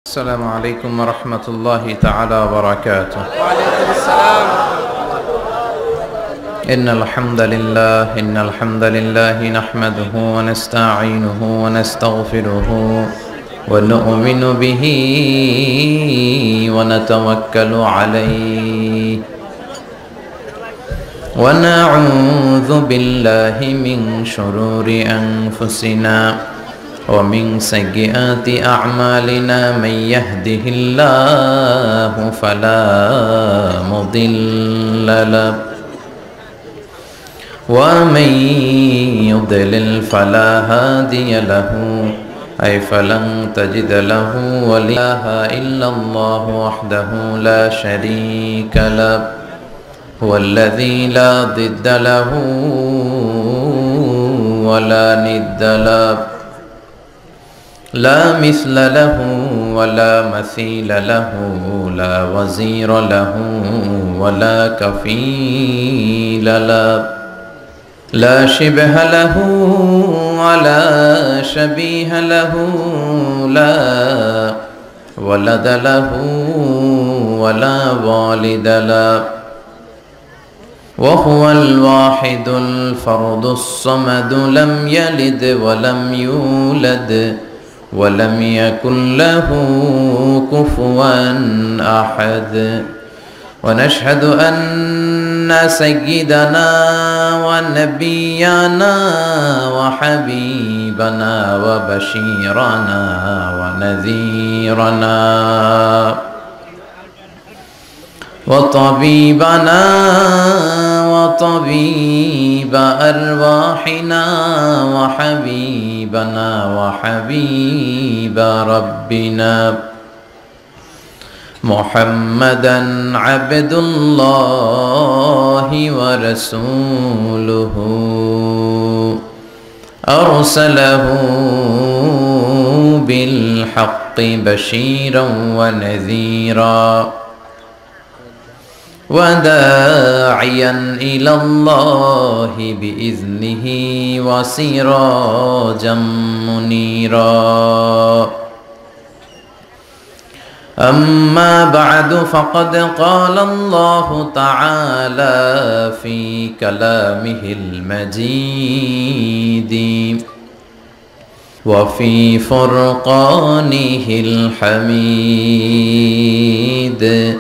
السلام عليكم ورحمة الله تعالى وبركاته. وعليكم السلام. إن الحمد لله نحمده ونستعينه ونستغفره ونؤمن به ونتوكل عليه ونعوذ بالله من شرور أنفسنا ومن سيئات أعمالنا من يهده الله فلا مضل له ومن يضلل فلا هادي له أي فلن تجد له وليا إلا الله وحده لا شريك له هو الذي لا ضد له ولا ند له لا مثل له ولا مثيل له لا وزير له ولا كفيل له لا شبه له ولا شبيه له لا ولد له ولا والد له وهو الواحد الفرد الصمد لم يلد ولم يولد ولم يكن له كفوا أحد ونشهد أن سيدنا ونبينا وحبيبنا وبشيرنا ونذيرنا وطبيبنا وطبيب أرواحنا وحبيبنا وحبيب ربنا محمدا عبد الله ورسوله أرسله بالحق بشيرا ونذيرا وداعيا إلى الله بإذنه وسراجا منيرا أما بعد فقد قال الله تعالى في كلامه المجيد وفي فرقانه الحميد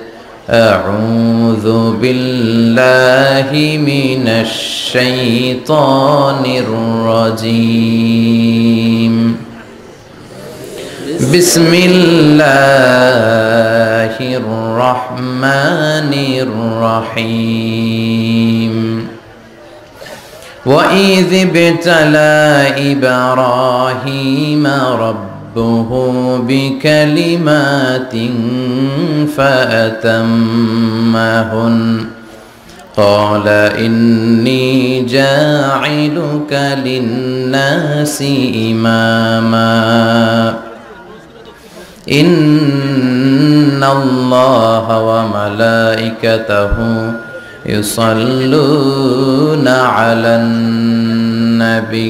أعوذ بالله من الشيطان الرجيم بسم الله الرحمن الرحيم وإذ ابتلى إبراهيم ربه بكلمات فأتمهن قال إني جاعلك للناس إماما إن الله وملائكته يصلون على النبي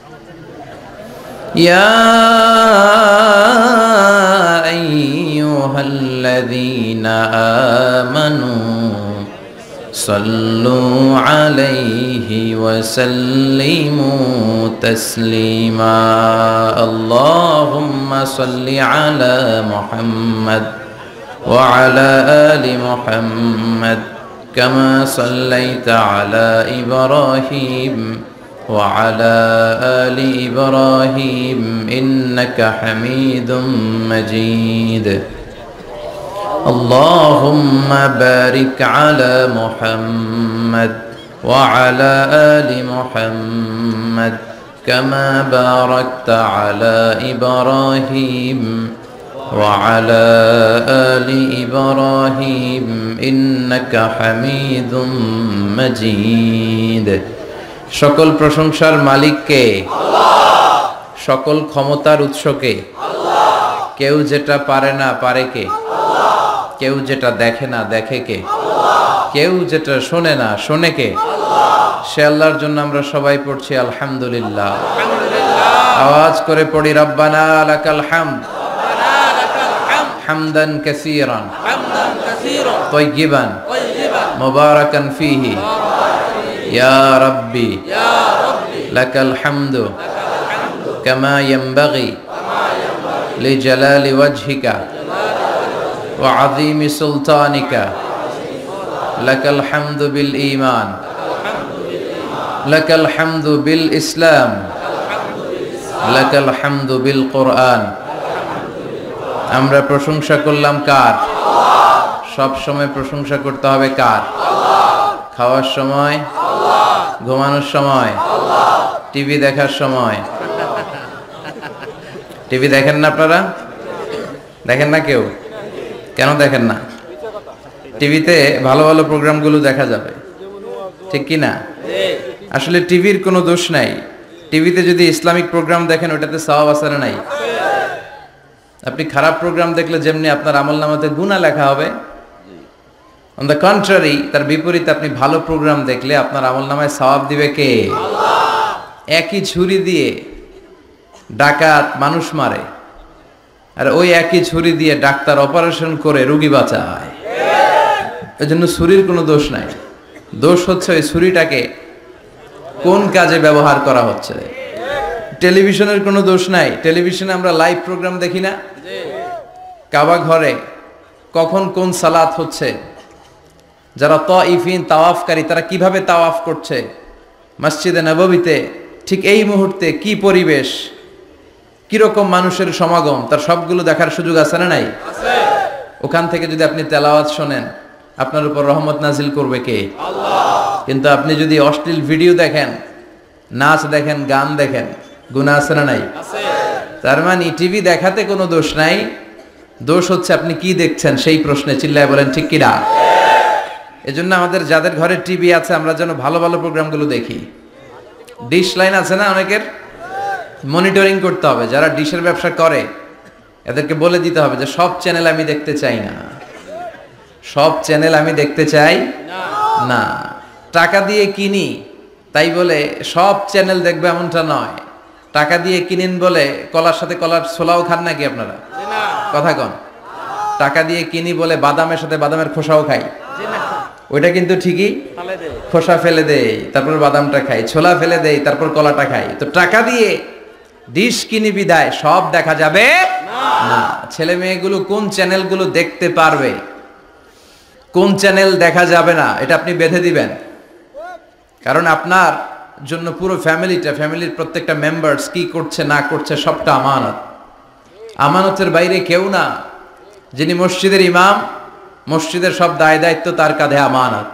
يا أيها الذين آمنوا صلوا عليه وسلموا تسليما اللهم صل على محمد وعلى آل محمد كما صليت على إبراهيم وعلى آل إبراهيم إنك حميد مجيد اللهم بارك على محمد وعلى آل محمد كما باركت على إبراهيم وعلى آل إبراهيم إنك حميد مجيد সকল প্রশংসার মালিক কে? আল্লাহ। সকল ক্ষমতার উৎস কে? আল্লাহ। কেউ যেটা পারে না পারে কে? আল্লাহ। কেউ যেটা দেখে না দেখে কে? আল্লাহ। কেউ যেটা শোনে না শোনে কে? আল্লাহ। সে আল্লাহর জন্য আমরা সবাই পড়ছি আলহামদুলিল্লাহ। আওয়াজ করে পড়ি রব্বানা লাকাল হামদ। হামদান কাসীরান তাইয়িবান মুবারাকান ফীহি ইয়া রাব্বি লাকাল হামদু কামা ইয়ানবাগি লিজালালি ওয়াজহিকা ওয়া আযীমি সুলতানিকা লাকাল হামদু বিল ঈমান লাকাল হামদু বিল ইসলাম লাকাল হামদু বিল কোরআন। আমরা প্রশংসা করলাম কার? সব সময় প্রশংসা করতে হবে কার? খাওয়ার সময়, ঘুমানোর সময়, টিভি দেখার সময়। টিভি দেখেন না আপনারা? দেখেন না কেউ? কেন দেখেন না? টিভিতে ভালো ভালো প্রোগ্রামগুলো দেখা যাবে, ঠিক কি না? আসলে টিভির কোনো দোষ নাই। টিভিতে যদি ইসলামিক প্রোগ্রাম দেখেন ওটাতে সওয়াব আছে না নাই? আপনি খারাপ প্রোগ্রাম দেখলে যেমনি আপনার আমলনামাতে গুনাহ লেখা হবে, অন দ্য কন্ট্রারি তার বিপরীতে আপনি ভালো প্রোগ্রাম দেখলে আপনার আমলনামায় সওয়াব দিবে কে? একই ছুরি দিয়ে ডাকাত মানুষ মারে, আর ওই একই ছুরি দিয়ে ডাক্তার অপারেশন করে রোগী বাঁচায়। এজন্য ছুরির কোনো দোষ নাই, দোষ হচ্ছে ওই ছুরিটাকে কোন কাজে ব্যবহার করা হচ্ছে। টেলিভিশনের কোনো দোষ নাই, টেলিভিশনে আমরা লাইভ প্রোগ্রাম দেখি না? কাবা ঘরে কখন কোন সালাত হচ্ছে, যারা তাইফিন তাওয়াফকারী তারা কিভাবে তাওয়াফ করছে, মসজিদে নববীতে ঠিক এই মুহূর্তে কি পরিবেশ, কিরকম মানুষের সমাগম, তার সবগুলো দেখার সুযোগ আছে না নাই? ওখান থেকে যদি আপনি তেলাওয়াত শোনেন আপনার উপর রহমত নাজিল করবে কে? আল্লাহ। কিন্তু আপনি যদি অশ্লীল ভিডিও দেখেন, নাচ দেখেন, গান দেখেন, গুনাহ আছে না নাই? তার মানে টিভি দেখাতে কোনো দোষ নাই, দোষ হচ্ছে আপনি কি দেখছেন সেই প্রশ্নে। চিল্লায় বলেন ঠিক কি না? এজন্য আমাদের যাদের ঘরে টিভি আছে আমরা যেন ভালো ভালো প্রোগ্রামগুলো দেখি। ডিশ লাইন আছে না অনেকের, মনিটরিং করতে হবে। যারা ডিশের ব্যবসা করে এদেরকে বলে দিতে হবে যে সব চ্যানেল আমি দেখতে চাই না, সব চ্যানেল আমি দেখতে চাই না। টাকা দিয়ে কিনি তাই বলে সব চ্যানেল দেখবে এমনটা নয়। টাকা দিয়ে কিনেন বলে কলার সাথে কলার ছোলাও খান নাকি আপনারা? কথা কন। টাকা দিয়ে কিনি বলে বাদামের সাথে বাদামের খোসাও খাই, ওইটা কিন্তু ঠিকই খোসা ফেলে দেই তারপর বাদামটা খাই, ছোলা ফেলে দেই তারপর কলাটা খাই। তো টাকা দিয়ে ডিশ কিনি বিদায় সব দেখা যাবে না। ছেলে মেয়েগুলো কোন চ্যানেলগুলো দেখতে পারবে, কোন চ্যানেল দেখা যাবে না, এটা আপনি বেঁধে দিবেন। কারণ আপনার জন্য পুরো ফ্যামিলির প্রত্যেকটা মেম্বার্স কি করছে না করছে সবটা আমানত। আমানতের বাইরে কেউ না। যিনি মসজিদের ইমাম, মসজিদের সব দায় দায়িত্ব তার কাঁধে আমানত।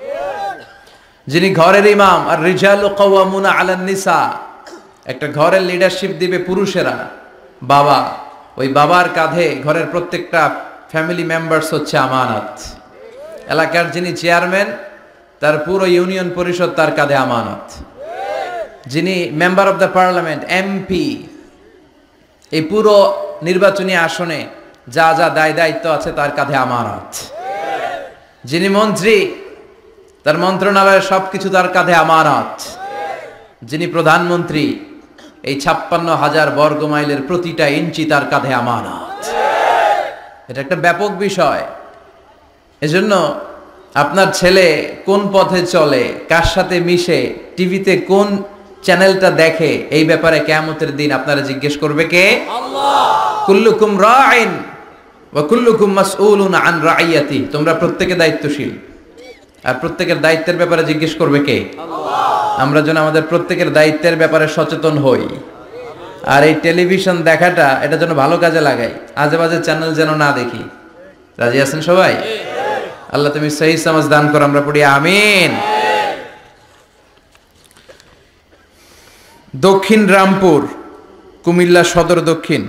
যিনি ঘরের ইমাম, আর রিজালু কাওয়ামুনা আলান নিসা, একটা ঘরের লিডারশিপ দিবে পুরুষেরা, বাবা, ওই বাবার কাঁধে ঘরের প্রত্যেকটা ফ্যামিলি মেম্বার্স হচ্ছে আমানত। এলাকার যিনি চেয়ারম্যান তার পুরো ইউনিয়ন পরিষদ তার কাঁধে আমানত। যিনি member of the parliament, MP, এই পুরো নির্বাচনী আসনে যা যা দায় দায়িত্ব আছে তার কাঁধে আমানত। যিনি মন্ত্রী তার মন্ত্রণালয়ের সবকিছু তার কাঁধে আমানত। যিনি প্রধানমন্ত্রী এই 56,000 বর্গ মাইলের প্রতিটা ইঞ্চি তার কাঁধে আমানত। এটা একটা ব্যাপক বিষয়। এজন্য আপনার ছেলে কোন পথে চলে, কার সাথে মিশে, টিভিতে কোন চ্যানেলটা দেখে, এই ব্যাপারে কিয়ামতের দিন আপনারা জিজ্ঞেস করবে কে? আল্লাহ। কুল্লুকুম রাইন ওয়া কুল্লুকুম মাসউলুন আন রাইয়াতি। তোমরা প্রত্যেকে দায়িত্বশীল, আর প্রত্যেকের দায়িত্বের ব্যাপারে জিজ্ঞেস করবে কে? আল্লাহ। আমরা যেন আমাদের প্রত্যেকের দায়িত্বের ব্যাপারে সচেতন হই। আর এই টেলিভিশন দেখাটা এটা যেন ভালো কাজে লাগাই, আজে বাজে চ্যানেল যেন না দেখি। রাজি আছেন সবাই? আল্লাহ তুমি সহি সমাজ দান করো, আমরা পড়ি আমিন। দক্ষিণ রামপুর, কুমিল্লা সদর দক্ষিণ,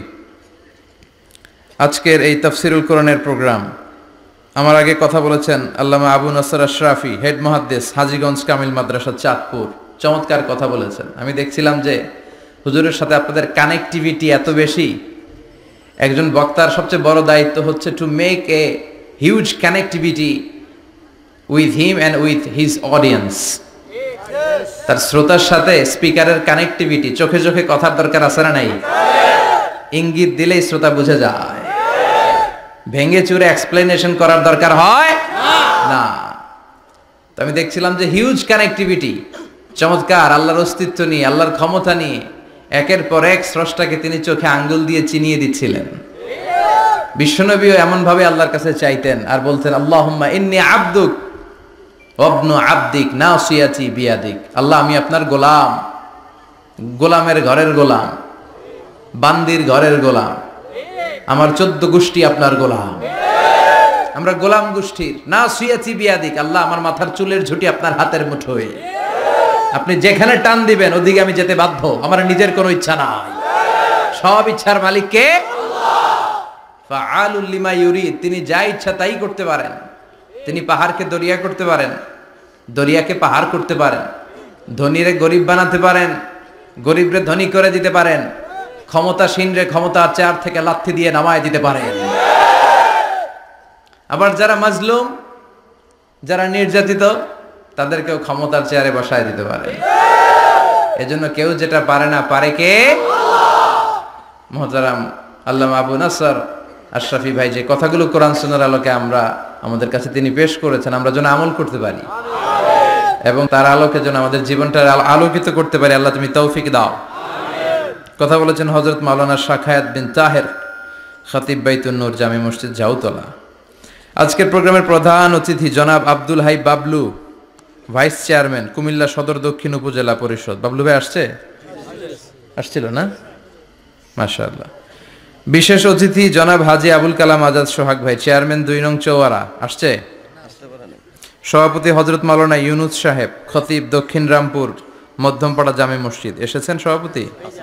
আজকের এই তাফসিরুল কোরআনের প্রোগ্রাম। আমার আগে কথা বলেছেন আল্লামা আবু নাসর আশরাফি, হেড মুহাদ্দিস, হাজীগঞ্জ কামিল মাদ্রাসা, চাঁদপুর। চমৎকার কথা বলেছেন। আমি দেখছিলাম যে হুজুরের সাথে আপনাদের কানেক্টিভিটি এত বেশি। একজন বক্তার সবচেয়ে বড় দায়িত্ব হচ্ছে to make a huge connectivity with him and with his audience. তার শ্রোতার সাথে স্পিকারের কানেক্টিভিটি, চোখে চোখে কথার দরকার আছে না নাই? ইঙ্গিত দিলেই শ্রোতা বুঝে যায়। ভেঙে চুরে এক্সপ্লেনেশন করার দরকার হয় না। তো আমি দেখছিলাম যে হিউজ কানেক্টিভিটি, চমৎকার আল্লাহর অস্তিত্ব নিয়ে, আল্লাহর ক্ষমতা নিয়ে একের পর এক স্রষ্টাকে তিনি চোখে আঙ্গুল দিয়ে চিনিয়ে দিচ্ছিলেন। বিশ্বনবীও এমন ভাবে আল্লাহর কাছে চাইতেন আর বলতেন, আল্লাহুম্মা ইন্নী আবদুক ওয়াবনু আবদিক নাসিয়াতি বিয়াদিক। আল্লাহ, আমি আপনার গোলাম, গোলামের ঘরের গোলাম, বান্দির ঘরের গোলাম, আমার 14 গোষ্ঠী আপনার গোলাম, আমরা গোলাম গোষ্ঠীর। নাসিয়াতি বিয়াদিক, আল্লাহ আমার মাথার চুলের ঝুঁটি আপনার হাতের মুঠোয়, আপনি যেখানে টান দিবেন ওদিকে আমি যেতে বাধ্য, আমার নিজের কোনো ইচ্ছা নাই, সব ইচ্ছার মালিক কে? ফাআলুল লিমা ইউরিদ, তিনি যা ইচ্ছা তাই করতে পারেন। তিনি পাহাড়কে দরিয়া করতে পারেন, দরিয়াকে পাহাড় করতে পারেন, ধনীরে গরিব বানাতে পারেন, গরিবরে ধনী করে দিতে পারেন, ক্ষমতাসীনরে ক্ষমতার চেয়ার থেকে লাথি দিয়ে নামায় দিতে পারেন। আবার যারা মাজলুম, যারা নির্যাতিত, তাদেরকেও ক্ষমতার চেয়ারে বসায় দিতে পারেন। এজন্য কেউ যেটা পারে না, পারে কে? মুহতারাম আল্লামা আবু নাসর আশরাফি ভাই যে কথাগুলো কোরআন সুন্নাহর আলোকে আমাদের কাছে তিনি পেশ করেছেন, আমরা যেন আমল করতে পারি এবং তার আলোকে যেন আমাদের জীবনটা আলোকিত করতে পারি। আল্লাহ তুমি তৌফিক দাও। কথা বলেছেন হযরত মাওলানা শাখায়াত বিন তাহের, খতিব বাইতুন নূর জামি মসজিদ জাউতলা। আজকের প্রোগ্রামের প্রধান অতিথি জনাব আব্দুল হাই বাবলু, ভাইস চেয়ারম্যান কুমিল্লা সদর দক্ষিণ উপজেলা পরিষদ। বাবলু ভাই আসছিল না? মাশাআল্লাহ। বিশেষ অতিথি জনাব হাজী আবুল কালাম আজাদ সোহাগ ভাই, চেয়ারম্যান 2 নং চৌয়ারা। আসছে? সভাপতি হযরত মাওলানা ইউনুস সাহেব, খতিব দক্ষিণ রামপুর মধ্যমপাড়া জামে মসজিদ। এসেছেন সভাপতি?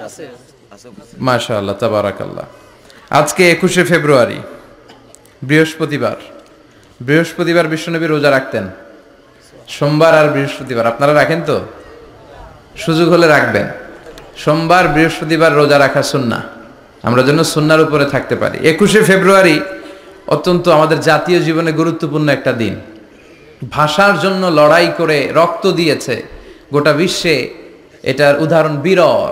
মাশাআল্লাহ, তাবারাকাল্লাহ। আজকে 21শে ফেব্রুয়ারি, বৃহস্পতিবার। বৃহস্পতিবার বিশ্বনবী রোজা রাখতেন, সোমবার আর বৃহস্পতিবার। আপনারা রাখেন তো? সুযোগ হলে রাখবেন। সোমবার বৃহস্পতিবার রোজা রাখা সুন্নাহ, আমরা যেন সুন্নাহর উপরে থাকতে পারি। 21শে ফেব্রুয়ারি অত্যন্ত আমাদের জাতীয় জীবনে গুরুত্বপূর্ণ একটা দিন। ভাষার জন্য লড়াই করে রক্ত দিয়েছে গোটা বিশ্বে, এটার উদাহরণ বিরল,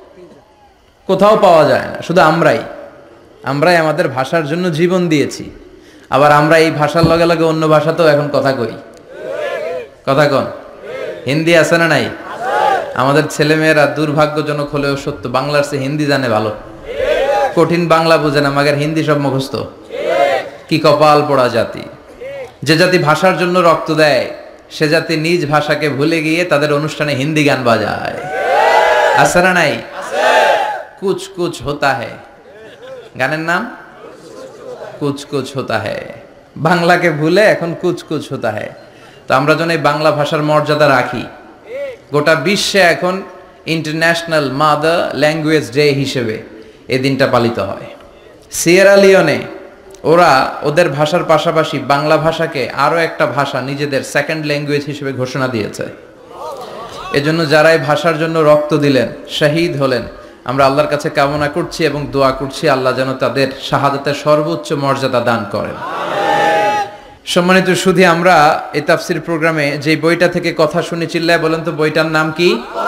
কোথাও পাওয়া যায় না। শুধু আমরাই আমাদের ভাষার জন্য জীবন দিয়েছি। আবার আমরা এই ভাষার লগে লগে অন্য ভাষাতেও এখন কথা কই। কথা কন, হিন্দি আছে না নাই? আমাদের ছেলেমেয়েরা দুর্ভাগ্যজনক হলেও সত্য বাংলার চেয়ে হিন্দি জানে ভালো। কঠিন বাংলা বুঝে না, মাগের হিন্দি সব মুখস্থ। কি কপাল পোড়া জাতি! যে জাতি ভাষার জন্য রক্ত দেয়, সে জাতি নিজ ভাষাকে ভুলে গিয়ে তাদের অনুষ্ঠানে হিন্দি গান বাজায়। আছে না নাই? কুছ কুছ হোতা হ্যায়, গানের নাম কুছ কুছ হোতা হ্যায়। বাংলাকে ভুলে এখন কুছ কুছ হোতা হ্যায়। তো আমরা যেন এই বাংলা ভাষার মর্যাদা রাখি। গোটা বিশ্বে এখন ইন্টারন্যাশনাল মাদার ল্যাঙ্গুয়েজ ডে হিসেবে এই দিনটা পালিত হয়। সিয়েরা লিওনে ওরা ওদের ভাষার পাশাপাশি বাংলা ভাষাকে আরো একটা ভাষা নিজেদের সেকেন্ড ল্যাঙ্গুয়েজ হিসেবে ঘোষণা দিয়েছে। এজন্য যারা এই ভাষার জন্য রক্ত দিলেন, শহীদ হলেন, আমরা আল্লাহর কাছে কামনা করছি এবং দোয়া করছি আল্লাহ যেন তাদের শাহাদাতের সর্বোচ্চ মর্যাদা দান করেন। সম্মানিত শুধু আমরা এই তাফসীর প্রোগ্রামে যে বইটা থেকে কথা শুনে চিল্লায় বলেন তো বইটার নাম কি?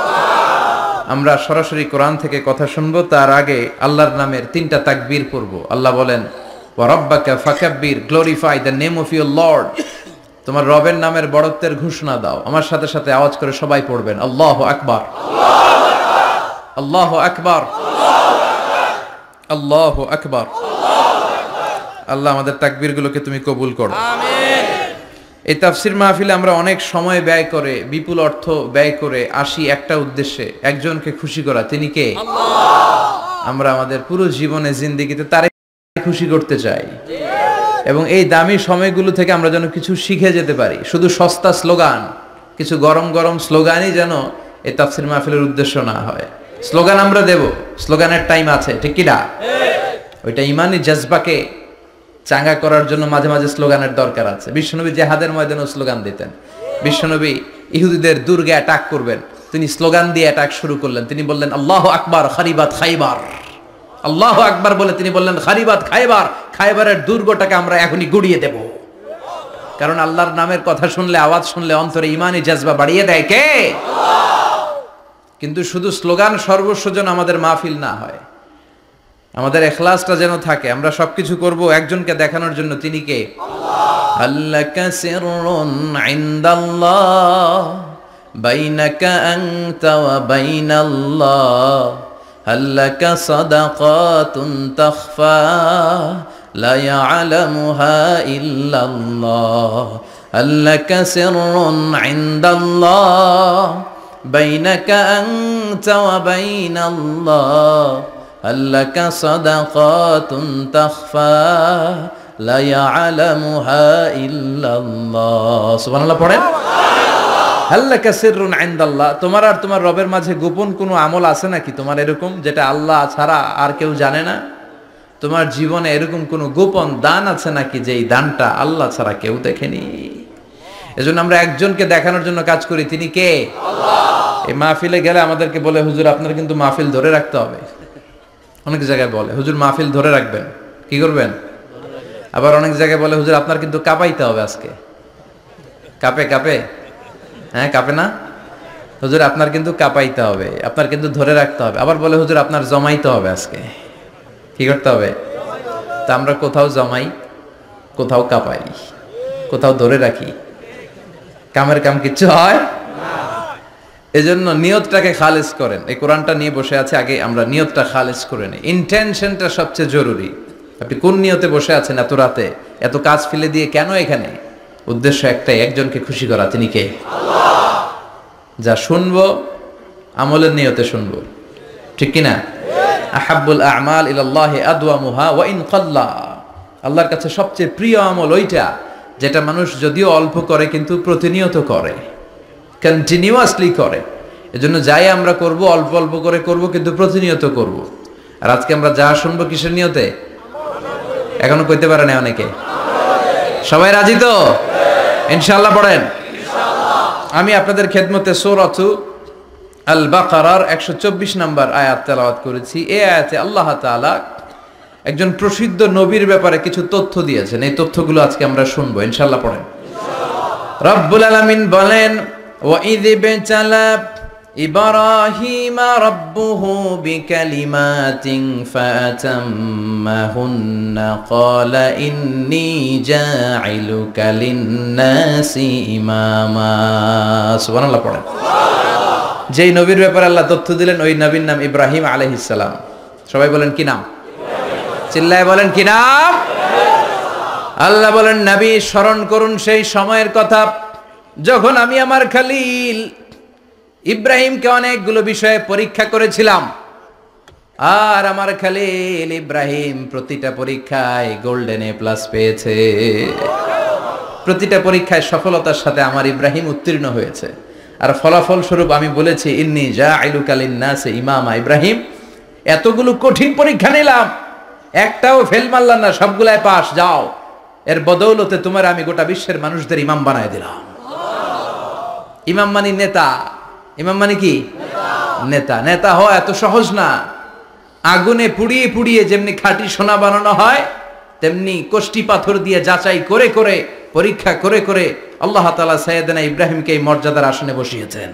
আমরা সরাসরি কোরআন থেকে কথা শুনবো, তার আগে আল্লাহর নামের 3টা তাকবীর পড়ব। আল্লাহ বলেন, ওয়া রাব্বাকা ফাকাব্বির, glorify the name of your Lord. তোমার রবের নামের বড়ত্বের ঘোষণা দাও। আমার সাথে সাথে আওয়াজ করে সবাই পড়বেন, আল্লাহু আকবার, আল্লাহু আকবার, আল্লাহু আকবার। আল্লাহ আমাদের তাকবীরগুলোকে তুমি কবুল করো, আমিন। এই তাফসীর মাহফিলে আমরা অনেক সময় ব্যয় করে, বিপুল অর্থ ব্যয় করে আসি একটা উদ্দেশ্যে, একজনকে খুশি করা। তিনি কে? আল্লাহ। আমরা আমাদের পুরো জীবনে জিন্দেগিতে তারে খুশি করতে চাই এবং এই দামি সময়গুলো থেকে আমরা যেন কিছু শিখে যেতে পারি। শুধু সস্তা স্লোগান, কিছু গরম গরম স্লোগানই যেন এই তাফসীর মাহফিলের উদ্দেশ্য না হয়। স্লোগান আমরা দেব, স্লোগানের টাইম আছে, ঠিক কি না? ওইটা ইমানি জজবাকে চাঙ্গা করার জন্য মাঝে মাঝে স্লোগানের দরকার আছে। বিশ্বনবী জিহাদের ময়দানে স্লোগান দিতেন। বিশ্বনবী ইহুদিদের দুর্গে অ্যাটাক করবেন, তিনি স্লোগান দিয়ে অ্যাটাক শুরু করলেন। তিনি বললেন, আল্লাহু আকবার খারিবাত খাইবার। আল্লাহু আকবার বলে তিনি বললেন, খারিবাত খাইবার, খাইবারের দুর্গটাকে আমরা এখনই গুড়িয়ে দেব। কারণ আল্লাহর নামের কথা শুনলে, আওয়াজ শুনলে অন্তরে ইমানি জজবা বাড়িয়ে দেয় কে? আল্লাহ। কিন্তু শুধু স্লোগান সর্বস্ব যেন আমাদের মাহফিল না হয়। আমাদের ইখলাসটা যেন থাকে, আমরা সবকিছু করব একজনকে দেখানোর জন্য। তিনি কে? আল্লাহ। আল্লাকা সিররুন ইনদাল্লাহ বাইনাকা আনতা ওয়া বাইনাল্লাহ, আল্লাকা সাদাকাতুন তাখফা লা ইয়ালামুহা ইল্লাল্লাহ, আল্লাকা সিররুন ইনদাল্লাহ বাইনাকা আনতা ওয়া বাইনাল্লাহ, আল্লাকা সাদাকাতুন তাখফা লা ইয়ালামুহা ইল্লাল্লাহ। সুবহানাল্লাহ পড়েন। আল্লাকা সিররুন ইনদাল্লাহ, তোমার আর তোমার রবের মাঝে গোপন কোনো আমল আছে নাকি তোমার এরকম, যেটা আল্লাহ ছাড়া আর কেউ জানে না? তোমার জীবনে এরকম কোনো গোপন দান আছে নাকি যে এই দানটা আল্লাহ ছাড়া কেউ দেখেনি? এজন্য আমরা একজনকে দেখানোর জন্য কাজ করি। তিনি কে? আল্লাহ। এই মাহফিলে গেলে আমাদেরকে বলে, হুজুর আপনার কিন্তু মাহফিল ধরে রাখতে হবে। অনেক জায়গায় বলে, হুজুর মাহফিল ধরে রাখবেন। কি করবেন? আবার অনেক জায়গায় বলে, হুজুর আপনার কিন্তু কাঁপাইতে হবে আজকে। কাঁপে কাঁপে? হ্যাঁ কাঁপে না? হুজুর আপনার কিন্তু কাঁপাইতে হবে, আপনার কিন্তু ধরে রাখতে হবে। আবার বলে, হুজুর আপনার জমাইতে হবে আজকে। কি করতে হবে? তা আমরা কোথাও জমাই, কোথাও কাঁপাই, কোথাও ধরে রাখি। কামের কাম কিচ্ছু হয়। এজন্য নিয়তটাকে খালেজ করেন। এই কোরআনটা নিয়ে বসে আছে, আগে আমরা নিয়তটা খালেজ করে নিই। ইন্টেনশনটা সবচেয়ে জরুরি। আপনি কোন নিয়তে বসে আছেন এত রাতে, এত কাজ ফেলে দিয়ে কেন এখানে? উদ্দেশ্য একটাই, একজনকে খুশি করা। তিনি কে? আল্লাহ। যা শুনবো আমলের নিয়তে শুনবো, ঠিক কিনা? আহাব্বুল আ'মাল ইলাল্লাহি আদওয়ামুহা ওয়া ইন কাল্লা। আল্লাহর কাছে সবচেয়ে প্রিয় আমল ওইটা যেটা মানুষ যদিও অল্প করে কিন্তু প্রতিনিয়ত করে, কন্টিনিউয়াসলি করে। এজন্য যাই আমরা করব অল্প অল্প করে করব, কিন্তু প্রতিনিয়ত করব। আর আজকে আমরা যা শুনবো কিসের নিয়তে? এখনো কইতে পারে না অনেকে। সবাই রাজি তো? ইনশাআল্লাহ পড়েন। আমি আপনাদের খেদমতে সূরাতু আল বাকারার 124 নম্বর আয়াত তেলাওয়াত করেছি। এই আয়াতে আল্লাহ তাআলা একজন প্রসিদ্ধ নবীর ব্যাপারে কিছু তথ্য দিয়েছেন। এই তথ্যগুলো আজকে আমরা শুনবো, ইনশাআল্লাহ পড়েন। রব্বুল আলামিন বলেন, ওয়া ইয বিতালা ইব্রাহিমা রাব্বুহু বিকালিমাতিন ফাতাম্মাহুন্না ক্বালা ইন্নী জাঈলুকা লিন-নাসি ইমামা। সুবহানাল্লাহ পড়েন। যেই নবীর ব্যাপারে আল্লাহ তথ্য দিলেন ওই নবীর নাম ইব্রাহিম আলাইহিস সালাম। সবাই বলেন কি নাম? চিল্লায় বলেন কি নাম? আল্লাহ বলেন, নবী স্মরণ করুন সেই সময়ের কথা যখন আমি আমার খলিল ইব্রাহিমকে অনেকগুলো বিষয়ে পরীক্ষা করেছিলাম। আর আমার খলিল ইব্রাহিম প্রতিটা পরীক্ষায় গোল্ডেন এ প্লাস পেয়েছে। প্রতিটা পরীক্ষায় সফলতার সাথে আমার ইব্রাহিম উত্তীর্ণ হয়েছে। আর ফলাফল স্বরূপ আমি বলেছি, ইন্নী জাঈলুকা লিন-নাসি ইমামা। ইব্রাহিম, এতগুলো কঠিন পরীক্ষা নিলাম, একটাও ফেল মারলাম না, সবগুলাই পাস। যাও, এর বদৌলতে তোমার আমি গোটা বিশ্বের মানুষদের ইমাম বানায় দিলাম। ইমাম মানে নেতা। ইমাম মানে কি? নেতা। নেতা হওয়া এত সহজ না। আগুনে পুড়িয়ে পুড়িয়ে যেমনি খাঁটি সোনা বানানো হয়, তেমনি কষ্টি পাথর দিয়ে যাচাই করে করে পরীক্ষা করে করে আল্লাহ তাআলা সাইয়েদনা ইব্রাহিমকে এই মর্যাদার আসনে বসিয়েছেন।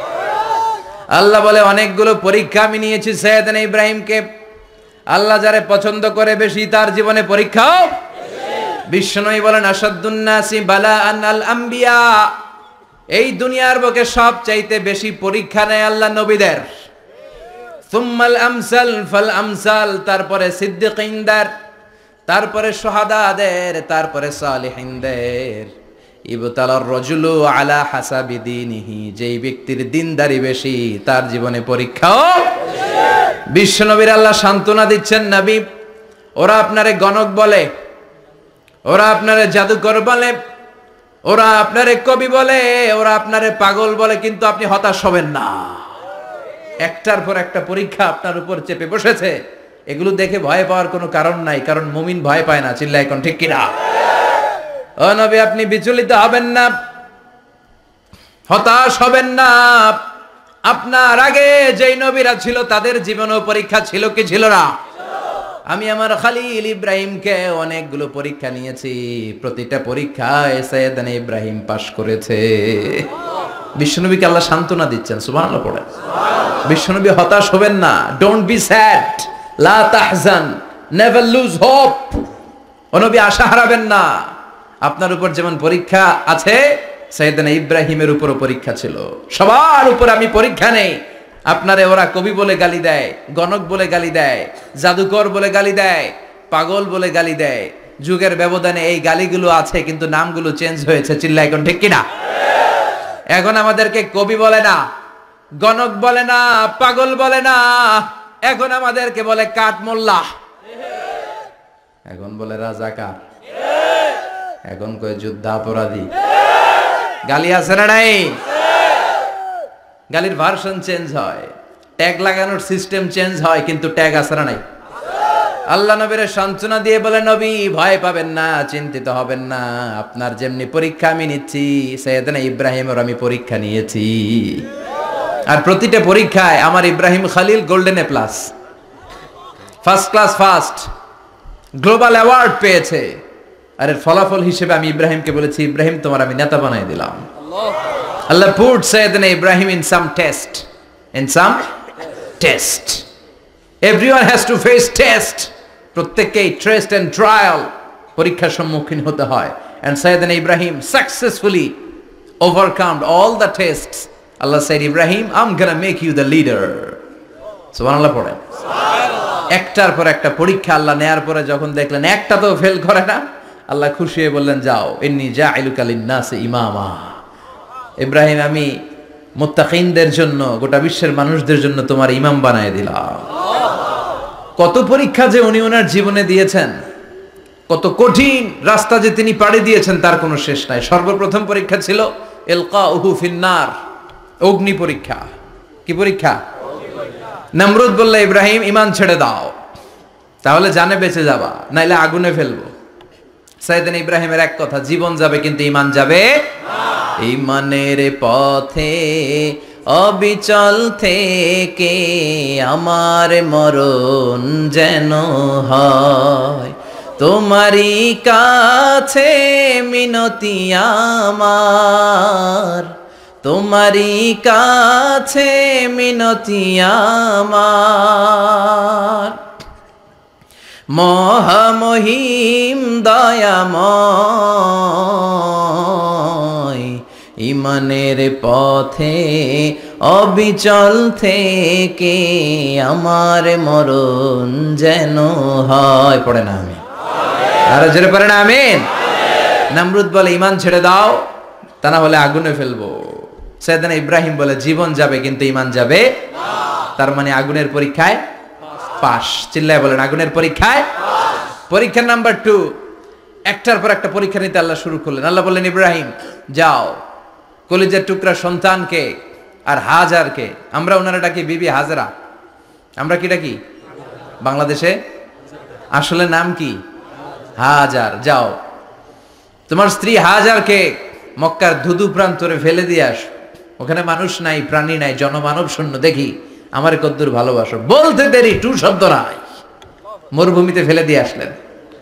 আল্লাহ বলে, অনেকগুলো পরীক্ষা আমি নিয়েছি সাইয়েদনা ইব্রাহিমকে। আল্লাহ যারে পছন্দ করে বেশি তার জীবনে পরীক্ষাও। বিশ্বনবী বলেন, আসাদ্দুন নাসি বালাআন আল আম্বিয়া। এই দুনিয়ার বুকে সবচাইতে বেশি পরীক্ষা নেয় আল্লাহ নবীদের। সুম্মাল আমসাল ফাল আমসাল, তারপরে সিদ্দিকিনদের, তারপরে শুহাদাদের, তারপরে সালিহিনদের। ইবতালার রাজুলু আলা হাসাবি দীনিহি, যেই ব্যক্তির দিনদারি বেশি তার জীবনে পরীক্ষাও। বিশ্বনবীর আল্লাহ সান্ত্বনা দিচ্ছেন, নবী ওরা আপনারে গণক বলে, ওরা আপনারে জাদুকর বলে, ওরা আপনারে কবি বলে, ওরা আপনারে পাগল বলে, কিন্তু আপনি হতাশ হবেন না। একটার পর একটা পরীক্ষা আপনার উপর চেপে বসেছে। এগুলো দেখে ভয় পাওয়ার কোনো কারণ নাই, কারণ মুমিন ভয় পায় না। চিল্লায় এখন ঠিক কিনা? ও নবী, আপনি বিচলিত হবেন না, হতাশ হবেন না। আপনার আগে যেই নবীরা ছিল তাদের জীবনেও পরীক্ষা ছিল কি ছিল না? আমি আমার খলিল ইব্রাহিমকে অনেকগুলো পরীক্ষা নিয়েছি, প্রতিটা পরীক্ষায় সাইয়েদনা ইব্রাহিম পাশ করেছে। বিশ্বনবীকে আল্লাহ সান্ত্বনা দিচ্ছেন। সুবহানাল্লাহ পড়েন। বিশ্বনবী হতাশ হবেন না। ডোন্ট বি স্যাড, লা তাহজান, নেভার লুজ হোপ। ও নবী, আশা হারাবেন না। আপনার উপর যেমন পরীক্ষা আছে, সাইয়েদনা ইব্রাহিমের উপরও পরীক্ষা ছিল। সবার উপর আমি পরীক্ষা নেই। আপনারে ওরা কবি বলে গালি দেয়, গণক বলে গালি দেয়, জাদুকর বলে গালি দেয়, পাগল বলে গালি দেয়। যুগের ব্যবধানে এই গালিগুলো আছে, কিন্তু নামগুলো চেঞ্জ হয়েছে। চিল্লা এখন ঠিক কিনা? এখন আমাদেরকে কবি বলে না, গণক বলে না, পাগল বলে না, এখন আমাদেরকে বলে কাঠ মোল্লা, এখন বলে রাজাকার, এখন কয় যুদ্ধাপরাধী। গালি আছে না নাই? গালির ভার্সন চেঞ্জ হয়, ট্যাগ লাগানোর সিস্টেম চেঞ্জ হয়, কিন্তু ট্যাগ আছে না নাই? আল্লাহ নবীর সান্ত্বনা দিয়ে বলে, নবী ভয় পাবেন না, চিন্তিত হবেন না। আপনার যেমনি পরীক্ষা আমি নিচ্ছি, সাইয়েদনা ইব্রাহিমের আমি পরীক্ষা নিয়েছি। আর প্রতিটা পরীক্ষায় আমার Ibrahim Khalil golden A plus, first class first, global award পেয়েছে। আর এর ফলাফল হিসেবে আমি ইব্রাহিমকে বলেছি, ইব্রাহিম তোমার আমি নেতা বানাই দিলাম। আল্লাহ put Sayyidina Ibrahim in some test, in some test. Everyone has to face test. প্রত্যেককেই টেস্ট এন্ড ট্রায়াল, পরীক্ষার সম্মুখীন হতে হয়। And Sayyidina Ibrahim successfully overcome all the tests. Allah said, Ibrahim, I'm gonna make you the leader. সুবহানাল্লাহ পড়েন। একটার পর একটা পরীক্ষা আল্লাহ নেয়ার পরে যখন দেখলেন একটা তো ফেল করে না, আল্লাহ খুশি হয়ে বললেন, যাও, ইন্নী জাইলুকা লিন-নাসি ইমামা। ইব্রাহিম, আমি মুত্তাকিনদের জন্য, গোটা বিশ্বের মানুষদের জন্য তোমার ইমাম বানায় দিলাম। কত পরীক্ষা যে উনি ওনার জীবনে দিয়েছেন, কত কঠিন রাস্তা যে তিনি পাড়ি দিয়েছেন, তার কোনো শেষ নাই। সর্বপ্রথম পরীক্ষা ছিল ইলকাউহু ফিন্নার, অগ্নি পরীক্ষা। কি পরীক্ষা? নমরুদ বলল, ইব্রাহিম ঈমান ছেড়ে দাও, তাহলে জানে বেঁচে যাবা, নাইলে আগুনে ফেলবো। সাইয়েদনা ইব্রাহিমের এক কথা, জীবন যাবে কিন্তু ঈমান যাবে না। ঈমানের পথে অবিচল থেকে আমার মরণ যেন হয়, তোমারই কাছে মিনতি আমার, তোমারই কাছে মিনতি আমার। মহামহিম দয়াময়, ঈমানের পথে অবিচল থেকে আমার মরণ যেন হয়। পড়ে না আমি আরো জোরে পড়ে না আমিন। নমরুদ বলে, ঈমান ছেড়ে দাও, তা না হলে আগুনে ফেলবো। সাইয়েদনা ইব্রাহিম বলে, জীবন যাবে কিন্তু ঈমান যাবে না। তার মানে আগুনের পরীক্ষায় পাস। চিল্লায় বলেন, আগুনের পরীক্ষায় পরীক্ষা নাম্বার 2। একটার পর একটা পরীক্ষা নিতে আল্লাহ শুরু করলেন। আল্লাহ বললেন, ইব্রাহিম যাও, কলিজার টুকরা সন্তানকে আর হাজারকে, আমরা ওনারা ডাকি বিবি হাজরা, আমরা কি ডাকি বাংলাদেশে? আসলে নাম কি? হাজার। যাও, তোমার স্ত্রী হাজারকে মক্কার ধুধু প্রান্তরে ফেলে দিয়ে আস। ওখানে মানুষ নাই, প্রাণী নাই, জনমানব শূন্য, দেখি আমার কদ্দুর ভালোবাসো। বলতে দেরি, টু শব্দ নাই, মরুভূমিতে ফেলে দিয়ে আসলেন।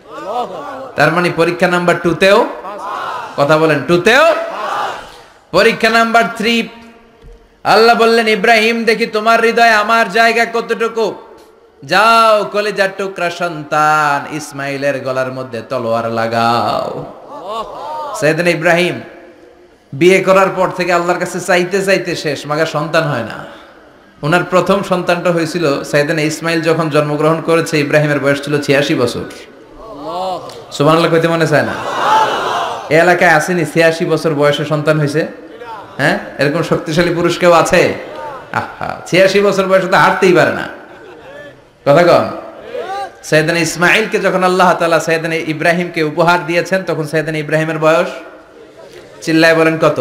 তার মানে পরীক্ষা নাম্বার 2তেও, কথা বলেন, 2তেও। পরীক্ষা নাম্বার 3, আল্লাহ বললেন, ইব্রাহিম দেখি তোমার হৃদয়ে আমার জায়গা কতটুকু। যাও, কলিজার টুকরা সন্তান ইসমাইলের গলার মধ্যে তলোয়ার লাগাও। সাইয়েদনা ইব্রাহিম বিয়ে করার পর থেকে আল্লাহর কাছে চাইতে চাইতে শেষ, মাগা সন্তান হয় না। ওনার প্রথম সন্তানটা হয়েছিল সাইয়েদনা ইসমাইল যখন জন্মগ্রহণ করেছে, ইব্রাহিমের বয়স ছিল 86 বছর। সুবহানাল্লাহ কইতে মনে চায় না? এই এলাকায় আসেনি 86 বছর বয়সে সন্তান হয়েছে? হ্যাঁ, এরকম শক্তিশালী পুরুষ কেউ আছে? আহা, 86 বছর বয়সে তো হাঁটতেই পারে না। কথা কন। সাইয়েদনা ইসমাইলকে যখন আল্লাহ তাআলা সাইয়েদনা ইব্রাহিমকে উপহার দিয়েছেন, তখন সাইয়েদনা ইব্রাহিমের বয়স, চিল্লায় বলেন কত?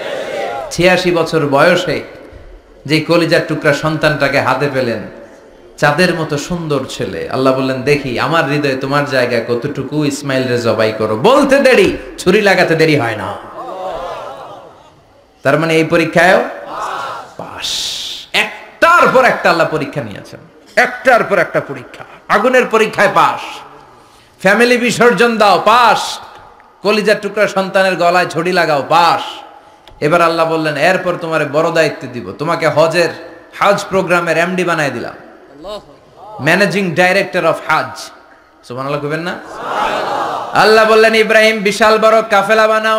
86 বছর বয়সে যে কলিজার টুকরা সন্তানটাকে হাতে পেলেন, চাঁদের মতো সুন্দর ছেলে। আল্লাহ বললেন, দেখি আমার হৃদয়ে তোমার জায়গা কতটুকু, ইসমাইল রে জবাই করো। বলতে দেরি, ছুরি লাগাতে দেরি হয় না। তার মানে এই পরীক্ষায় পাস। একটার পর একটা আল্লাহ পরীক্ষা নিয়েছেন, একটার পর একটা পরীক্ষা। আগুনের পরীক্ষায় পাস, ফ্যামিলি বিসর্জন দাও, পাস। কলিজার টুকরা সন্তানের গলায় ছড়ি লাগাও, পাস। এবার আল্লাহ বললেন, এরপর তোমার বড় দায়িত্ব দিব, তোমাকে হজ প্রোগ্রামের এমডি বানায় দিলাম। ম্যানেজিং ডাইরেক্টর অফ হজ। সুবহানাল্লাহ কইবেন না? আল্লাহ বললেন ইব্রাহিম বিশাল বড় কাফেলা বানাও,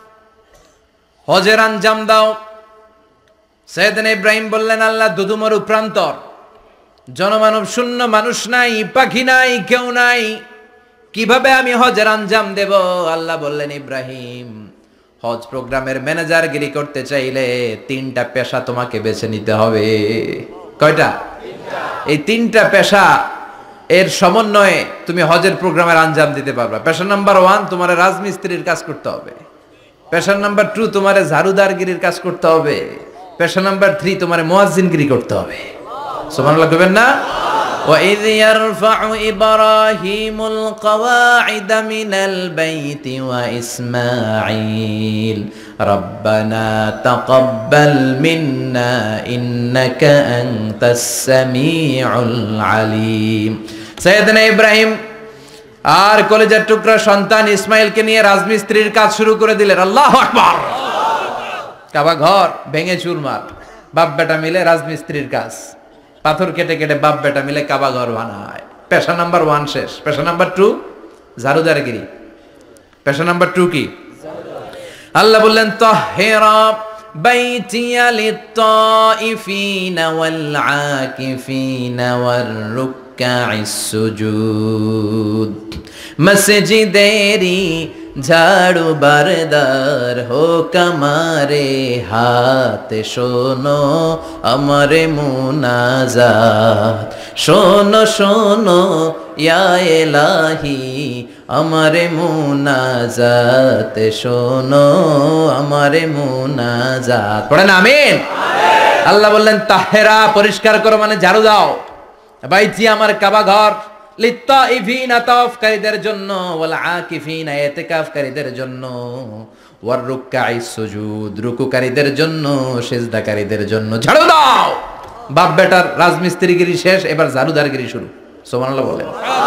হজের আঞ্জাম দাও। সাইয়েদনা ইব্রাহিম বললেন আল্লাহ দুদুমরু প্রান্তর, জনমানব শূন্য, মানুষ নাই, পাখি নাই, কেউ নাই, কিভাবে আমি হজের আঞ্জাম দেব? আল্লাহ বললেন ইব্রাহিম হজ প্রোগ্রামের ম্যানেজারগিরি করতে চাইলে 3টা পেশা তোমাকে বেছে নিতে হবে। কয়টা? এই 3টা পেশা এর সমন্বয়ে তুমি হজের প্রোগ্রামের আঞ্জাম দিতে পারবে। পেশা নাম্বার 1 তোমার রাজমিস্ত্রির কাজ করতে হবে। পেশা নাম্বার 2 তোমার ঝাড়ুদারগিরির কাজ করতে হবে। পেশা নাম্বার 3 তোমার মুয়াজ্জিনগিরি করতে হবে। সুবহানাল্লাহ কইবেন না? وَإِذْ يَرْفَعُ إِبْرَاهِيمُ الْقَوَاعِدَ مِنَ الْبَيْتِ وَإِسْمَاعِيلُ رَبَّنَا تَقَبَّلْ مِنَّا إِنَّكَ أَنْتَ السَّمِيعُ الْعَلِيمُ। সাইয়েদনা ইব্রাহিম আর কলেজের টুকরা সন্তান ইসমাইলকে নিয়ে রাজমিস্ত্রির কাজ শুরু করে দিলেন। আল্লাহু আকবার। কাবা ঘর ভেঙে চুরমার, বাপ বেটা মিলে রাজমিস্ত্রির কাজ, পাথর কেটে কেটে বাপ বেটা মিলে কাবা ঘর বানায়। পেশা নাম্বার 1 শেষ। পেশা নাম্বার 2 ঝাড়ুদারগিরি। পেশা নাম্বার 2 কি? আল্লাহ বললেন তাহহিরা বাইতিয়া লিত-তাইফিনা ওয়াল আকিফিনা ওয়ার রুকআইস সুজুদ। মসজিদেরি ঝাড়ু বারদার হোক আমারে হাত, শোনো আমারে মুনাজাত, শোনো শোনো ইয়া ইলাহি আমারে মুনাজাত, শোনো আমারে মুনাজাত। পড়েন আমিন। আল্লাহ বললেন তাহেরা পরিষ্কার করো মানে ঝাড়ু দাও, বাইতি আমার কাবা ঘর, লিত্তাইফিনা তাওয়াফকারীদের জন্য, ওয়াল আকিফিনা ইতিকাফকারীদের জন্য, ওয়ার রুকআইস সুজুদ রুকুকারীদের জন্য, সিজদাকারীদের জন্য। ঝাড়ু দাও। বাপ বেটার রাজমিস্ত্রিগিরি শেষ, এবার ঝাড়ুদারগিরি শুরু। সুবহানাল্লাহ বলেন।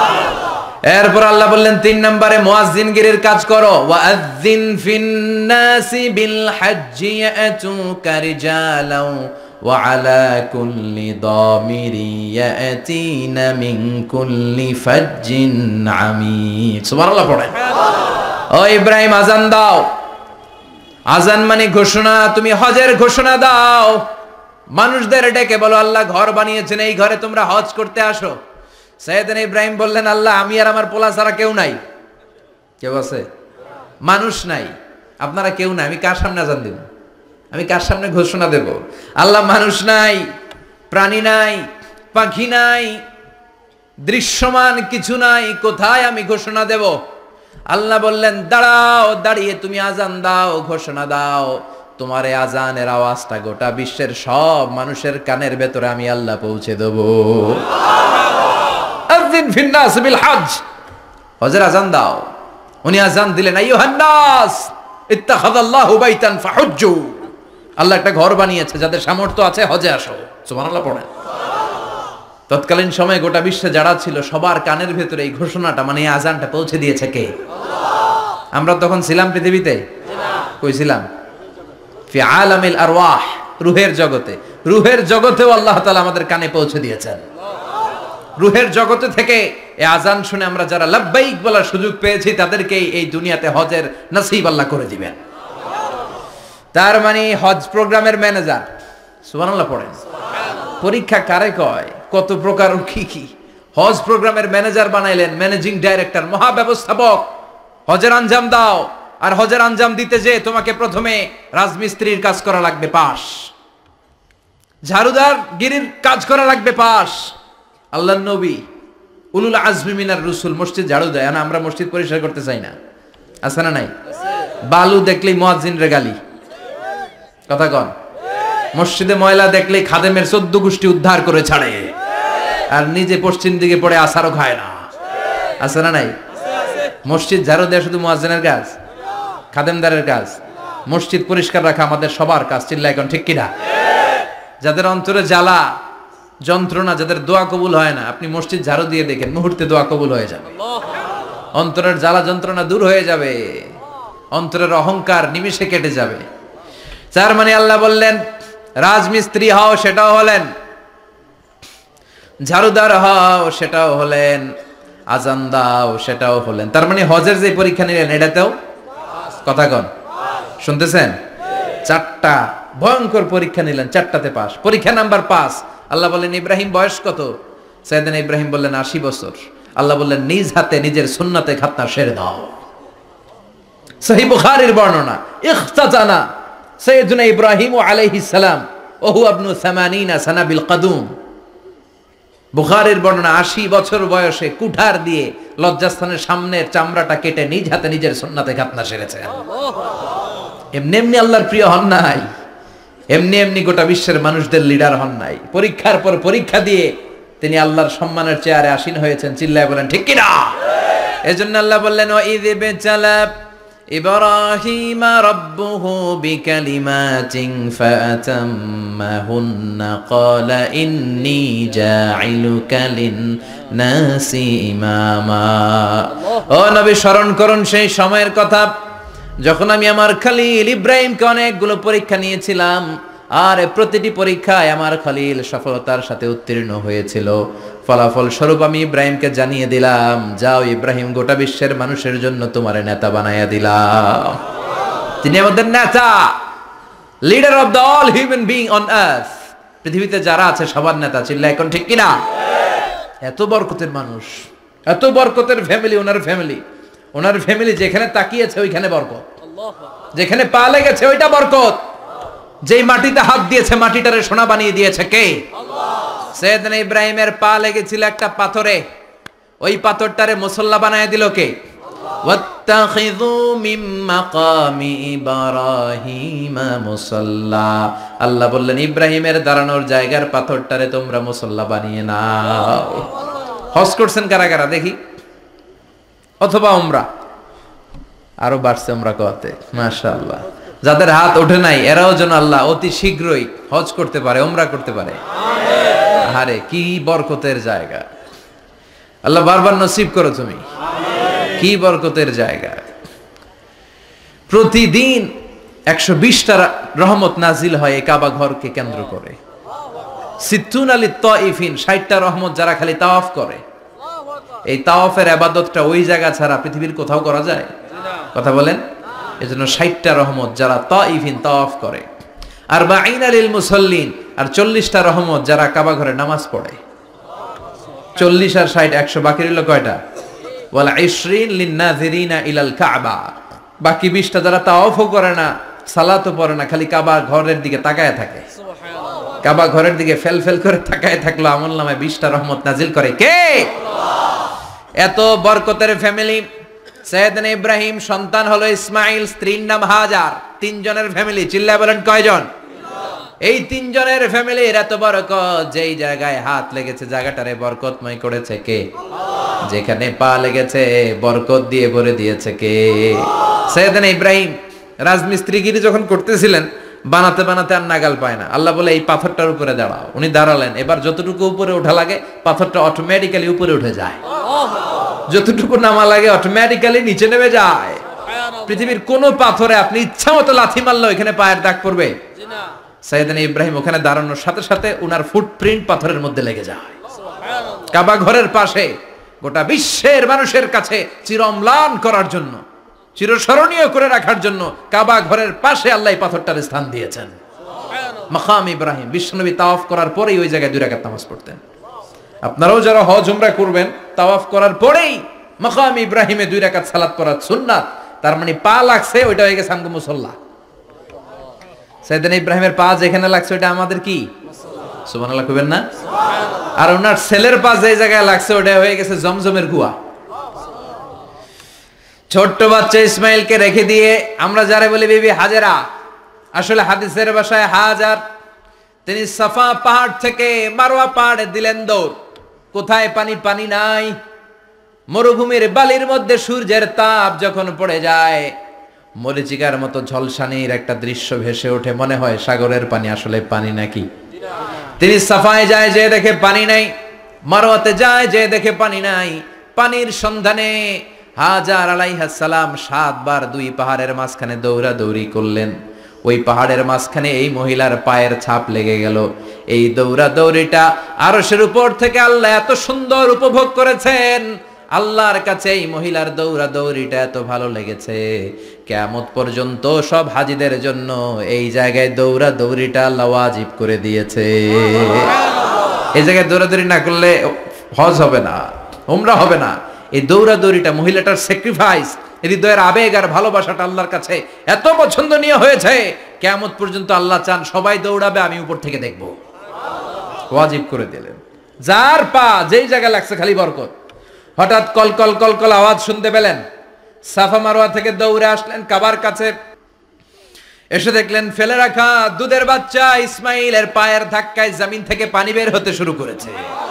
এরপর আল্লাহ বললেন 3 নম্বরে মুয়াজ্জিনগিরির কাজ করো। ওয়াআযযিন ফিন-নাসি বিল হজ্জি ইয়াতুকা রিজালাও ওয়া আলা কুল্লি দামিরি ইয়াতিনা মিন কুল্লি ফাজ্জিন আমিক। সুবহানাল্লাহ পড়েন। ও ইব্রাহিম আযান দাও। আযান মানে ঘোষণা, তুমি হজের ঘোষণা দাও। মানুষদের ডেকে বলো আল্লাহ ঘর বানিয়েছেন, এই ঘরে তোমরা হজ করতে আসো। সাইয়েদনা ইব্রাহিম বললেন আল্লাহ আমি আর আমার পোলা ছাড়া কেউ নাই। কেউ আছে? মানুষ নাই, আপনারা কেউ নাই, আমি কার সামনে আযান দেব? আমি কার সামনে ঘোষণা দেব? আল্লাহ মানুষ নাই, প্রাণী নাই, পাখি নাই, দৃশ্যমান কিছু নাই, কোথায় আমি ঘোষণা দেব? আল্লাহ বললেন দাঁড়াও, দাঁড়িয়ে তুমি আযান দাও, ঘোষণা দাও। তোমার এই আযানের আওয়াজটা গোটা বিশ্বের সব মানুষের কানের ভেতরে আমি আল্লাহ পৌঁছে দেব। আযিন ফিন-নাস বিল হজ, হজের আযান দাও। উনি আযান দিলেন আইয়ুহান নাস ইত্তাখাযাল্লাহু বাইতান ফাহুজ্জু। আল্লাহ একটা ঘর বানিয়েছে, যাদের সামর্থ্য আছে হজে আসো। সুবহানাল্লাহ পড়েন। তৎকালীন সময়ে গোটা বিশ্বে যারা ছিল সবার কানের ভেতরে এই ঘোষণাটা মানে এই আযানটা পৌঁছে দিয়েছে কে? আমরা তখন ছিলাম পৃথিবীতে? কই ছিলাম? ফি আলামিল আরওয়াহ, রূহের জগতে। রূহের জগতেও আল্লাহ তাআলা আমাদের কানে পৌঁছে দিয়েছেন। রূহের জগতে থেকে এই আযান শুনে আমরা যারা লাব্বাইক বলার সুযোগ পেয়েছি তাদেরকে এই দুনিয়াতে হজের নসিব আল্লাহ করে দিবেন। তার মানে হজ প্রোগ্রামের ম্যানেজার। সুবহানাল্লাহ পড়েন। পরীক্ষা কারে কয়? কত প্রকার কি কি। হজ প্রোগ্রামের ম্যানেজার বানাইলেন, ম্যানেজিং ডাইরেক্টর, মহাব্যবস্থাপক। হজের আঞ্জাম দাও, আর হজের আঞ্জাম দিতে যে তোমাকে প্রথমে রাজমিস্ত্রির কাজ করা লাগবে পাস, ঝাড়ুদার গিরির কাজ করা লাগবে পাস। আল্লাহর নবী উলুল আজমি মিনার রসুল মসজিদ ঝাড়ু দেয় না, আমরা মসজিদ পরিষ্কার করতে চাই না, আছে না নাই? বালু দেখলেই মুয়াজ্জিনের গালি, কথা কন। মসজিদে ময়লা দেখলেই খাদেমের 14 গোষ্ঠী উদ্ধার করে ছাড়ে, আর নিজে পশ্চিম দিকে পড়ে আসারও খায় না, আছে না নাই? মসজিদ ঝাড়ু দেয়া শুধু মুয়াজ্জিনের কাজ? খাদেমদারের কাজ? মসজিদ পরিষ্কার রাখা আমাদের সবার কাজ। চিল্লা এখন ঠিক কিনা? যাদের অন্তরে জ্বালা যন্ত্রণা, যাদের দোয়া কবুল হয় না, আপনি মসজিদ ঝাড়ু দিয়ে দেখেন মুহূর্তে দোয়া কবুল হয়ে যাবে। অন্তরের জ্বালা যন্ত্রণা দূর হয়ে যাবে, অন্তরের অহংকার নিমেষে কেটে যাবে। তার মানে আল্লাহ বললেন রাজমিস্ত্রি হও, সেটাও হলেন। ঝাড়ুদার হও সেটাও হলেন, আজান দাও সেটাও হলেন। তার মানে হজের যে পরীক্ষা নিলেন এটাতেও কথা কন, শুনতেছেন? 4টা ভয়ঙ্কর পরীক্ষা নিলেন, 4টাতে পাস। পরীক্ষা নাম্বার 5, আল্লাহ বললেন ইব্রাহিম বয়স কত? সাইয়েদনা ইব্রাহিম বললেন 80 বছর। আল্লাহ বললেন নিজ হাতে নিজের সুন্নাতে খাতনা সেরে দাও। সহিহ বুখারীর বর্ণনা, ইখতাজানা সাইয়েদনা ইব্রাহিম আলাইহিস সালাম ওয়া হুয়া ইবনু 80 সানা বিল কদুম। বুখারীর বর্ণনা, 80 বছর বয়সে কুঠার দিয়ে লজ্জাস্থানের সামনের চামড়াটা কেটে নিজ হাতে নিজের সুন্নাতে খাতনা সেরেছে। এমনি এমনি আল্লাহর প্রিয় হন নাই, এমনি এমনি গোটা বিশ্বের মানুষদের লিডার হন নাই। পরীক্ষার পর পরীক্ষা দিয়ে তিনি আল্লাহর সম্মানের চেয়ারে আসীন হয়েছেন। চিল্লায় বলেন ঠিক কিনা? এজন্য আল্লাহ বললেন ওয়া ইয বিতালা ইব্রাহিমা রাব্বুহু বিকালিমাতিন ফাআতাম্মাহুন্না ক্বালা ইন্নী জাঈলুকা লিন-নাসি ইমামা। ও নবী, স্মরণ করুন সেই সময়ের কথা যখন আমি আমার খলিল ইব্রাহিমকে অনেকগুলো পরীক্ষা নিয়েছিলাম, আর প্রতিটি পরীক্ষায় আমার খলিল সফলতার সাথে উত্তীর্ণ হয়েছিল। ফলাফল স্বরূপ আমি ইব্রাহিমকে জানিয়ে দিলাম, যাও ইব্রাহিম, গোটা বিশ্বের মানুষের জন্য তোমার নেতা বানাইয়া দিলাম। তিনি আমাদের নেতা, leader of the all human being on earth. পৃথিবীতে যারা আছে সবার নেতা। চিল্লা এখন ঠিক কিনা? এত বরকতের মানুষ, এত বরকতের ফ্যামিলি, ওনার ফ্যামিলি যেখানে তাকিয়েছে ওইখানে বরকত, যেখানে পা লেগেছে ওইটা বরকত। যেই মাটিতে হাত দিয়েছে মাটিটারে সোনা বানিয়ে দিয়েছে কে? সাইয়েদনা ইব্রাহিমের পা লেগেছিল একটা পাথরে, ওই পাথরটারে মুসল্লা বানায় দিল কে? ওয়াত্তাখিযু মিন মাকামি ইব্রাহিমা মুসাল্লা। আল্লাহ বললেন ইব্রাহিমের দাঁড়ানোর জায়গার পাথরটারে তোমরা মুসল্লা বানিয়ে নাও। হজ করছেন কারা কারা দেখি? অথবা উমরা? আরো বাড়ছে উমরা করতে, মাশাআল্লাহ। যাদের হাত ওঠে নাই এরাও যেন আল্লাহ অতি শীঘ্রই হজ করতে পারে, উমরা করতে পারে। আরে কি বরকতের জায়গা, আল্লাহ বারবার নসিব করো তুমি। কি বরকতের জায়গা। প্রতিদিন 120টা রহমত নাজিল হয় এই কাবা ঘরকে কেন্দ্র করে। সিত্তুন আলী তাইফিন, 60টা রহমত যারা খালি তাওয়াফ করে। এই তাওয়াফের ইবাদতটা ওই জায়গা ছাড়া পৃথিবীর কোথাও করা যায়? কথা বলেন। এজন্য 60টা রহমত যারা তাইফিন তাওয়াফ করে, আর বাঈনা লিল মুসাল্লিন, আর 40টা রহমত যারা কাবা ঘরে নামাজ পড়ে। 40 আর 60 100, বাকি রইল কয়টা? ওয়াল 20 লিন-নাযিরিনা ইলাল কাবা। বাকি 20টা যারা তাওয়াফও করে না, সালাতও পড়ে না, খালি কাবা ঘরের দিকে তাকায় থাকে। কাবা ঘরের দিকে ফেল ফেল করে তাকায় থাকলো, আমলনামায় 20টা রহমত নাজিল করে কে? এত বরকতের ফ্যামিলি। সাইয়েদনা ইব্রাহিম সন্তান হলো ইসমাইল, স্ত্রীর নাম হাজার। 3 জনের ফ্যামিলি। চিল্লায় বলেন কয়জন? এই 3 জনের ফ্যামিলির এত বরকত, যেই জায়গায় হাত লেগেছে জায়গাটারে বরকতময় করেছে কে? যেখানে পা লেগেছে বরকত দিয়ে ভরে দিয়েছে কে? সাইয়েদনা ইব্রাহিম রাজমিস্ত্রিগিরি যখন করতেছিলেন, বানাতে বানাতে আর নাগাল পায় না। আল্লাহ বলে এই পাথরটার উপরে দাঁড়াও। উনি দাঁড়ালেন। এবার যতটুকু উপরে ওঠা লাগে পাথরটা অটোমেটিক্যালি উপরে উঠে যায়, যতটুকু নামা লাগে অটোমেটিক্যালি নিচে নেমে যায়। পৃথিবীর কোন পাথরে আপনি ইচ্ছা মতো লাথি মারলে এখানে পায়ের দাগ পড়বে? সাইয়েদনা ইব্রাহিম ওখানে দাঁড়ানোর সাথে সাথে উনার ফুটপ্রিন্ট পাথরের মধ্যে লেগে যায়। কাবা ঘরের পাশে গোটা বিশ্বের মানুষের কাছে চিরম্লান করার জন্য, চিরস্মরণীয় করে রাখার জন্য কাবা ঘরের পাশে আল্লাহ পাথরটার স্থান দিয়েছেন। মাকাম ইব্রাহিম। বিশ্বনবী তাওয়াফ করার পরেই ওই জায়গায় 2 রাকাত নামাজ পড়তেন। আপনারাও যারা হজ উমরা করবেন, তাওয়াফ করার পরেই মাকাম ইব্রাহিমে 2 রাকাত সালাত পড়া সুন্নাত। তার মানে পা লাগছে ওইটা হয়ে গেছে আমগো মুসল্লা। সাইয়েদনা ইব্রাহিমের পা যেখানে লাগছে ওইটা আমাদের কি? সুবহানাল্লাহ কইবেন না? আর ওনার ছেলের পা যে জায়গায় লাগছে ওটা হয়ে গেছে জমজমের কুয়া। ছোট্ট বাচ্চা ইসমাইলকে রেখে দিয়ে আমরা যারা বলি বিবি হাজেরা, আসলে হাদিসের ভাষায় হাজার, তিনি সাফা পাহাড় থেকে মারওয়া পাহাড়ে দিলেন দৌড়। কোথায় পানি? পানি নাই। মরুভূমির বালির মধ্যে সূর্যের তাপ যখন পড়ে যায়, মরিচিকার মতো ঝলসানির একটা দৃশ্য ভেসে ওঠে, মনে হয় সাগরের পানি, আসলে পানি নাকি? তিনি সাফায় যায়, যে দেখে পানি নাই। মারওয়াতে যায়, যে দেখে পানি নাই। পানির সন্ধানে হাজার আলাইহিস সালাম 7 বার 2 পাহাড়ের মাঝখানে দৌড়াদৌড়ি করলেন। ওই পাহাড়ের মাঝখানে এই মহিলার পায়ের ছাপ লেগে গেল। এই দৌড়াদৌড়িটা আরশের উপর থেকে আল্লাহ এত সুন্দর উপভোগ করেছেন। আল্লাহর কাছে এই মহিলার দৌড়াদৌড়িটা এত ভালো লেগেছে, কিয়ামত পর্যন্ত সব হাজীদের জন্য এই জায়গায় দৌড়াদৌড়িটা আল্লাহ ওয়াজিব করে দিয়েছে। এই জায়গায় দৌড়াদৌড়ি না করলে হজ হবে না, উমরা হবে না। এই দৌড়াদৌড়িটা, মহিলাটার স্যাক্রিফাইস, হৃদয়ের আবেগ আর ভালোবাসাটা আল্লাহর কাছে এত পছন্দনীয় হয়েছে, কিয়ামত পর্যন্ত আল্লাহ চান সবাই দৌড়াবে, আমি উপর থেকে দেখব। ওয়াজিব করে দিলেন। যার পা যেই জায়গায় লাগছে খালি বরকত। হঠাৎ কলকল কলকল আওয়াজ শুনতে পেলেন, সাফা মারওয়া থেকে দৌড়ে আসলেন কাবার কাছে। এসে দেখলেন ফেলে রাখা দুধের বাচ্চা ইসমাইলের পায়ের ধাক্কায় জমিন থেকে পানি বের হতে শুরু করেছে।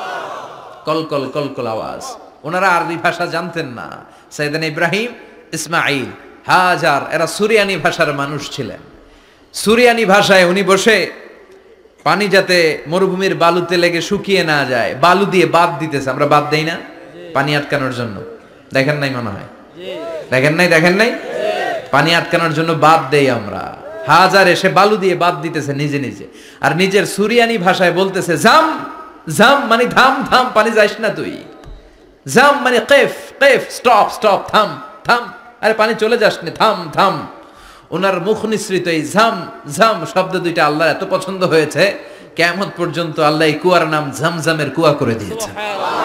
কলকল কলকল আওয়াজ। ওনারা আরবি ভাষা জানতেন না। সাইয়েদনা ইব্রাহিম, ইসমাইল, হাজার এরা সুরিয়ানি ভাষার মানুষ ছিলেন। সুরিয়ানি ভাষায় উনি বসে পানি যাতে মরুভূমির বালুতে লেগে শুকিয়ে না যায়, বালু দিয়ে বাদ দিতেছে। আমরা বাদ দেই না পানি আটকানোর জন্য? দেখেন নাই মনে হয়? দেখেন নাই পানি আটকানোর জন্য বাদ দেই আমরা। হাজার এসে বালু দিয়ে বাদ দিতেছে নিজে নিজে, আর নিজের সুরিয়ানি ভাষায় বলতেছে জাম জাম, মানে থাম থাম, পানি যাইস না তুই। জাম মানে কেফ কেফ, স্টপ স্টপ, থাম থাম, আরে পানি চলে যাস না, থাম থাম। ওনার মুখ নিঃসৃত এই ঝাম ঝাম শব্দ দুইটা আল্লাহ এত পছন্দ হয়েছে, কিয়ামত পর্যন্ত আল্লাহ এই কুয়ার নাম ঝমঝমের কুয়া করে দিয়েছেন।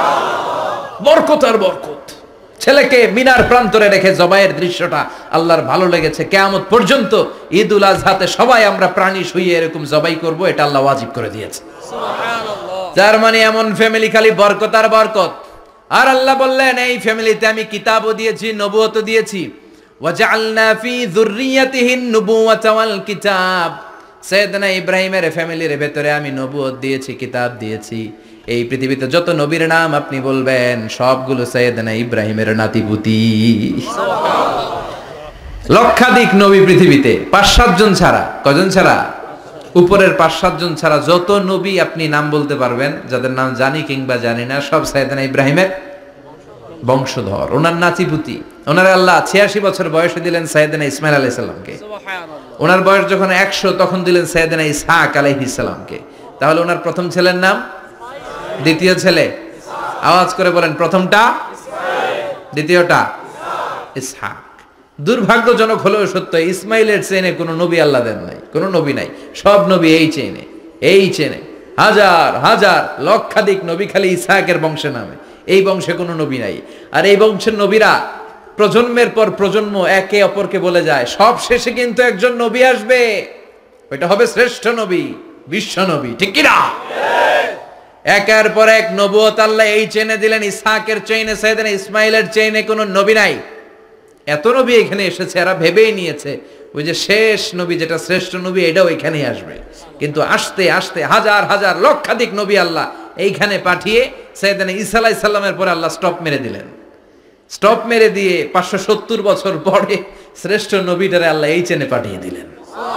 বরকত আর বরকত। ছেলেকে মিনার প্রান্তরে রেখে জবাইয়ের দৃশ্যটা আল্লাহর ভালো লেগেছে। কিয়ামত পর্যন্ত ঈদ উল আজহাতে সবাই আমরা প্রাণী শুইয়ে এরকম জবাই করব, এটা আল্লাহ ওয়াজিব করে দিয়েছে। যার মানে এমন ফ্যামিলি খালি বরকত আর বরকত। আর আল্লাহ বললেন এই ফ্যামিলিতে আমি কিতাবও দিয়েছি, নবুয়তও দিয়েছি। ওয়াজআলনা ফি যুররিয়াতিহি নুবুওয়াতা ওয়াল কিতাব। সাইয়েদনা ইব্রাহিমের ফ্যামিলির ভেতরে আমি নবুয়ত দিয়েছি, কিতাব দিয়েছি। এই পৃথিবীতে যত নবীর নাম আপনি বলবেন সবগুলো সাইয়েদনা ইব্রাহিমের নাতিপুতি। লক্ষাধিক নবী পৃথিবীতে, 5-7 জন ছাড়া। কজন ছাড়া? উপরের 5-7 জন ছাড়া যত নবী আপনি নাম বলতে পারবেন, যাদের নাম জানি কিংবা জানি না, সব সাইয়েদনা ইব্রাহিমের বংশধর, ওনার নাতিপুতি। ওনার আল্লাহ 86 বছর বয়সে দিলেন সাইয়েদনা ইসমাইল আলাইহিস সালামকে। ওনার বয়স যখন 100 তখন দিলেন সাইয়েদনা ইসহাক আলাইহিস সালামকে। তাহলে ওনার প্রথম ছেলের নাম, দ্বিতীয় ছেলে আওয়াজ করে বলেন, প্রথমটা দ্বিতীয়টা ইসহাক। দুর্ভাগ্যজনক হলেও সত্য, ইসমাইলের চেনে কোনো নবী আল্লাহ দেন নাই, কোনো নবী নাই। সব নবী এই চেনে হাজার হাজার লক্ষাধিক নবী খালি ইসহাকের বংশে নামে। এই বংশে কোনো নবী নাই। আর এই বংশের নবীরা প্রজন্মের পর প্রজন্ম একে অপরকে বলে যায়, সব শেষে কিন্তু একজন নবী আসবে, ওইটা হবে শ্রেষ্ঠ নবী, বিশ্ব নবী। ঠিক কি না? একের পর এক নবুয়ত আল্লাহ এই চেনে দিলেন। ইসহাকের চেইনে, সাইয়েদনা ইসমাইলের চেইনে কোনো নবী নাই। এত নবী এখানে এসেছে, এরা ভেবেই নিয়েছে ওই যে শেষ নবী যেটা শ্রেষ্ঠ নবী এটাও এখানেই আসবে। কিন্তু আস্তে আস্তে হাজার হাজার লক্ষাধিক নবী আল্লাহ এইখানে পাঠিয়ে সাইয়েদনা ঈসা আলাইহিস সালামের পরে আল্লাহ স্টপ মেরে দিলেন। স্টপ মেরে দিয়ে 570 বছর পরে শ্রেষ্ঠ নবীটারে আল্লাহ এই চেনে পাঠিয়ে দিলেন।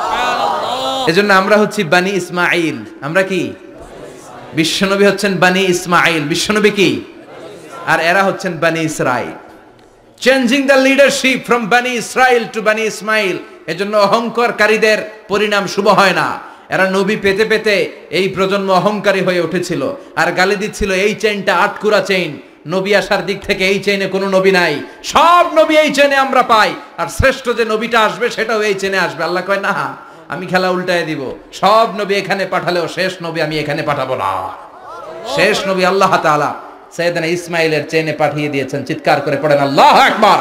এজন্য আমরা হচ্ছি বানি ইসমাইল। আমরা কি? বিশ্বনবী হচ্ছেন বানি ইসমাইল, বিশ্বনবী কি? আর এরা হচ্ছেন Bani Israel. Changing the leadership from Bani Israel two বানি ইসমাইল। এজন্য অহংকারকারীদের পরিণাম শুভ হয় না। এরা নবী পেতে পেতে এই প্রজন্ম অহংকারী হয়ে উঠেছিল আর গালি দিচ্ছিল এই চেইনটা আটকুরা চেইন, নবী আসার দিক থেকে এই চেইনে কোনো নবী নাই, সব নবী এই চেইনে আমরা পাই, আর শ্রেষ্ঠ যে নবীটা আসবে সেটাও এই চেইনে আসবে। আল্লাহ কয় না, আমি খেলা উল্টায় দিব, সব নবী এখানে পাঠালেও শেষ নবী আমি এখানে পাঠাবো না। শেষ নবী আল্লাহ তাআলা সাইয়েদনা ইসমাইলের চেইনে পাঠিয়ে দিয়েছেন। চিৎকার করে পড়েন আল্লাহু আকবার।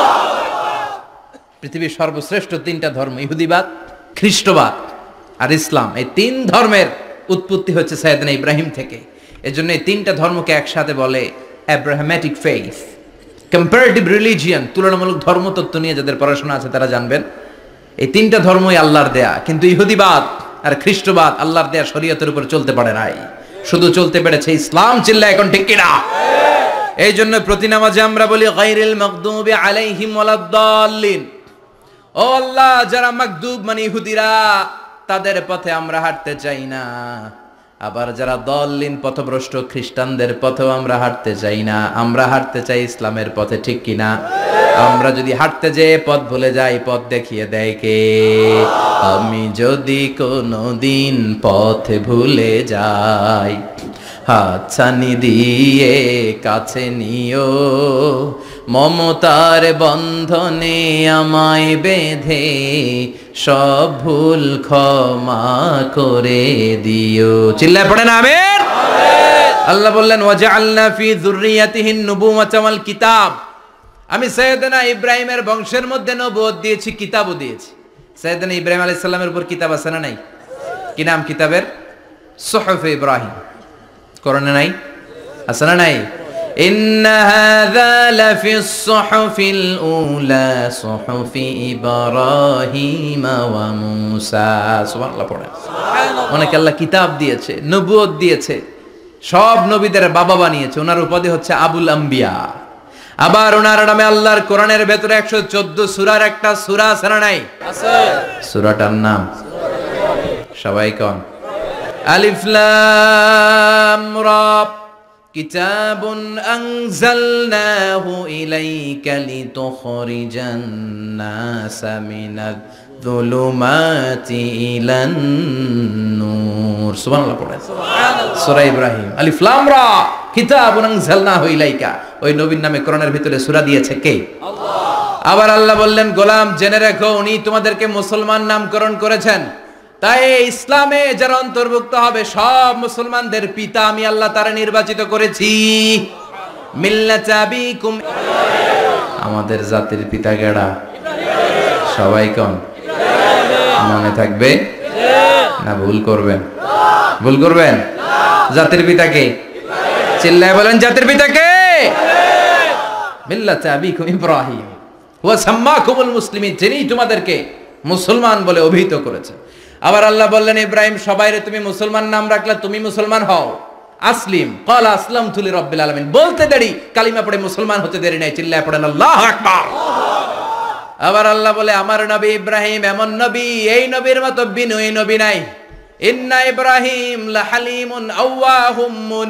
পৃথিবীর সর্বশ্রেষ্ঠ 3টা ধর্ম, ইহুদিবাদ, খ্রিস্টবাদ আর ইসলাম, এই 3 ধর্মের উৎপত্তি হচ্ছে সাইয়েদনা ইব্রাহিম থেকে। এজন্য এই 3টা ধর্মকে একসাথে বলে অ্যাব্রাহামেটিক ফেইথ, কম্পারেটিভ রিলিজিয়ন। তুলনামূলক ধর্মতত্ত্ব নিয়ে যাদের পড়াশোনা আছে তারা জানবেন এই 3টা ধর্মই আল্লাহর দেয়া। কিন্তু ইহুদিবাদ আর খ্রিস্টবাদ আল্লাহর দেয়া শরীয়তের উপর চলতে পারে নাই, শুধু চলতে পেরেছে ইসলাম। চিল্লা এখন ঠিক কিনা? এই জন্য প্রতি নামাজে আমরা বলি গায়রিল মাগদুবি আলাইহিম ওয়ালাদ-দাল্লিন। ও আল্লাহ, যারা মাগদুব মানে ইহুদিরা, তাদের পথে আমরা হাঁটতে চাই না। আবার যারা দললিন পথভ্রষ্ট খ্রিস্টানদের পথেও আমরা হাঁটতে চাই না, আমরা হাঁটতে চাই ইসলামের পথে, ঠিক কিনা? আমরা যদি হাঁটতে যেয়ে পথ ভুলে যাই, পথ দেখিয়ে দেয় কে? আমি যদি কোনোদিন পথ ভুলে যাই, হাতছানি দিয়ে কাছে নিও, মমতার বন্ধনে আমায় বেঁধে সব ভুল ক্ষমা করে দিও। চিল্লায় পড়েন আমিন। আল্লাহ বললেন ওয়াজআলনা ফি যুররিয়াতিহিন নুবুওয়াতা ওয়াল কিতাব, আমি সাইয়েদনা ইব্রাহিমের বংশের মধ্যে নবুয়ত দিয়েছি, কিতাবও দিয়েছি। সাইয়েদনা ইব্রাহিম আলাইহিস সালামের উপর কিতাব আছে না নাই? কি নাম কিতাবের? সুহুফে ইব্রাহিম। কোরআনে নাই? আছে না নাই? ইন্না হাযা লাফিস সুহুফিল উলা সুহুফি ইব্রাহিম ওয়া মূসা। সুবহানাল্লাহ পড়েন। অনেক আল্লাহ কিতাব দিয়েছে, নবুয়ত দিয়েছে, সব নবীদের বাবা বানিয়েছে। ওনার উপাধি হচ্ছে আবুল আম্বিয়া। আবার ওনার নামে আল্লাহর কোরআনের ভেতরে 114 সূরার একটা সূরা আছে না নাই? আছে। সূরাটার নাম সবাই কোন? আলিফ লাম রা। কিতাবুন আনজালনাহু ইলাইকা লিতুখরিজান নাসা মিনাজ যুলুমাতি ইলান নূর। সুবহানাল্লাহ পড়েন। সুবহানাল্লাহ। সূরা ইব্রাহিম আলিফ লাম রা কিতাবুন আনজালনাহু ইলাইকা। ওই নবীর নামে কোরআনের ভিতরে সূরা দিয়েছে কে? আল্লাহ। আবার আল্লাহ বললেন গোলাম জেনে রাখো উনি তোমাদেরকে মুসলমান নামকরণ করেছেন, তাই ইসলামে যারা অন্তর্ভুক্ত হবে সব মুসলমানদের পিতা আমি আল্লাহ তারা নির্বাচিত করেছি। মিল্লাত আবিকুম, আমাদের জাতির পিতা কেডা? সবাই কোন? মনে থাকবে না ভুল করবেন? ভুল করবেন? জাতির পিতা কে? চিল্লায় বলেন জাতির পিতা কে? মিল্লাত আবিকুম ইব্রাহিম ওয়া সাম্মাকুমুল মুসলিমিন, যিনি তোমাদেরকে মুসলমান বলে অভিহিত করেছে। আবার আল্লাহ বললেন ইব্রাহিম সবাইরে তুমি মুসলমান নাম রাখলে, তুমি মুসলমান হও। আসলিম ক্বালা আসলামতু লিরাব্বিল আলামিন, বলতে দেরি, কালিমা পড়ে মুসলমান হতে দেরি নাই। চিল্লায় পড়েন আল্লাহু আকবার। আবার আল্লাহ বলে আমার নবী ইব্রাহিম এমন নবী, এই নবীর মতো বিনয়ী নবী নাই। ইন্না ইব্রাহিম লাহালিমুন আওয়াহুম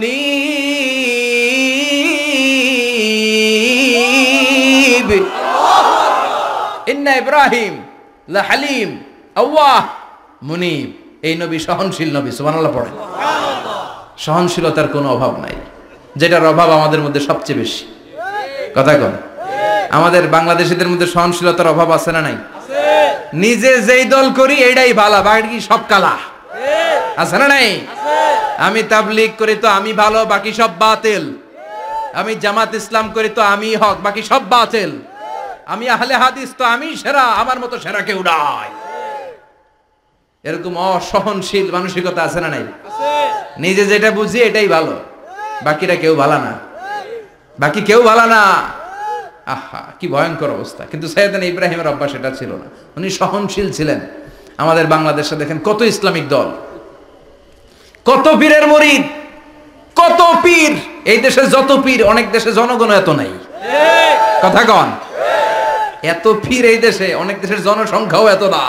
মুনীব। ইন্না ইব্রাহিম লাহালিম আওয়াহ মুনীব, এই নবী সহনশীল নবী। সুবহানাল্লাহ পড়েন। সহনশীলতার কোনো অভাব নাই, যেটার অভাব আমাদের মধ্যে সবচেয়ে বেশি। কথা কন, আমাদের বাংলাদেশীদের মধ্যে সহনশীলতার অভাব আছে না নাই? নিজে যেই দল করি এটাই ভালো, বাকি সব কালা। আছে না নাই? আমি তাবলীগ করি তো আমি ভালো, বাকি সব বাতিল। আমি জামাত ইসলাম করি তো আমি হক, বাকি সব বাতিল। আমি আহলে হাদিস তো আমি সেরা, আমার মতো সেরা কেউ নাই। এরকম অসহনশীল মানসিকতা আছে না নাই? নিজে যেটা বুঝি এটাই ভালো, বাকিরা কেউ ভালো না, বাকি কেউ ভালো না। আহা কি ভয়ঙ্কর অবস্থা। কিন্তু সাইয়েদনা ইব্রাহিমের অভ্যাস এটা ছিল না, উনি সহনশীল ছিলেন। আমাদের বাংলাদেশে দেখেন কত ইসলামিক দল, কত পীরের মুরিদ, কত পীর। এই দেশে যত পীর, অনেক দেশে জনগণ এত নাই। কথা কন, এত পীর এই দেশে, অনেক দেশের জনসংখ্যাও এত না।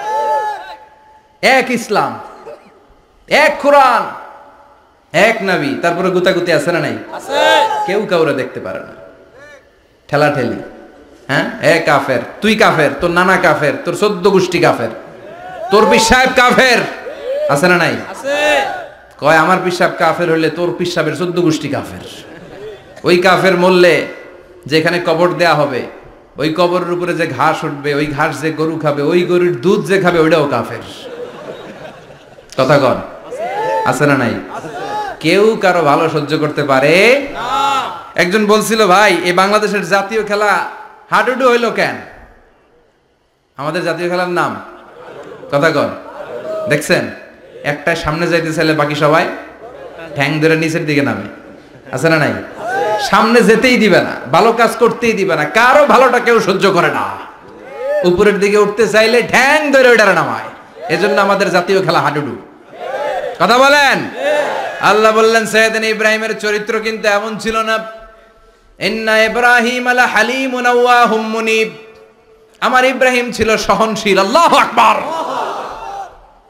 এক ইসলাম, এক কোরআন, এক নবী, তারপরে গুতাগুতি আছে না নাই? কেউ কাউরে দেখতে পারে না, ঠেলা ঠেলি। হ্যাঁ, এ কাফের, তুই কাফের, তোর নানা কাফের, তোর 14 গোষ্ঠী কাফের, তোর পীর সাহেব কাফের। আছে না নাই? কয় আমার পীর সাহেব কাফের হইলে তোর পীর সাহেবের 14 গোষ্ঠী কাফের। ওই কাফের মরলে যেখানে কবর দেয়া হবে, ওই কবরের উপরে যে ঘাস উঠবে, ওই ঘাস যে গরু খাবে, ওই গরুর দুধ যে খাবে, ওইটাও কাফের। কথা কন, আছে না নাই? কেউ কারো ভালো সহ্য করতে পারে না। একজন বলছিল ভাই এই বাংলাদেশের জাতীয় খেলা হাডুডু হইলো কেন? আমাদের জাতীয় খেলার নাম কথা কন, দেখছেন একটা সামনে যাইতে চাইলে বাকি সবাই ঠ্যাং ধরে নিচের দিকে নামে। আছে না নাই? সামনে যেতেই দিবে না, ভালো কাজ করতেই দিবে না, কারো ভালোটা কেউ সহ্য করে না। উপরের দিকে উঠতে চাইলে ঠ্যাং ধরে ওইটারে নামায়। এজন্য আমাদের জাতীয় খেলা হাডুডু। কথা বলেন। আল্লাহ বললেন সাইয়েদনা ইব্রাহিমের চরিত্র কিন্তু এমন ছিল না। ইন্না ইব্রাহিম লা হালিমুন আওয়াহুম মুনীব, আমার ইব্রাহিম ছিল সহনশীল। আল্লাহু আকবার।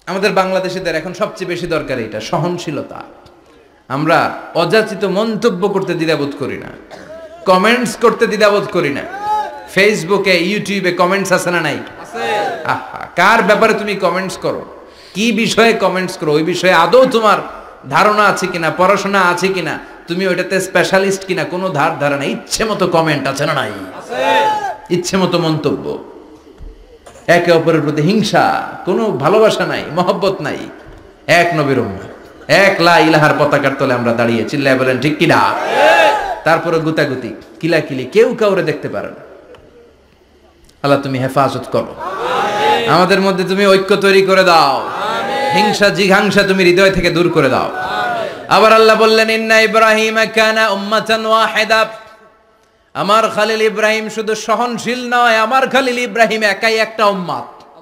আমাদের বাংলাদেশিদের এখন সবচেয়ে বেশি দরকার এটা, সহনশীলতা। আমরা অযাচিত মন্তব্য করতে দ্বিধাবোধ করি না, কমেন্টস করতে দ্বিধাবোধ করি না। ফেসবুকে ইউটিউবে কমেন্টস আছে না নাই? আহা, কার ব্যাপারে তুমি কমেন্টস করো, কি বিষয়ে কমেন্টস করো, ওই বিষয়ে আদৌ তোমার ধারণা আছে কিনা, পড়াশোনা আছে কিনা, তুমি ওইটাতে স্পেশালিস্ট কিনা, কোনো ধারণা। ইচ্ছে মতো কমেন্ট আছে না নাই? ইচ্ছে মতো মন্তব্য, একে অপরের প্রতি হিংসা, কোনো ভালোবাসা নাই, মহব্বত নাই। এক নবীর উম্মত, এক লা ইলাহার পতাকার তলে আমরা দাঁড়িয়ে, চিল্লায় বলেন ঠিক কিনা? তারপরে গুতাগুতি, কিলাকিলি, কেউ কাউরে দেখতে পারে না। আল্লাহ তুমি হেফাজত করো, আমাদের মধ্যে তুমি ঐক্য তৈরি করে দাও, হিংসা জিঘাংসা তুমি হৃদয় থেকে দূর করে দাও। আবার আল্লাহ বললেন ইন্না ইব্রাহিম কানা উম্মাতান ওয়াহিদা, আমার খলিল ইব্রাহিম শুধু সহনশীল নয়, আমার খলিল ইব্রাহিম একাই একটা উম্মত।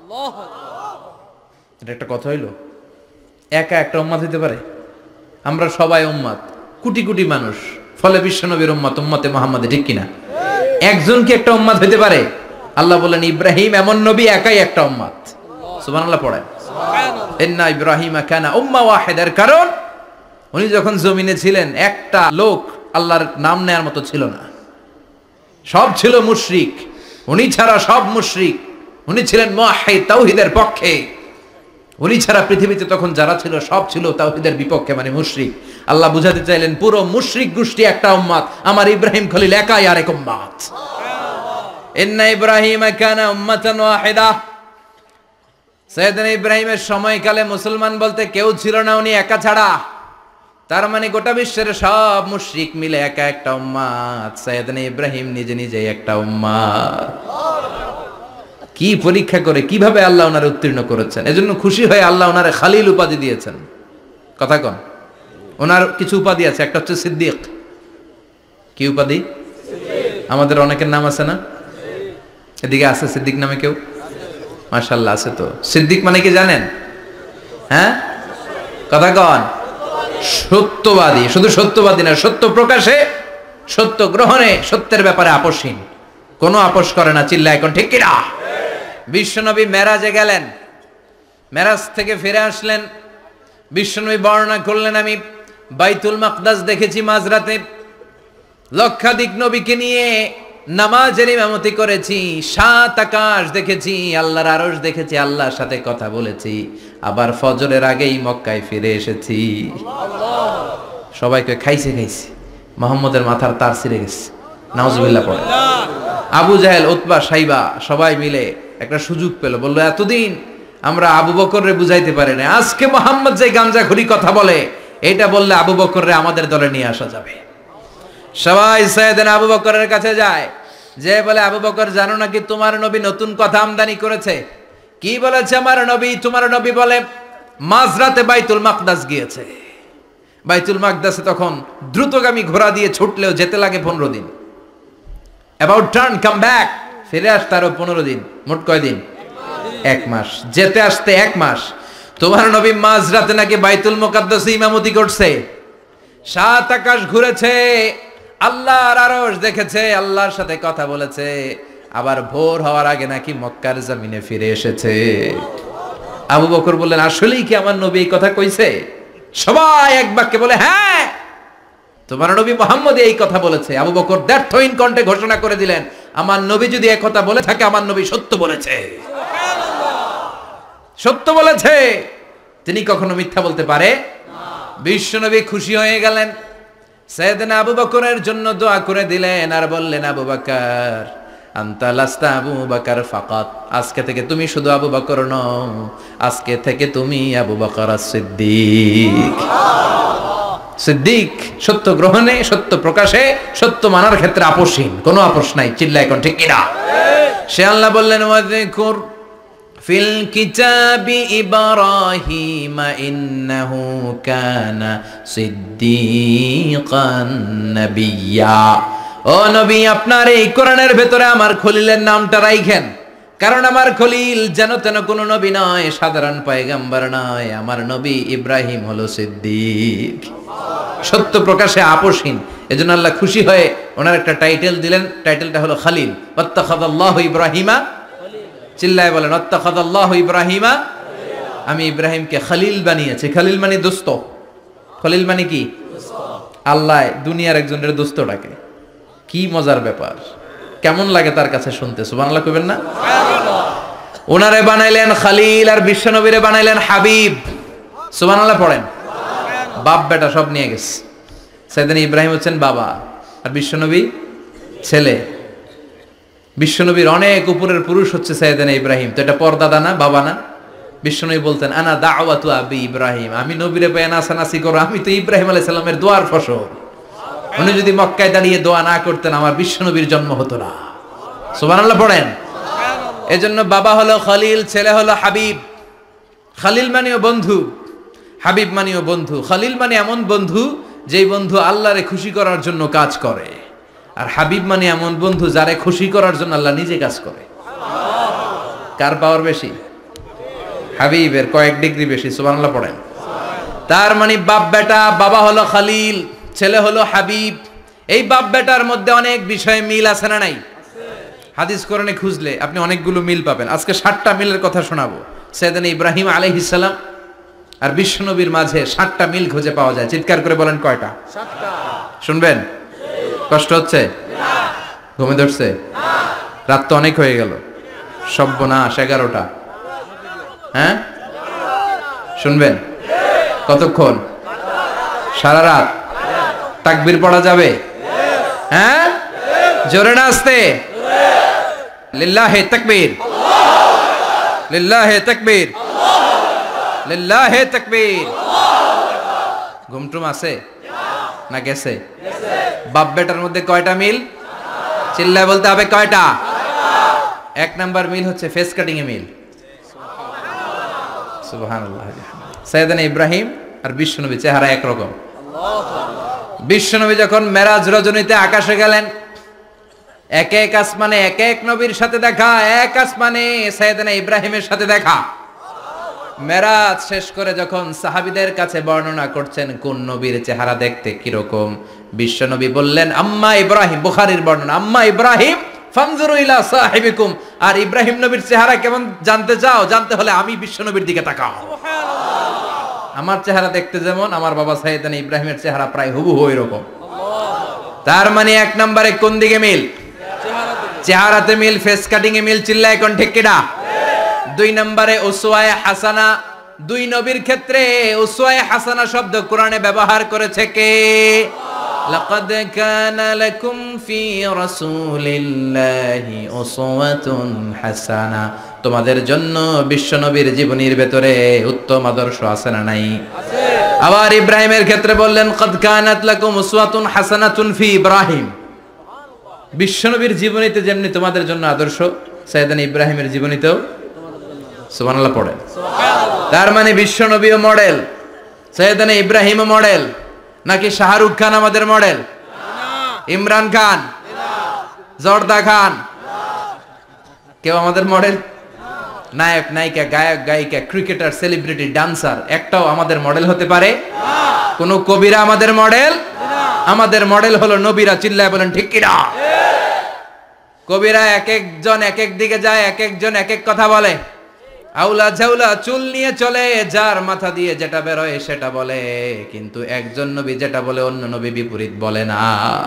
এটা একটা কথা হইলো? একা একটা উম্মত হইতে পারে? আমরা সবাই উম্মত, কোটি কোটি মানুষ, ফলে বিশ্বনবীর উম্মত, উম্মতে মুহাম্মাদে, ঠিক কিনা? একজন কি একটা উম্মত হইতে পারে? আল্লাহ বলেন ইব্রাহিম এমন নবী, একাই একটা উম্মত। সুবহানাল্লাহ পড়েন। ইন্না ইব্রাহিম কানা উম্মাহ ওয়াহিদার, কারণ উনি যখন জমিনে ছিলেন একটা লোক আল্লাহর নাম নেয়ার মতো ছিল না, সব ছিল মুশরিক, উনি ছাড়া সব মুশরিক। উনি ছিলেন মুওয়াহহিদ, তাওহীদের পক্ষে। উনি ছাড়া পৃথিবীতে তখন যারা ছিল সব ছিল তাওহীদের বিপক্ষে, মানে মুশরিক। আল্লাহ বুঝাতে চাইলেন পুরো মুশরিক গোষ্ঠী একটা উম্মত, আমার ইব্রাহিম খলিল একাই আরেক উম্মত। ইন্না ইব্রাহিম কানা উম্মাতান ওয়াহিদা, সাইয়েদনা ইব্রাহিমের সময়কালে মুসলমান বলতে কেউ ছিল না, উনি একা ছাড়া। তার মানে গোটা বিশ্বের সব মুশরিক মিলে একা একটা উম্মত, সাইয়েদনা ইব্রাহিম নিজে নিজে একটা উম্মত। কি পরীক্ষা করে, কিভাবে আল্লাহ ওনারে উত্তীর্ণ করেছেন। এজন্য খুশি হয়ে আল্লাহ ওনারে খালিল উপাধি দিয়েছেন। কথা কন, ওনার কিছু উপাধি আছে, একটা হচ্ছে সিদ্দিক। কি উপাধি? আমাদের অনেকের নাম আছে না? এদিকে আছে সিদ্দিক নামে কেউ? মাশাআল্লাহ আছে তো। সিদ্দিক মানে কি জানেন? হ্যাঁ, কথা কন। সত্যবাদী, শুধু সত্যবাদী না, সত্য প্রকাশে, সত্য গ্রহণে, সত্যের ব্যাপারে আপোষহীন, কোনো আপোষ করে না। চিল্লা এখন ঠিক কিনা? বিশ্বনবী মেরাজে গেলেন, মেরাজ থেকে ফিরে আসলেন, বিশ্বনবী বর্ণনা করলেন আমি বাইতুল মাকদাস দেখেছি মাঝরাতে, লক্ষাধিক নবীকে নিয়ে নামাজের ইমামতি করেছি, 7 আকাশ দেখেছি, আল্লাহর আরশ দেখেছি, আল্লাহর সাথে কথা বলেছি, আবার ফজরের আগেই মক্কায় ফিরে এসেছি। সবাইকে খাইছে মুহাম্মদের মাথার তার ছিঁড়ে গেছে, নাউজুবিল্লাহ পড়ে। আবু জাহেল, উতবা, সাইবা সবাই মিলে একটা সুযোগ পেল, বললো এতদিন আমরা আবু বকররে বুঝাইতে পারি না, আজকে মুহাম্মদ যে গাঞ্জাখুরি কথা বলে, এটা বললে আবু বকররে আমাদের দলে নিয়ে আসা যাবে। সবাই সাইয়েদনা আবু বকরের কাছে যায়, যে বলে আবু বকর জানো নাকি তোমার নবী নতুন কথা আমদানি করেছে? কি বলেছে আমার নবী? তোমার নবী বলে মাঝরাতে বাইতুল মাকদাস গিয়েছে। বাইতুল মাকদাসে তখন দ্রুতগামী ঘোড়া দিয়ে ছুটলেও যেতে লাগে 15 দিন। অ্যাবাউট টার্ন কাম ব্যাক, ফিরে আসতে আরো 15 দিন, মোট কয় দিন? 1 মাস, যেতে আসতে 1 মাস। তোমার নবী মাঝরাতে নাকি বাইতুল মুকাদ্দাসে ইমামতি করছে, 7 আকাশ ঘুরেছে, আল্লাহর আরশ দেখেছে, আল্লাহর সাথে কথা বলেছে, আবার ভোর হওয়ার আগে নাকি মক্কার জমিনে ফিরে এসেছে। আবু বকর বললেন আসলেই কি আমার নবী এই কথা কইছে? সবাই এক বাক্যে বলে হ্যাঁ, তোমার নবী মুহাম্মদ এই কথা বলেছে। আবু বকর দ্ব্যর্থহীন কণ্ঠে ঘোষণা করে দিলেন, আমার নবী যদি এই কথা বলে থাকে, আমার নবী সত্য বলেছে, সত্য বলেছে, তিনি কখনো মিথ্যা বলতে পারে না। বিশ্বনবী খুশি হয়ে গেলেন, সাইয়েদনা আবু বকরের জন্য দোয়া করে দিলেন, আর বললেন আবু বকর আনতা লাস্তা আবু বকর ফাকাত, আজকে থেকে তুমি শুধু আবু বকর নও, আজকে থেকে তুমি আবু বকর সিদ্দিক। সিদ্দিক সত্য গ্রহণে, সত্য প্রকাশে, সত্য মানার ক্ষেত্রে আপোষহীন, কোনো আপোষ নাই। চিল্লা এখন ঠিক কিনা? সে আল্লাহ বললেন ওয়াযকুর ফিল কিতাবি ইব্রাহিম ইন্নাহু কানা সিদ্দিকান নাবিয়্যা। ও নবী, আপনার এই কোরআনের ভেতরে আমার খলিলের নামটা রাখেন, কারণ আমার খলিল যেন তেন কোনো নবী নয়, সাধারণ পয়গম্বর নয়, আমার নবী ইব্রাহিম হলো সিদ্দিক, সত্য প্রকাশে আপোষহীন। এজন্য আল্লাহ খুশি হয়ে ওনার একটা টাইটেল দিলেন, টাইটেলটা হলো খলিল। ওয়াত্তাখাযাল্লাহু ইব্রাহিমা, চিল্লায় বলেন ওয়াত্তাখাযাল্লাহু ইব্রাহিমা। আমি ইব্রাহিমকে খলিল বানিয়েছি। খলিল মানে দোস্ত। খলিল মানে কি? আল্লাহ দুনিয়ার একজনের দোস্ত ডাকে। কি মজার ব্যাপার, কেমন লাগে তার কাছে শুনতে। সুবহানাল্লাহ কইবেন না? ওনারে বানাইলেন খলিল আর বিশ্বনবীরে বানাইলেন হাবিব। সুবহানাল্লাহ পড়েন। বাপ বেটা সব নিয়ে গেছে। সাইয়েদনা ইব্রাহিম হচ্ছেন বাবা আর বিশ্বনবী ছেলে। বিশ্বনবীর অনেক উপরের পুরুষ হচ্ছে সাইয়েদনা ইব্রাহিম। তো এটা পরদাদা না, বাবা না? বিশ্বনবী বলতেন আনা দাওয়াতু আবি ইব্রাহিম, আমি নবীরে পেয়ে নাসানাসি করো, আমি তো ইব্রাহিম আলাইহিস সালামের দোয়ার ফসল। উনি যদি মক্কায় দাঁড়িয়ে দোয়া না করতেন আমার বিশ্বনবীর জন্ম হতো না। সুবহানাল্লাহ পড়েন। এজন্য বাবা হলো খলিল, ছেলে হলো হাবিব। খলিল মানেও বন্ধু, হাবিব মানেও বন্ধু। খলিল মানে এমন বন্ধু যেই বন্ধু আল্লাহরে খুশি করার জন্য কাজ করে, আর হাবিব মানে এমন বন্ধু যারে খুশি করার জন্য আল্লাহ নিজে কাজ করে। কার পাওয়ার বেশি? হাবিবের কয়েক ডিগ্রি বেশি। সুবহানাল্লাহ পড়েন। তার মানে বাপ বেটা, বাবা হলো খলিল, ছেলে হলো হাবিব। এই বাপ বেটার মধ্যে অনেক বিষয়ে মিল আছে না নাই? হাদিস কোরআনে খুঁজলে আপনি অনেকগুলো মিল পাবেন। আজকে 7টা মিলের কথা শোনাবো। সাইয়েদনা ইব্রাহিম আলাইহিস সালাম আর বিশ্বনবীর মাঝে 7টা মিল খুঁজে পাওয়া যায়। চিৎকার করে বলেন কয়টা? 7টা। শুনবেন? কষ্ট হচ্ছে? ঘুমে ধরছে? রাত তো অনেক হয়ে গেল। সর্বনাশ, 11টা। হ্যাঁ শুনবেন? কতক্ষণ? সারা রাত। তাকবীর পড়া যাবে? হ্যাঁ জোরে না আস্তে? লিল্লাহে তাকবীর, লিল্লাহে তাকবীর, লিল্লাহে তাকবীর। ঘুমটুম আছে না গেছে? বাপ বেটার মধ্যে কয়টা মিল? চিল্লায় বলতে হবে কয়টা? 1 নাম্বার মিল হচ্ছে ফেস কাটিং এ মিল। সুবহানাল্লাহ। সাইয়েদনা ইব্রাহিম আর বিশ্বনবী চেহারা একরকম। বিশ্বনবী যখন মেরাজ রজনীতে আকাশে গেলেন, এক এক আসমানে এক এক নবীর সাথে দেখা, এক আসমানে সাইয়েদনা ইব্রাহিমের সাথে দেখা। মেরাজ শেষ করে যখন সাহাবীদের কাছে বর্ণনা করছেন কোন নবীর চেহারা দেখতে কিরকম, বিশ্বনবী বললেন আম্মা ইব্রাহিম। বুখারীর বর্ণনা, আম্মা ইব্রাহিম ফানজুরু ইলা সাহিবিকুম। আর ইব্রাহিম নবীর চেহারা কেমন জানতে চাও? জানতে হলে আমি বিশ্বনবীর দিকে তাকাও। আমার চেহারা দেখতে যেমন, আমার বাবা সাইয়েদনা ইব্রাহিমের চেহারা প্রায় হুবহু এরকম। তার মানে 1 নম্বরে কোন দিকে মিল? চেহারাতে মিল, ফেস কাটিং এ মিল। চিল্লায় কোন ঠিক কিনা? 2 নম্বরে উসওয়ায়ে হাসানা। 2 নবীর ক্ষেত্রে উসওয়ায়ে হাসানা শব্দ কোরআনে ব্যবহার করেছে কে? লাকাদ কানা লাকুম ফি রাসূলিল্লাহি উসওয়াতুন হাসানা। তোমাদের জন্য বিশ্বনবীর জীবনীর ভেতরে উত্তম আদর্শ আছে না নাই? আছে। আবার ইব্রাহিমের ক্ষেত্রে বললেন কাদ কানাত লাকুম উসওয়াতুন হাসানাতুন ফি ইব্রাহিম। বিশ্বনবীর জীবনীতে যেমনি তোমাদের জন্য আদর্শ, সাইয়েদনা ইব্রাহিমের জীবনীতেও। সুবহানাল্লাহ পড়েন। সুবহানাল্লাহ। তার মানে বিশ্বনবীও মডেল, সাইয়েদনা ইব্রাহিমও মডেল। নাকি শাহরুখ খান আমাদের মডেল? না। ইমরান খান? না। জর্দা খান? না। কেউ আমাদের মডেল? নায়ক নায়িকা, গায়ক গায়িকা, ক্রিকেটার, সেলিব্রিটি, ডান্সার একটাও আমাদের মডেল হতে পারে না। কোন কবিরা আমাদের মডেল না। আমাদের মডেল হলো নবীরা। চিল্লায় বলেন ঠিক কিনা? কবিরা এক একজন এক এক দিকে যায়, এক একজন এক এক কথা বলে। আউলা ঝাউলা চুল নিয়ে চলে, যার মাথা দিয়ে যেটা বেরোয় সেটা বলে, কিন্তু একজন নবী যেটা বলে অন্য নবী বিপরীত বলে না।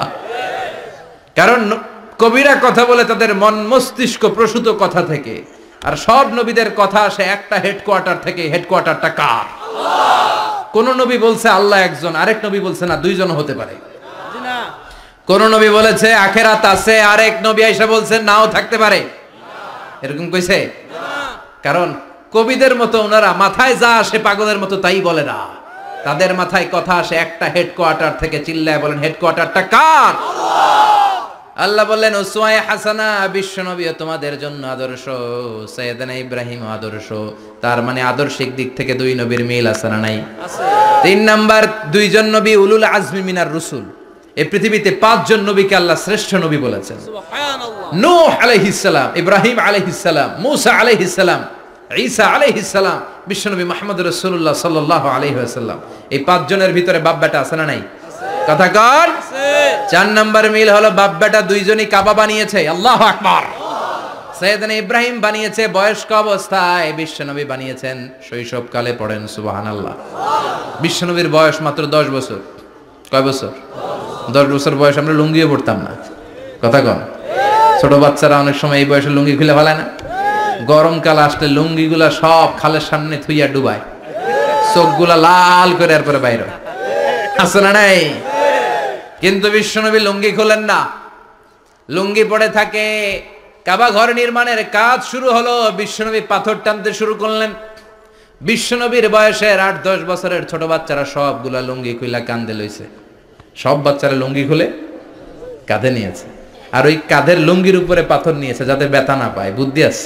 কারণ কবিরা কথা বলে তাদের মন মস্তিষ্ক প্রসূত কথা থেকে, আর সব নবীদের কথা আসে একটা হেডকোয়ার্টার থেকে। হেডকোয়ার্টারটা কার? কোন নবী বলছে আল্লাহ একজন, আরেক নবী বলছে না 2 জন হতে পারে। কোন নবী বলেছে আখিরাত আছে, আরেক নবী আইসা বলছে নাও থাকতে পারে। এরকম কইছে? কারণ কবিদের মতো ওনারা মাথায় যা আসে পাগলের মতো তাই বলে না। তাদের মাথায় কথা আসে একটা হেডকোয়ার্টার থেকে। চিল্লায় বলেন হেডকোয়ার্টারটা কার? আল্লাহ বললেন উসওয়ায়ে হাসানা। বিশ্বনবী তোমাদের জন্য আদর্শ, সাইয়েদনা ইব্রাহিম আদর্শ। তার মানে আদর্শিক দিক থেকে 2 নবীর মিল আছে না নাই? আছে। 3 নাম্বার, 2 জন নবী উলুল আজমি মিনার রাসূল। এই পৃথিবীতে 5 জন নবীকে আল্লাহ শ্রেষ্ঠ নবী বলেছেন। সুবহানাল্লাহ। নূহ আলাইহিস সালাম, ইব্রাহিম আলাইহিস সালাম, মূসা আলাইহিস সালাম, ঈসা আলাইহিস সালাম, বিশ্বনবী মুহাম্মদ রাসূলুল্লাহ সাল্লাল্লাহু আলাইহি ওয়াসাল্লাম। এই 5 জনের ভিতরে বাপ বেটা আছে না নাই? কথা কর। 4 নাম্বার মিল হলো বাপ বেটা 2 জনই কাবা বানিয়েছে। আল্লাহু আকবার। সাইয়েদনা ইব্রাহিম বানিয়েছে বয়স্ক অবস্থায়, বিশ্বনবী বানিয়েছেন শৈশবকালে। পড়েন সুবহানাল্লাহ। বিশ্বনবীর বয়স মাত্র 10 বছর। কয় বছর? 10 বছর বয়স আমরা লুঙ্গিও পড়তাম না। কথা কন। ছোট বাচ্চারা অনেক সময় এই বয়সে লুঙ্গি খুলে ফেলায় না? গরমকাল আসলে লুঙ্গিগুলা সব খালের সামনে থুইয়া ডুবায়, চোখগুলা লাল করে এরপরে বাইরে আছে না নাই? কিন্তু বিশ্বনবী লুঙ্গি খোলেন না, লুঙ্গি পড়ে থাকে। কাবা ঘর নির্মাণের কাজ শুরু হলো, বিশ্বনবী পাথর টানতে শুরু করলেন। বিশ্বনবীর বয়সের 8-10 বছরের ছোট বাচ্চারা সবগুলা লুঙ্গি খুইলা কাঁধে লইছে। সব বাচ্চারা লুঙ্গি খুলে কাঁধে নিয়েছে, আর ওই কাঁধের লুঙ্গির উপরে পাথর নিয়েছে যাতে ব্যথা না পায়। বুদ্ধি আছে।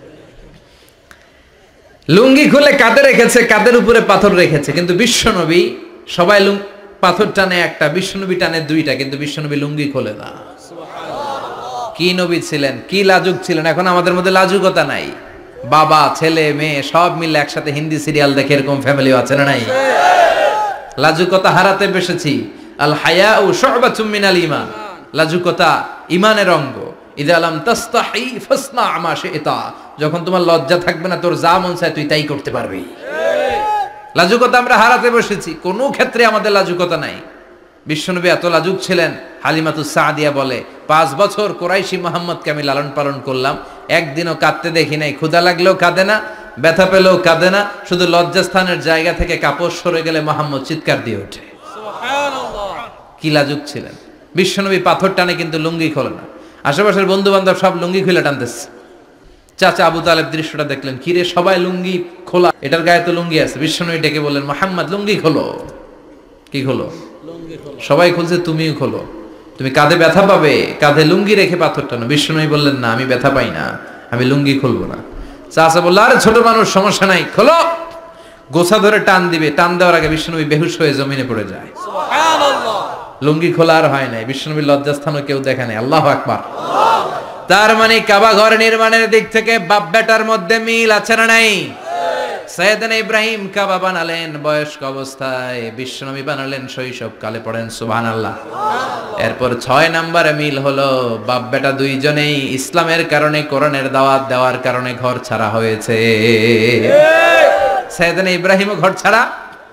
লুঙ্গি খুলে কাঁধে রেখেছে, কাঁধের উপরে পাথর রেখেছে। কিন্তু বিশ্বনবী, সবাই পাথর টানে একটা, বিশ্বনবী টানে দুইটা, কিন্তু বিশ্বনবী লুঙ্গি খোলে না। কি নবী ছিলেন, কি লাজুক ছিলেন। এখন আমাদের মধ্যে লাজুকতা নাই। বাবা ছেলে মেয়ে সব মিলে একসাথে হিন্দি সিরিয়াল দেখে, এরকম ফ্যামিলিও আছে না নাই? লাজুকতা হারাতে বসেছি। আল হায়াউ শু'বাতুম মিনাল ঈমান। লাজুকতা ঈমানের অঙ্গ। ইযা লাম তাস্তাহি ফাসনা মা শি'তা। যখন তোমার লজ্জা থাকবে না, তোর যা মন চায় তুই তাই করতে পারবি। লাজুকতা আমরা হারাতে বসেছি, কোনো ক্ষেত্রে আমাদের লাজুকতা নাই। বিশ্বনবী এত লাজুক ছিলেন, হালিমাতুস সাদিয়া বলে 5 বছর কুরাইশি মুহাম্মদকে আমি লালন পালন করলাম, একদিনও কাঁদতে দেখি নাই। ক্ষুধা লাগলেও কাঁদে না, ব্যথা পেলেও কাঁদে না, শুধু লজ্জাস্থানের জায়গা থেকে কাপড় সরে গেলে মুহাম্মদ চিৎকার দিয়ে ওঠে। সুবহানাল্লাহ। কি লাজুক ছিলেন। বিশ্বনবী পাথর টানে কিন্তু লুঙ্গি খোলে না। আশেপাশের বন্ধু বান্ধব সব লুঙ্গি খুলে টানতেছে। চাচা আবু তালেব দৃশ্যটা দেখলেন, কিরে সবাই লুঙ্গি খোলা, এটার গায়ে তো লুঙ্গি আছে। বিশ্বনবী ডেকে বললেন, মুহাম্মদ লুঙ্গি খোলো। কি খোলো? সবাই খুলছে, তুমিও খোলো। তুমি কাঁধে ব্যথা পাবে, কাঁধে লুঙ্গি রেখে পাথর টানো। বিশ্বনবী বললেন, না আমি ব্যথা পাই না, আমি লুঙ্গি খুলবো না। চাচা বলল, আরে ছোট মানুষ, সমস্যা নাই, খোলো। গোছা ধরে টান দিবে, টান দেওয়ার আগে বিশ্বনবী বেহুশ হয়ে জমিনে পড়ে যায়। সুবহানাল্লাহ। লুঙ্গি খোলা আর হয় নাই। বিশ্বনবীর লজ্জাস্থানও কেউ দেখে নাই। আল্লাহু আকবার। তার মানে কাবা ঘর নির্মাণের দিক থেকে বাপ বেটার মধ্যে মিল আছে না নাই? সাইয়েদনা ইব্রাহিম কাবা বানালেন বয়স্ক অবস্থায়, বিশ্বনবী বানালেন শৈশবকালে। পড়েন সুবহানাল্লাহ। এরপর 6 নম্বরে মিল হলো, বাপ বেটা দুইজনেই ইসলামের কারণে, কোরআনের দাওয়াত দেওয়ার কারণে ঘর ছাড়া হয়েছে। সাইয়েদনা ইব্রাহিমও ঘর ছাড়া,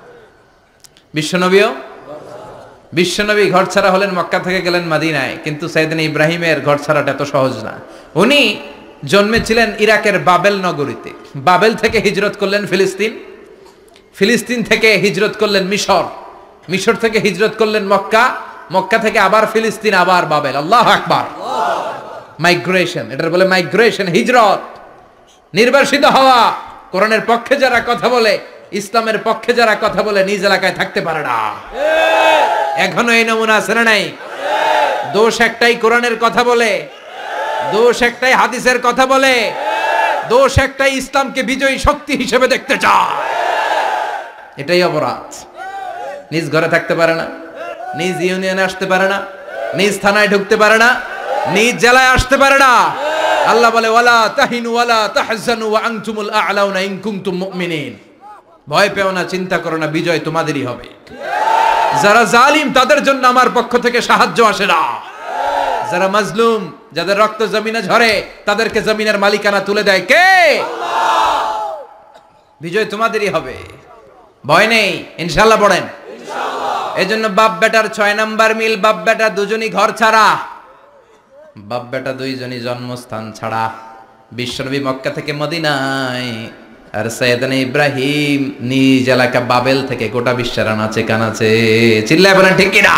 বিশ্বনবী ঘর ছাড়া হলেন, মক্কা থেকে গেলেন মদিনায়। কিন্তু সাইয়েদনা ইব্রাহিমের ঘর ছাড়াটা এত সহজ না। উনি জন্মেছিলেন ইরাকের বাবেল নগরীতে। বাবেল থেকে হিজরত করলেন ফিলিস্তিন, ফিলিস্তিন থেকে হিজরত করলেন মিশর, মিশর থেকে হিজরত করলেন মক্কা, মক্কা থেকে আবার ফিলিস্তিন, আবার বাবেল। আল্লাহু আকবার। মাইগ্রেশন, এটার বলে মাইগ্রেশন, হিজরত, নির্বাসিত হওয়া। কোরআনের পক্ষে যারা কথা বলে, ইসলামের পক্ষে যারা কথা বলে, নিজ এলাকায় থাকতে পারে না। এখনো এই নমুনা আছে না নাই? দোষ একটাই, কোরআনের কথা বলে। দোষ একটাই, হাদিসের কথা বলে। দোষ একটাই, ইসলামকে বিজয়ী শক্তি হিসেবে দেখতে চায়। এটাই অপরাধ। নিজ ঘরে থাকতে পারে না, নিজ ইউনিয়নে আসতে পারে না, নিজ থানায় ঢুকতে পারে না, নিজ জেলায় আসতে পারে না। আল্লাহ বলে, ওয়ালা তাহিনু ওয়ালা তাহজানু ওয়া আনতুমুল আ'লাউনা ইন কুনতুম মুমিনিন। ভয় পেও না, চিন্তা করো না, বিজয় তোমাদেরই হবে। যারা জালিম তাদের জন্য আমার পক্ষ থেকে সাহায্য আসে না। যারা মাজলুম, যাদের রক্ত জমিনে ঝরে, তাদেরকে জমিনের মালিকানা তুলে দেয় কে? আল্লাহ। বিজয় তোমাদেরই হবে, ভয় নেই, ইনশাআল্লাহ। পড়েন ইনশাআল্লাহ। এজন্য বাপ বেটার 6 নাম্বার মিল, বাপ বেটা দুজনই ঘর ছাড়া, বাপ বেটা দুইজনই জন্মস্থান ছাড়া। বিশ্বনবী মক্কা থেকে মদিনায়, আর সাইয়েদনা ইব্রাহিম নিজ এলাকা বাবেল থেকে গোটা বিশ্বের আনাচে কানাচে। চিল্লায় বলেন ঠিক কিনা?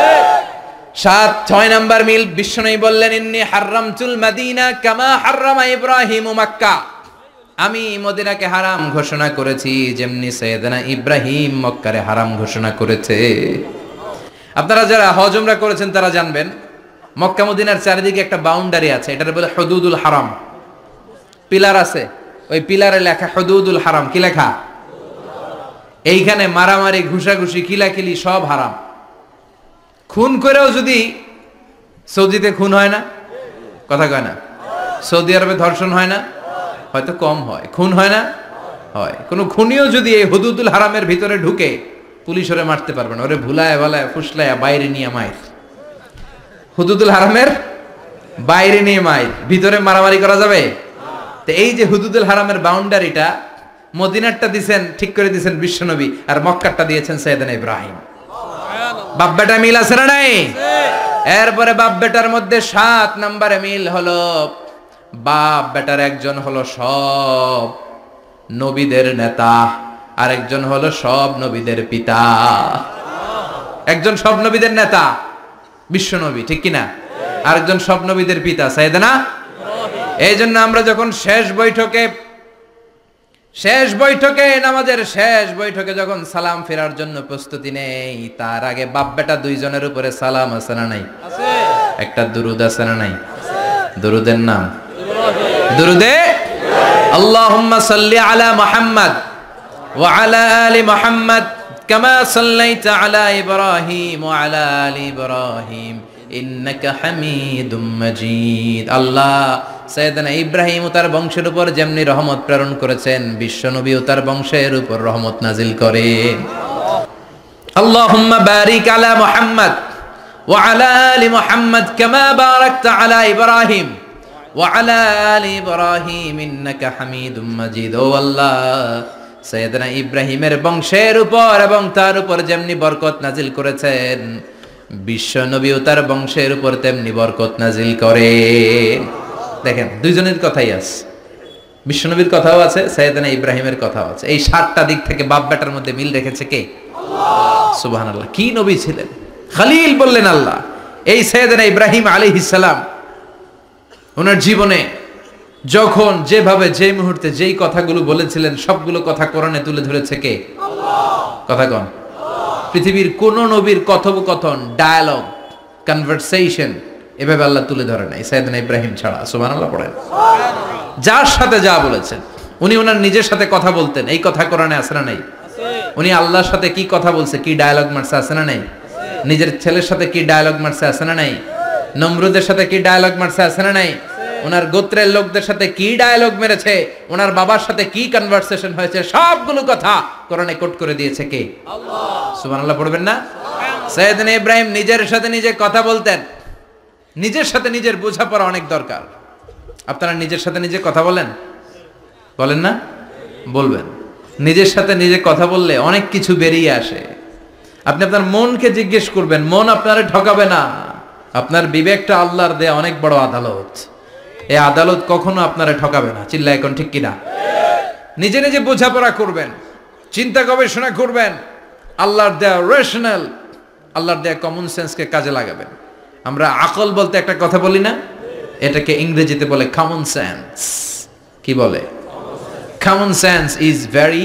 6 নাম্বার মিল, বিশ্বনবী বললেন, ইন্নী হারামতুল মদিনা কামা হারামা ইব্রাহিম মক্কা। আমি মদিনাকে হারাম ঘোষণা করেছি যেমনি সাইয়েদনা ইব্রাহিম মক্কারে হারাম ঘোষণা করেছে। আপনারা যারা হজ উমরা করেছেন তারা জানবেন, মক্কা মদিনার চারিদিকে একটা বাউন্ডারি আছে, এটার বলে হুদুদুল হারাম। পিলার আছে, ওই পিলারে লেখা হুদুদুল হারাম। কি লেখা? এইখানে মারামারি, ঘুষাঘুষি, কিলাকিলি সব হারাম। খুন করেও যদি, সৌদিতে খুন হয় না, কথা কয় না? সৌদি আরবে ধর্ষণ হয় না, হয়তো কম হয়, খুন হয় না, হয়। কোন খুনিও যদি এই হুদুদুল হারামের ভিতরে ঢুকে, পুলিশ ওরে মারতে পারবে না, ওরে ভুলায় ভালায় ফুসলায় বাইরে নিয়ে মায়ের। হুদুদুল হারামের বাইরে নিয়ে মাইল, ভিতরে মারামারি করা যাবে? তো এই যে হুদুদুল হারামের বাউন্ডারিটা, মদিনারটা দিয়েছেন ঠিক করে দিয়েছেন বিশ্বনবী, আর মক্কারটা দিয়েছেন সাইয়েদনা ইব্রাহিম। বাপ বেটা মিল আছে না নাই? এরপরে বাপ বেটার মধ্যে 7 নম্বরে মিল হলো, বাপ বেটার একজন হলো সব নবীদের নেতা, আর একজন হলো সব নবীদের পিতা। একজন সব নবীদের নেতা বিশ্বনবী, ঠিক কিনা? আরেকজন সব নবীদের পিতা সাইয়েদনা। এই জন্য আমরা যখন শেষ বৈঠকে নামাজের শেষ বৈঠকে যখন সালাম ফেরার জন্য প্রস্তুতি নেই, তার আগে বাপ বেটা দুইজনের উপরে সালাম আছে না নাই? একটা দুরুদ আছে না নাই? দুরুদের নাম দুরুদে আল্লাহুম্মা সাল্লি আলা মুহাম্মদ ওয়া আলা আলি মুহাম্মদ কামা সাল্লাইতা আলা ইব্রাহিম ওয়া আলা আলি ইব্রাহিম ইন্নাকা হামিদুম মাজিদ। আল্লাহ সাইয়েদনা ইব্রাহিম ও তার বংশের উপর যেমনি রহমত প্রেরণ করেছেন, বিশ্বনবী ও তার বংশের উপর রহমত নাজিল করেন। আল্লাহুম্মা বারিক আলা মুহাম্মদ ওয়া আলা আলি মুহাম্মদ কামা বারাকতা আলা ইব্রাহিম ওয়া আলা আলি ইব্রাহিম ইন্নাকা হামিদুম মাজিদ। ও আল্লাহ, সাইয়েদনা ইব্রাহিমের বংশের উপর এবং তার উপর যেমনি বরকত নাজিল করেছেন, বিশ্বনবী ও তার বংশের উপর তেমনি বরকত নাজিল করেন। দেখেন, দুইজনের কথাই আছে, বিশ্বনবীর কথাও আছে, সাইয়েদনা ইব্রাহিমের কথাও আছে। এই 7টা দিক থেকে বাপ বেটার মধ্যে মিল রেখেছে কে? আল্লাহ। সুবহানাল্লাহ। কি নবী ছিলেন! খলিল বললেন আল্লাহ। এই সাইয়েদনা ইব্রাহিম আলাইহিস সালাম ওনার জীবনে যখন যেভাবে যে মুহূর্তে যেই কথাগুলো বলেছিলেন, সবগুলো কথা কোরআনে তুলে ধরেছে কে? আল্লাহ। কথা কোন? পৃথিবীর কোন নবীর কথোপকথন, ডায়ালগ, কনভারসেশন এভাবে আল্লাহ তুলে ধরে নাই সাইয়েদনা ইব্রাহিম ছাড়া। সুবহানাল্লাহ পড়েন। যার সাথে যা বলেছেন, উনি ওনার নিজের সাথে কথা বলতেন, এই কথা কোরআনে আছে না নাই? উনি আল্লাহর সাথে কি কথা বলছে, কি ডায়ালগ মারছে, আছে না নাই? নিজের ছেলের সাথে কি ডায়ালগ মারছে, আছে না নাই? নমরুদের সাথে কি ডায়ালগ মারছে, আছে না নাই? ওনার গোত্রের লোকদের সাথে কি ডায়ালগ মেরেছে, ওনার বাবার সাথে কি কনভারসেশন হয়েছে, সবগুলো কথা কোরআনে কোট করে দিয়েছে কে? আল্লাহ। সুবহানাল্লাহ পড়বেন না? সাইয়েদনা ইব্রাহিম নিজের সাথে নিজে কথা বলতেন। নিজের সাথে নিজের বোঝাপড়া অনেক দরকার। আপনারা নিজের সাথে নিজে কথা বলেন? বলেন না? বলবেন। নিজের সাথে নিজে কথা বললে অনেক কিছু বেরিয়ে আসে। আপনি আপনার মনকে জিজ্ঞেস করবেন, মন আপনারে ঠকাবে না। আপনার বিবেকটা আল্লাহর দেয়া অনেক বড় আদালত। এই আদালত কখনো আপনারে ঠকাবে না। চিল্লা এখন ঠিক কিনা? নিজে নিজে বোঝাপড়া করবেন, চিন্তা গবেষণা করবেন, আল্লাহর দেয়া রেশনাল, আল্লাহর দেয়া কমন সেন্সকে কাজে লাগাবেন। আমরা আকল বলতে একটা কথা বলি না, এটাকে ইংরেজিতে বলে কমন সেন্স। কি বলে? Common sense is very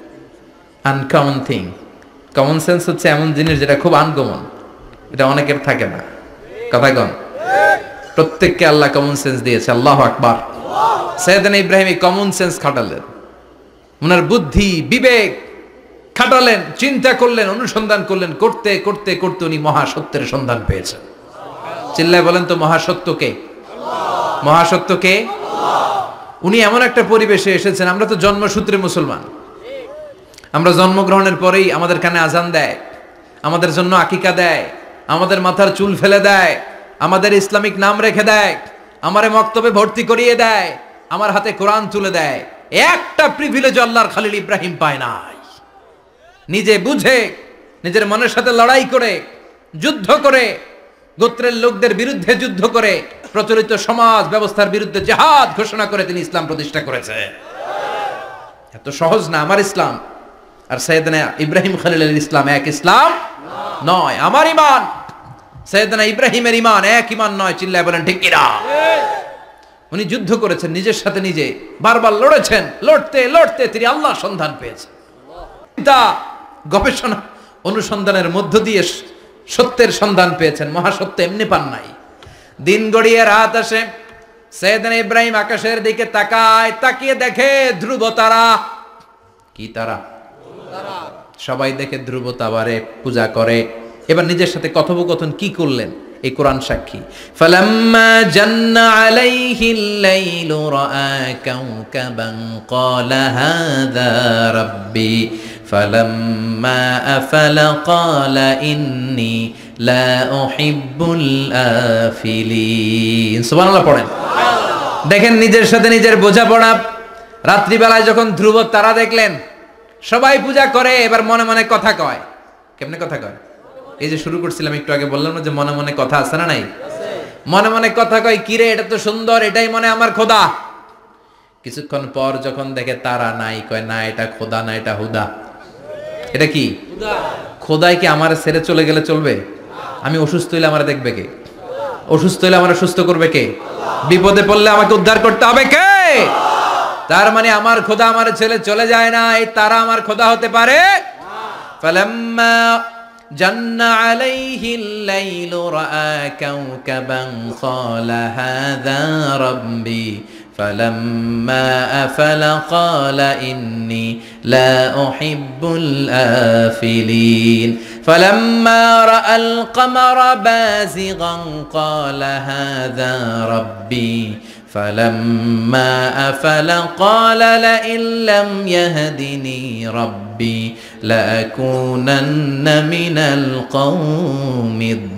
uncommon thing. Common sense হচ্ছে এমন জিনিস যেটা খুব আনকমন, এটা অনেকের থাকে না। কথা কন? প্রত্যেককে আল্লাহ কমন সেন্স দিয়েছে। আল্লাহু আকবার। সাইয়েদনা ইব্রাহিম এই কমন সেন্স খাটালেন, ওনার বুদ্ধি বিবেক খাটালেন, চিন্তা করলেন, অনুসন্ধান করলেন, করতে করতে করতে উনি মহাসত্যের সন্ধান পেয়েছেন। চিল্লায় বলেন তো, মহাসত্যকে? মহাসত্যকে? উনি এমন একটা পরিবেশে এসেছেন, আমরা তো জন্মসূত্রে মুসলমান, আমরা জন্মগ্রহণের পরেই আমাদের কানে আজান দেয়, আমাদের জন্য আকিকা দেয়, আমাদের মাথার চুল ফেলে দেয়, আমাদের ইসলামিক নাম রেখে দেয়, আমারে মক্তবে ভর্তি করিয়ে দেয়, আমার হাতে কোরআন তুলে দেয়। একটা প্রিভিলেজ আল্লাহর খলিল ইব্রাহিম পায় নাই। নিজে বুঝে, নিজের মনের সাথে লড়াই করে, যুদ্ধ করে, গোত্রের লোকদের বিরুদ্ধে যুদ্ধ করে, প্রচলিত সমাজ ব্যবস্থার বিরুদ্ধে জিহাদ ঘোষণা করে তিনি ইসলাম প্রতিষ্ঠা করেছে। এত সহজ না আমার ইসলাম আর সাইয়েদনা ইব্রাহিম খলিলের ইসলাম এক ইসলাম নয়। আমার ঈমান সাইয়েদনা ইব্রাহিমের ঈমান এক ঈমান নয়। চিল্লায় বলেন ঠিক কিনা? উনি যুদ্ধ করেছেন নিজের সাথে নিজে, বারবার লড়েছেন, লড়তে লড়তে তিনি আল্লাহর সন্ধান পেয়েছেন। চিন্তা গবেষণা অনুসন্ধানের মধ্য দিয়ে সত্যের সন্ধান পেয়েছেন। মহাসত্য এমনি পান নাই। দিন গড়িয়ে রাত আসে, সাইয়েদনা ইব্রাহিম আকাশের দিকে তাকায়, তাকিয়ে দেখে ধ্রুব তারা। কি তারা? সবাই দেখে ধ্রুব তারারে পূজা করে। এবার নিজের সাথে কথোপকথন কি করলেন এই কোরআন সাক্ষী। ফালাম্মা জান্না আলাইহিল লাইলু রাআ কাওকাবান ক্বালা হাযা রাব্বি ফালাম্মা আফালা ক্বালা ইন্নী লা উহিব্বুল আফিলিন। সুবহানাল্লাহ পড়েন। দেখেন নিজের সাথে নিজের বোঝাপড়া। রাত্রিবেলায় যখন ধ্রুব তারা দেখলেন সবাই পূজা করে, এবার মনে মনে কথা কয়। কেমনে কথা কয়? এই যে শুরু করছিলাম একটু আগে, বললাম না যে মনে মনে কথা আছে না নাই? মনে মনে কথা কয়, কিরে এটা তো সুন্দর, এটাই মনে আমার খোদা। কিছুক্ষণ পর যখন দেখে তারা নাই, কয় না এটা খোদা না, এটা হুদা। এটা কি? খোদাই কি আমার ছেড়ে চলে গেলে চলবে? আমি অসুস্থ হইলে আমার দেখবে কে? অসুস্থ হইলে আমার সুস্থ করবে কে? বিপদে পড়লে আমাকে উদ্ধার করতে হবে কে? তার মানে আমার খোদা আমার ছেলে চলে যায় না, এই তারা আমার খোদা হতে পারে? ফালাম্মা জান্না আলাইহিল লাইলু রাআ কাওকাবান ক্বালা হাযা রাব্বি ফালাম্মা আফালা ক্বালা ইন্নী লা উহিব্বুল আফিলিন ফালাম্মা রাআল কমারা বাযিগান ক্বালা হাযা রাব্বি فلما أفل قال لئن لم يهدني ربي لأكونن من القوم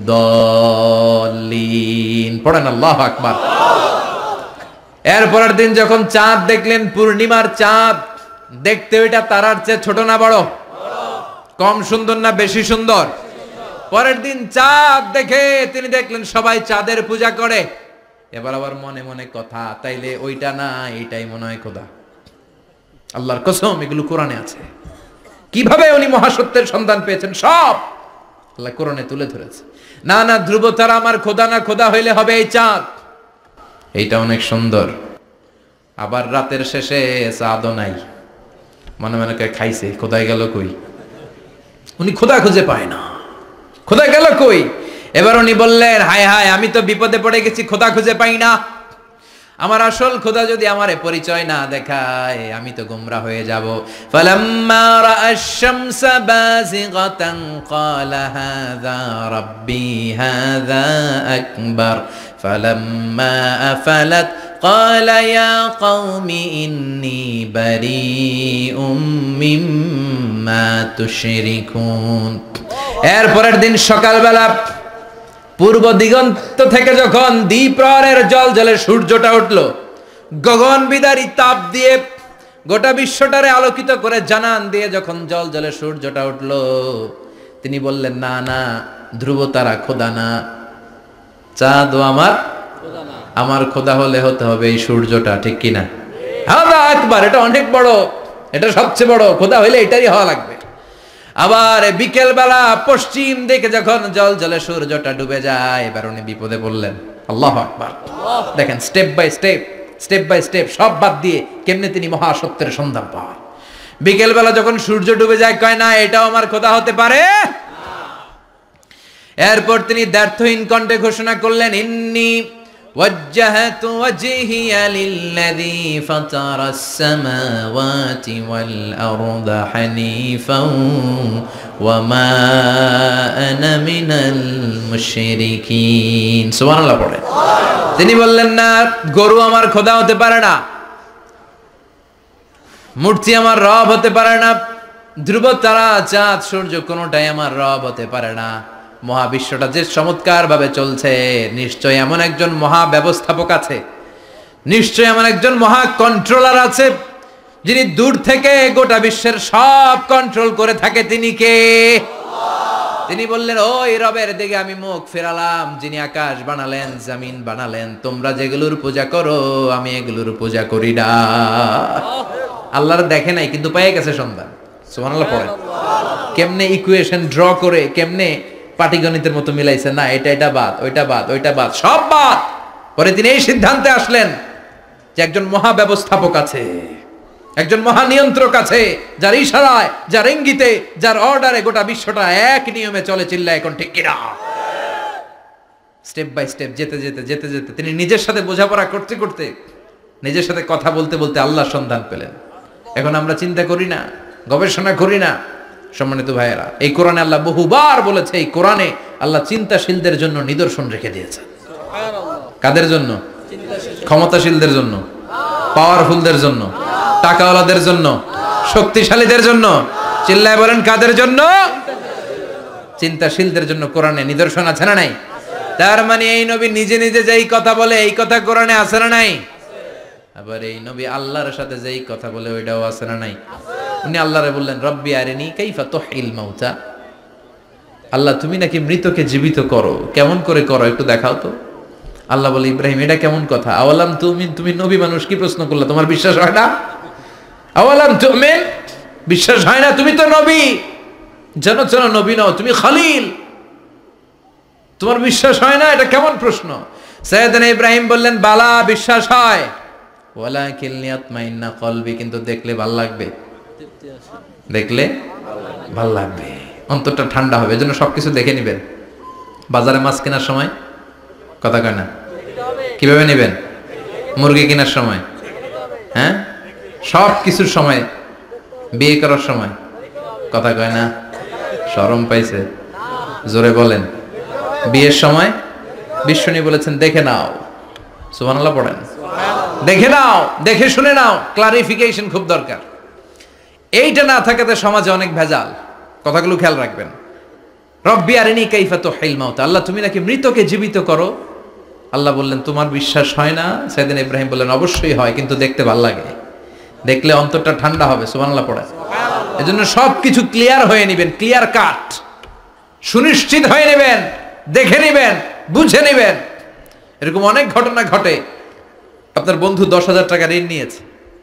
الضالين পড়েন আল্লাহু আকবার। এরপরের দিন যখন চাঁদ দেখলেন, পূর্ণিমার চাঁদ, দেখতে ওইটা তারার চেয়ে ছোট না বড়? কম সুন্দর না বেশি সুন্দর? পরের দিন চাঁদ দেখে তিনি দেখলেন সবাই চাঁদের পূজা করে। এবার আবার মনে মনে কথা, তাইলে ওইটা না এইটাই মনে হয় খোদা। আল্লাহর কসম এগুলো কোরআনে আছে। কিভাবে উনি মহাসত্যের সন্ধান পেয়েছেন সব আল্লাহ কোরআনে তুলে ধরেছে। না না, ধ্রুব তারা আমার খোদা না, খোদা হইলে হবে এই চাঁদ। এইটা অনেক সুন্দর। আবার রাতের শেষে চাঁদও নাই, মনে মনে খাইছে, খোদায় গেল কই? উনি খোদা খুঁজে পায় না, খোদা গেল কই? এবার উনি বললেন, হায় হায়, আমি তো বিপদে পড়ে গেছি, খোদা খুঁজে পাই না। আমার আসল খোদা যদি আমারে পরিচয় না দেখায়, আমি তো গোমরা হয়ে যাব। ফালাম্মা রাআশ শামসা বাযিগাতান ক্বালা হাযা রাব্বি হাযা আকবার ফালাম্মা আফালাত ক্বালা ইয়া কওমি ইন্নী বারীউম মিম্মা তুশরিকুন। এরপরের দিন সকালবেলা পূর্ব দিগন্ত থেকে যখন দ্বিপ্রহরের জলজলে সূর্যটা উঠল, গগন বিদারী তাপ দিয়ে গোটা বিশ্বটারে আলোকিত করে জানান দিয়ে যখন জলজলে সূর্যটা উঠল, তিনি বললেন, না না, ধ্রুব তারা খোদা না, চাঁদও আমার খোদা হলে হতে হবে এই সূর্যটা, ঠিক কিনা? হাযা আকবার, এটা অনেক বড়, এটা সবচেয়ে বড়, খোদা হইলে এটারই হওয়া লাগবে। আবার বিকেল বেলা পশ্চিম দিকে যখন জলজলে সূর্যটা ডুবে যায়, এবার উনি বিপদে পড়লেন। আল্লাহু আকবার। দেখেন স্টেপ বাই স্টেপ সব বাদ দিয়ে কেমনে তিনি মহাসত্যের সন্ধান পান। বিকেল বেলা যখন সূর্য ডুবে যায়, কয় না এটাও আমার খোদা হতে পারে? এরপর তিনি দ্ব্যর্থহীন কণ্ঠে ঘোষণা করলেন, ইন্নী وجهت وجهي للذي فطر السماوات والأرض حنيفا وما أنا من المشركين। সুবহান আল্লাহ পড়ে। তিনি বললেন, না, গরু আমার খোদা হতে পারে না, মূর্তি আমার রব হতে পারে না, ধ্রুব তারা চাঁদ সূর্য কোনোটাই আমার রব হতে পারে না। মহাবিশ্বটা যে চমৎকার ভাবে চলছে, নিশ্চয় এমন একজন মহা ব্যবস্থাপক আছে, নিশ্চয় এমন একজন মহা কন্ট্রোলার আছে, যিনি দূর থেকে গোটা বিশ্বের সব কন্ট্রোল করে থাকে। তিনি কে? তিনি বললেন, ওই রবের দিকে আমি মুখ ফেরালাম, যিনি আকাশ বানালেন, জমিন বানালেন। তোমরা যেগুলোর পূজা করো আমি এগুলোর পূজা করি না। আল্লাহর দেখে নাই কিন্তু পেয়ে গেছে সন্ধান। সুবহানাল্লাহ পড়েন। কেমনে ইকুয়েশন ড্র করে, কেমনে পাটিগণিতের মতো মিলাইছে, না এটা বাদ, ওইটা বাদ, সব বাদ। পরে তিনি এই সিদ্ধান্তে আসলেন যে একজন মহা ব্যবস্থাপক আছে, একজন মহা নিয়ন্ত্রক আছে, যার ইশারায়, যার ইঙ্গিতে, যার অর্ডারে গোটা বিশ্বটা এক নিয়মে চলে। চিল্লায় এখন ঠিক কিনা? স্টেপ বাই স্টেপ যেতে যেতে তিনি নিজের সাথে বোঝাপড়া করতে করতে, নিজের সাথে কথা বলতে বলতে আল্লাহর সন্ধান পেলেন। এখন আমরা চিন্তা করি না, গবেষণা করি না। সম্মানিত ভাইয়েরা, এই কোরআনে আল্লাহ বহুবার বলেছে, এই কোরআনে আল্লাহ চিন্তাশীলদের জন্য নিদর্শন রেখে দিয়েছে। কাদের জন্য? ক্ষমতাশীলদের জন্য, পাওয়ারফুলদের জন্য, টাকাওয়ালাদের জন্য, শক্তিশালীদের জন্য। চিল্লায় বলেন কাদের জন্য? চিন্তাশীলদের জন্য কোরআনে নিদর্শন আছে না নাই? তার মানে এই নবী নিজে নিজে যেই কথা বলে এই কথা কোরআনে আছে না নাই? আবার এই নবী আল্লাহর সাথে যেই কথা বলে ওইটাও আছে না নাই? উনি আল্লাহরে বললেন রব্বি আরিনি কাইফা তুহিল মাউতা, আল্লাহ তুমি নাকি মৃতকে জীবিত করো, কেমন করে করো একটু দেখাও তো। আল্লাহ বলে ইব্রাহিম এটা কেমন কথা, আওয়ালাম তুমিন, তুমি নবী মানুষ কি প্রশ্ন করলা, তোমার বিশ্বাস হয় না? আওয়ালাম তুমিন, বিশ্বাস হয় না? তুমি তো নবী, জানো জানো নবী নও, তুমি খলিল, তোমার বিশ্বাস হয় না? এটা কেমন প্রশ্ন? সাইয়েদনা ইব্রাহিম বললেন বালা, বিশ্বাস হয়, ওয়ালাকিন লিয়াতমাইন্না কলবি, কিন্তু দেখলে ভাল লাগবে, দেখলে ভাল লাগবে, অন্তরটা ঠান্ডা হবে, এজন্য সবকিছু দেখে নেবেন। বাজারে মাছ কেনার সময় কথা কয় না, কিভাবে নেবেন? মুরগি কেনার সময়, হ্যাঁ, সব কিছুর সময়, বিয়ে করার সময় কথা কয় না, শরম পাইছে, জোরে বলেন। বিয়ের সময় বিশ্বনী বলেছেন দেখে নাও, সুবহানাল্লাহ পড়েন, দেখে নাও, দেখে শুনে নাও, ক্লারিফিকেশন খুব দরকার। এইটা না থাকাতে সমাজে অনেক ভেজাল, কথাগুলো খেয়াল রাখবেন। রব্বি আরিনি কাইফা তুহিল মাউতা, আল্লাহ তুমি নাকি মৃতকে জীবিত করো। আল্লাহ বললেন তোমার বিশ্বাস হয় না? সাইয়েদনা ইব্রাহিম বললেন অবশ্যই হয়, কিন্তু দেখতে ভালো লাগে, দেখলে অন্তরটা ঠান্ডা হবে, সুবহানাল্লাহ পড়েন। এজন্য সবকিছু ক্লিয়ার হয়ে নেবেন, ক্লিয়ার কাট, সুনিশ্চিত হয়ে নেবেন, দেখে নেবেন, বুঝে নেবেন। এরকম অনেক ঘটনা ঘটে। আপনার বন্ধু 10,000 টাকা ঋণ নিয়েছে,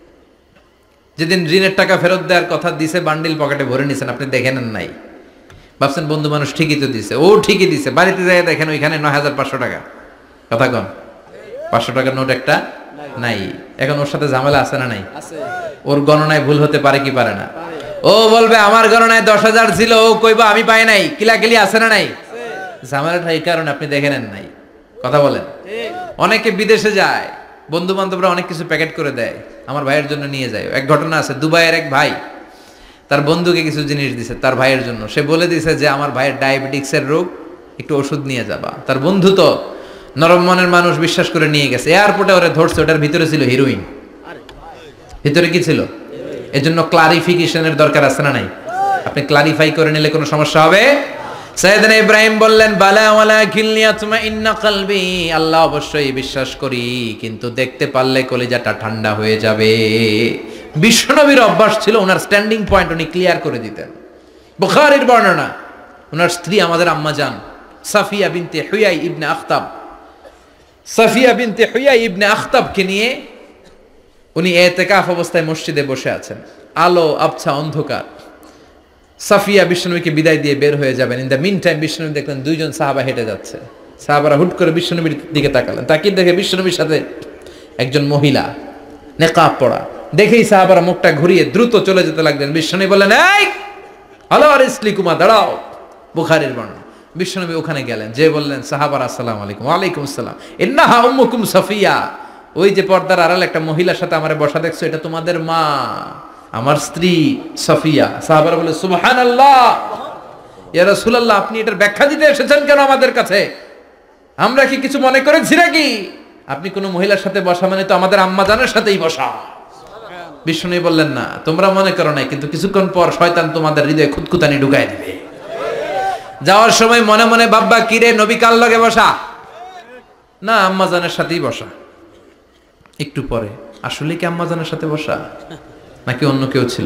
যেদিন ঋণের টাকা ফেরত দেওয়ার কথা দিছে বান্ডিল পকেটে ভরে নিছেন, আপনি দেখে নেন নাই, ভাবছেন বন্ধু মানুষ ঠিকই তো দিছে, ও ঠিকই দিছে, বাড়িতে যাই দেখেন ওইখানে 9,500 টাকা, কথা কন, 500 টাকার নোট একটা নাই। এখন ওর সাথে ঝামেলা আছে না নাই? ওর গণনায় ভুল হতে পারে কি পারে না? ও বলবে আমার গণনায় 10,000 ছিল, ও কইবা আমি পাই নাই, কিলাকিলি আছে না নাই? ঝামেলাটা এই কারণে আপনি দেখে নেন নাই, কথা বলেন। অনেকে বিদেশে যায়, বন্ধু বান্ধবরা অনেক কিছু প্যাকেট করে দেয়, আমার ভাইয়ের জন্য নিয়ে যায়। এক ঘটনা আছে, দুবাইয়ের এক ভাই তার বন্ধুকে কিছু জিনিস দিছে তার ভাইয়ের জন্য, সে বলে দিছে যে আমার ভাইয়ের ডায়াবেটিক্সের রোগ, একটু ওষুধ নিয়ে যাবা। তার বন্ধু তো নরম মনের মানুষ, বিশ্বাস করে নিয়ে গেছে। এয়ারপোর্টে ওরা ধরছে, ওটার ভিতরে ছিল হিরোইন। ভিতরে কি ছিল? এজন্য ক্লারিফিকেশনের দরকার আছে না নাই? আপনি ক্লারিফাই করে নিলে কোনো সমস্যা হবে? সাইয়েদনা ইব্রাহিম বললেন বালা ওয়ালাকিন লিয়াতমাইন্না কলবি, আল্লাহ অবশ্যই বিশ্বাস করি, কিন্তু দেখতে পারলে কলিজাটা ঠান্ডা হয়ে যাবে। বিশ্বনবীর অভ্যাস ছিল ওনার স্ট্যান্ডিং পয়েন্ট উনি ক্লিয়ার করে দিতেন। বুখারীর বর্ণনা, ওনার স্ত্রী আমাদের আম্মা জান সাফিয়া বিনতে হুয়াই ইবনে আখতাব, সাফিয়া বিনতে হুয়াই ইবনে আখতাবকে নিয়ে উনি ইতিকাফ অবস্থায় মসজিদে বসে আছেন, আলো আবছা অন্ধকার। সাফিয়া বিশ্বনবীকে বিদায় দিয়ে বের হয়ে যাবেন, ইন দ্য মিন টাইম বিশ্বনবী দেখলেন দুইজন সাহাবা হেঁটে যাচ্ছে। সাহাবারা হুট করে বিশ্বনবীর দিকে তাকালেন, তাকিয়ে দেখে বিশ্বনবীর সাথে একজন মহিলা, নেকাব পরা। দেখেই সাহাবারা মুখটা ঘুরিয়ে দ্রুত চলে যেতে লাগলেন। বিশ্বনবী বললেন এই হ্যালো আরিসলিকুমা, দাঁড়াও। বুখারীর বর্ণনা। বিশ্বনবী ওখানে গেলেন, যে বললেন সাহাবারা আসসালামু আলাইকুম। ওয়ালাইকুম আসসালাম। ইন্নাহা উম্মুকুম সাফিয়া, ওই যে পর্দার আড়ালে একটা মহিলার সাথে আমারে বসা দেখছো, এটা তোমাদের মা, আমার স্ত্রী সাফিয়া। সাহাবারা বলে সুবহানাল্লাহ, ইয়া রাসূলুল্লাহ আপনি এটার ব্যাখ্যা দিতে এসেছেন কেন আমাদের কাছে? আমরা কি কিছু মনে করেছি নাকি? আপনি কোন মহিলার সাথে বসা মানে তো আমাদের আম্মা জানের সাথেই বসা। বিষ্ণু বললেন না, তোমরা মনে করো নাই, কিন্তু কিছুক্ষণ পর শয়তান তোমাদের হৃদয়ে খুঁতখুঁতানি ঢুকাই দিবে। যাওয়ার সময় মনে মনে ভাববা কিরে নবী কার লগে বসা? না, আম্মা জানের সাথেই বসা। একটু পরে আসলে কি আম্মা জানের সাথে বসা নাকি অন্য কেউ ছিল?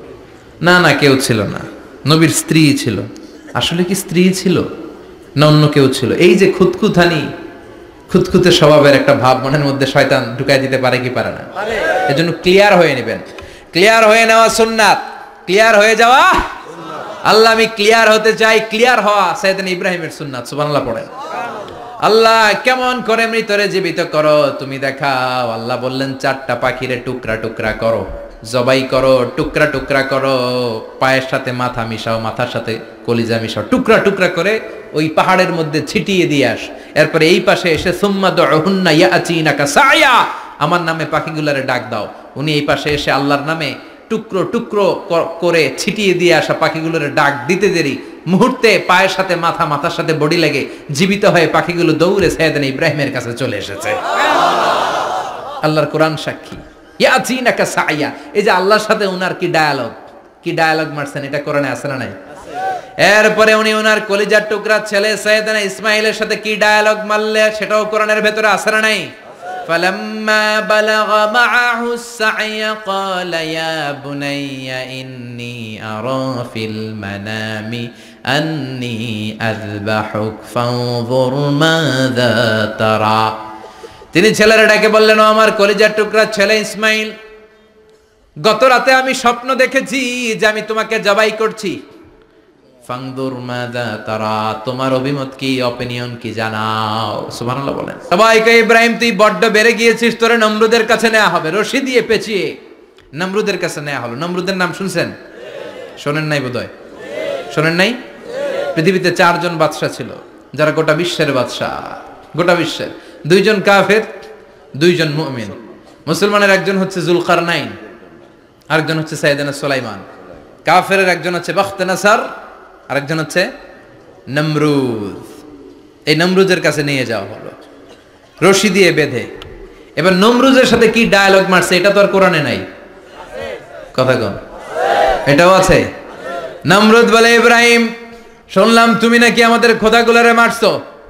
না না, কেউ ছিল না, নবীর স্ত্রী ছিল। আসলে কি স্ত্রী ছিল না অন্য কেউ ছিল? এই যে খুঁতখুঁতানি, খুঁতখুঁতে স্বভাবের একটা ভাব মনের মধ্যে শয়তান ঢুকাই দিতে পারে কি পারে না? এজন্য ক্লিয়ার হয়ে নেবেন। ক্লিয়ার হয়ে নেওয়া সুন্নাত, ক্লিয়ার হয়ে যাওয়া। আল্লাহ আমি ক্লিয়ার হতে চাই, ক্লিয়ার হওয়া সাইয়েদনা ইব্রাহিমের সুন্নাত। সুবহানাল্লাহ পড়েন। আল্লাহ কেমন করে মৃতরে জীবিত করো তুমি দেখাও। আল্লাহ বললেন 4টা পাখিরে টুকরা টুকরা করো, জবাই করো, টুকরা টুকরা করো, পায়ের সাথে মাথা মিশাও, মাথার সাথে কলিজা মিশাও, টুকরা টুকরা করে ওই পাহাড়ের মধ্যে ছিটিয়ে দিয়ে আস। এরপরে এই পাশে এসে সুম্মা দুহুন্না ইয়াতিনাকা সায়া, আমার নামে পাখিগুলারে ডাক দাও। উনি এই পাশে এসে আল্লাহর নামে টুকরো টুকরো করে ছিটিয়ে দিয়ে আসা পাখিগুলোর ডাক দিতে দেরি মুহূর্তে পায়ের সাথে মাথা, মাথার সাথে বডি লেগে জীবিত হয়ে পাখিগুলো দৌড়ে সাইয়েদনা ইব্রাহিমের কাছে চলে এসেছে। আল্লাহর কোরআন সাক্ষী। ইয়াতিনাকা সায়া, এই যে আল্লাহর সাথে উনার কি ডায়ালগ মারছেন, এটা কোরআনে আছে না নাই? এরপরে উনি ওনার কলিজার টুকরা ছেলে সাইয়েদনা ইসমাঈলের সাথে কি ডায়ালগ মারলে সেটাও কোরআনের ভেতরে আছে না নাই? فلما بلغ معه السعي قال يا بني إني أرى في المنام أني أذبحك فانظر ماذا ترى। তিনি ছেলেরা ডেকে বললেন, ও আমার কলিজার টুকরা ছেলে ইসমাঈল, গত রাতে আমি স্বপ্ন দেখেছি যে আমি তোমাকে জবাই করছি। ফাংদুর মাযা তারা, তোমার অভিমত কি, অপিনিয়ন কি জানাও। সুবহানাল্লাহ বলেন। সবাই কয়, ইব্রাহিম তুই বড্ড বেড়ে গিয়েছিস, তোরে নমরুদের কাছে নেওয়া হবে, রশি দিয়ে পেঁচিয়ে নমরুদের কাছে নেওয়া হলো। নমরুদের নাম শুনছেন? শোনেন নাই বোধহয়? শোনেন নাই? পৃথিবীতে 4 জন বাদশা ছিল যারা গোটা বিশ্বের বাদশা, গোটা বিশ্বের। 2 জন কাফের, 2 জন মুমিন। মুসলমানের একজন হচ্ছে যুলকারনাইন, আরেকজন হচ্ছে সাইয়েদনা সুলাইমান। কাফেরের একজন হচ্ছে বাখতানাসার, আরেকজন হচ্ছে নমরুদ। এই নমরুদের কাছে নিয়ে যাওয়া হলো রশি দিয়ে বেঁধে। এবার নমরুদের সাথে কি ডায়ালগ মারছে এটা তো আর কোরআনে নাই, কথা কন, এটাও আছে। নমরুদ বলে, ইব্রাহিম শুনলাম তুমি নাকি আমাদের খোদাগুলারে মারছো,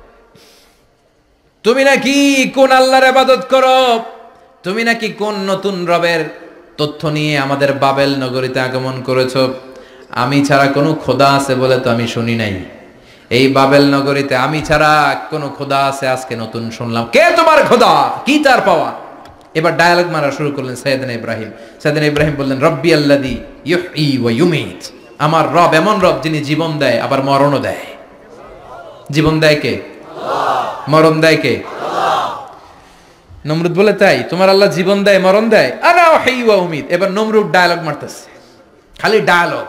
তুমি নাকি কোন আল্লাহর ইবাদত করো, তুমি নাকি কোন নতুন রবের তথ্য নিয়ে আমাদের বাবেল নগরীতে আগমন করেছো। আমি ছাড়া কোনো খোদা আছে বলে তো আমি শুনি নাই, এই বাবেল নগরীতে আমি ছাড়া কোনো খোদা আছে আজকে নতুন শুনলাম। কে তোমার খোদা, কি তার পাওয়া? এবার ডায়ালগ মারা শুরু করলেন সাইয়েদনা ইব্রাহিম। সাইয়েদনা ইব্রাহিম বললেন, রব্বি আল্লাযী ইউহয়ী ওয়া ইউমীত, আমার রব এমন রব যিনি জীবন দেয় আবার মরণও দেয়। জীবন দেয় কে? আল্লাহ। মরণ দেয় কে? আল্লাহ। নমরুদ বলে, তাই তোমার আল্লাহ জীবন দেয় মরণ দেয়? আনা উহয়ী ওয়া উমীত। এবার নমরুদ ডায়ালগ মারতেছে, খালি ডায়ালগ,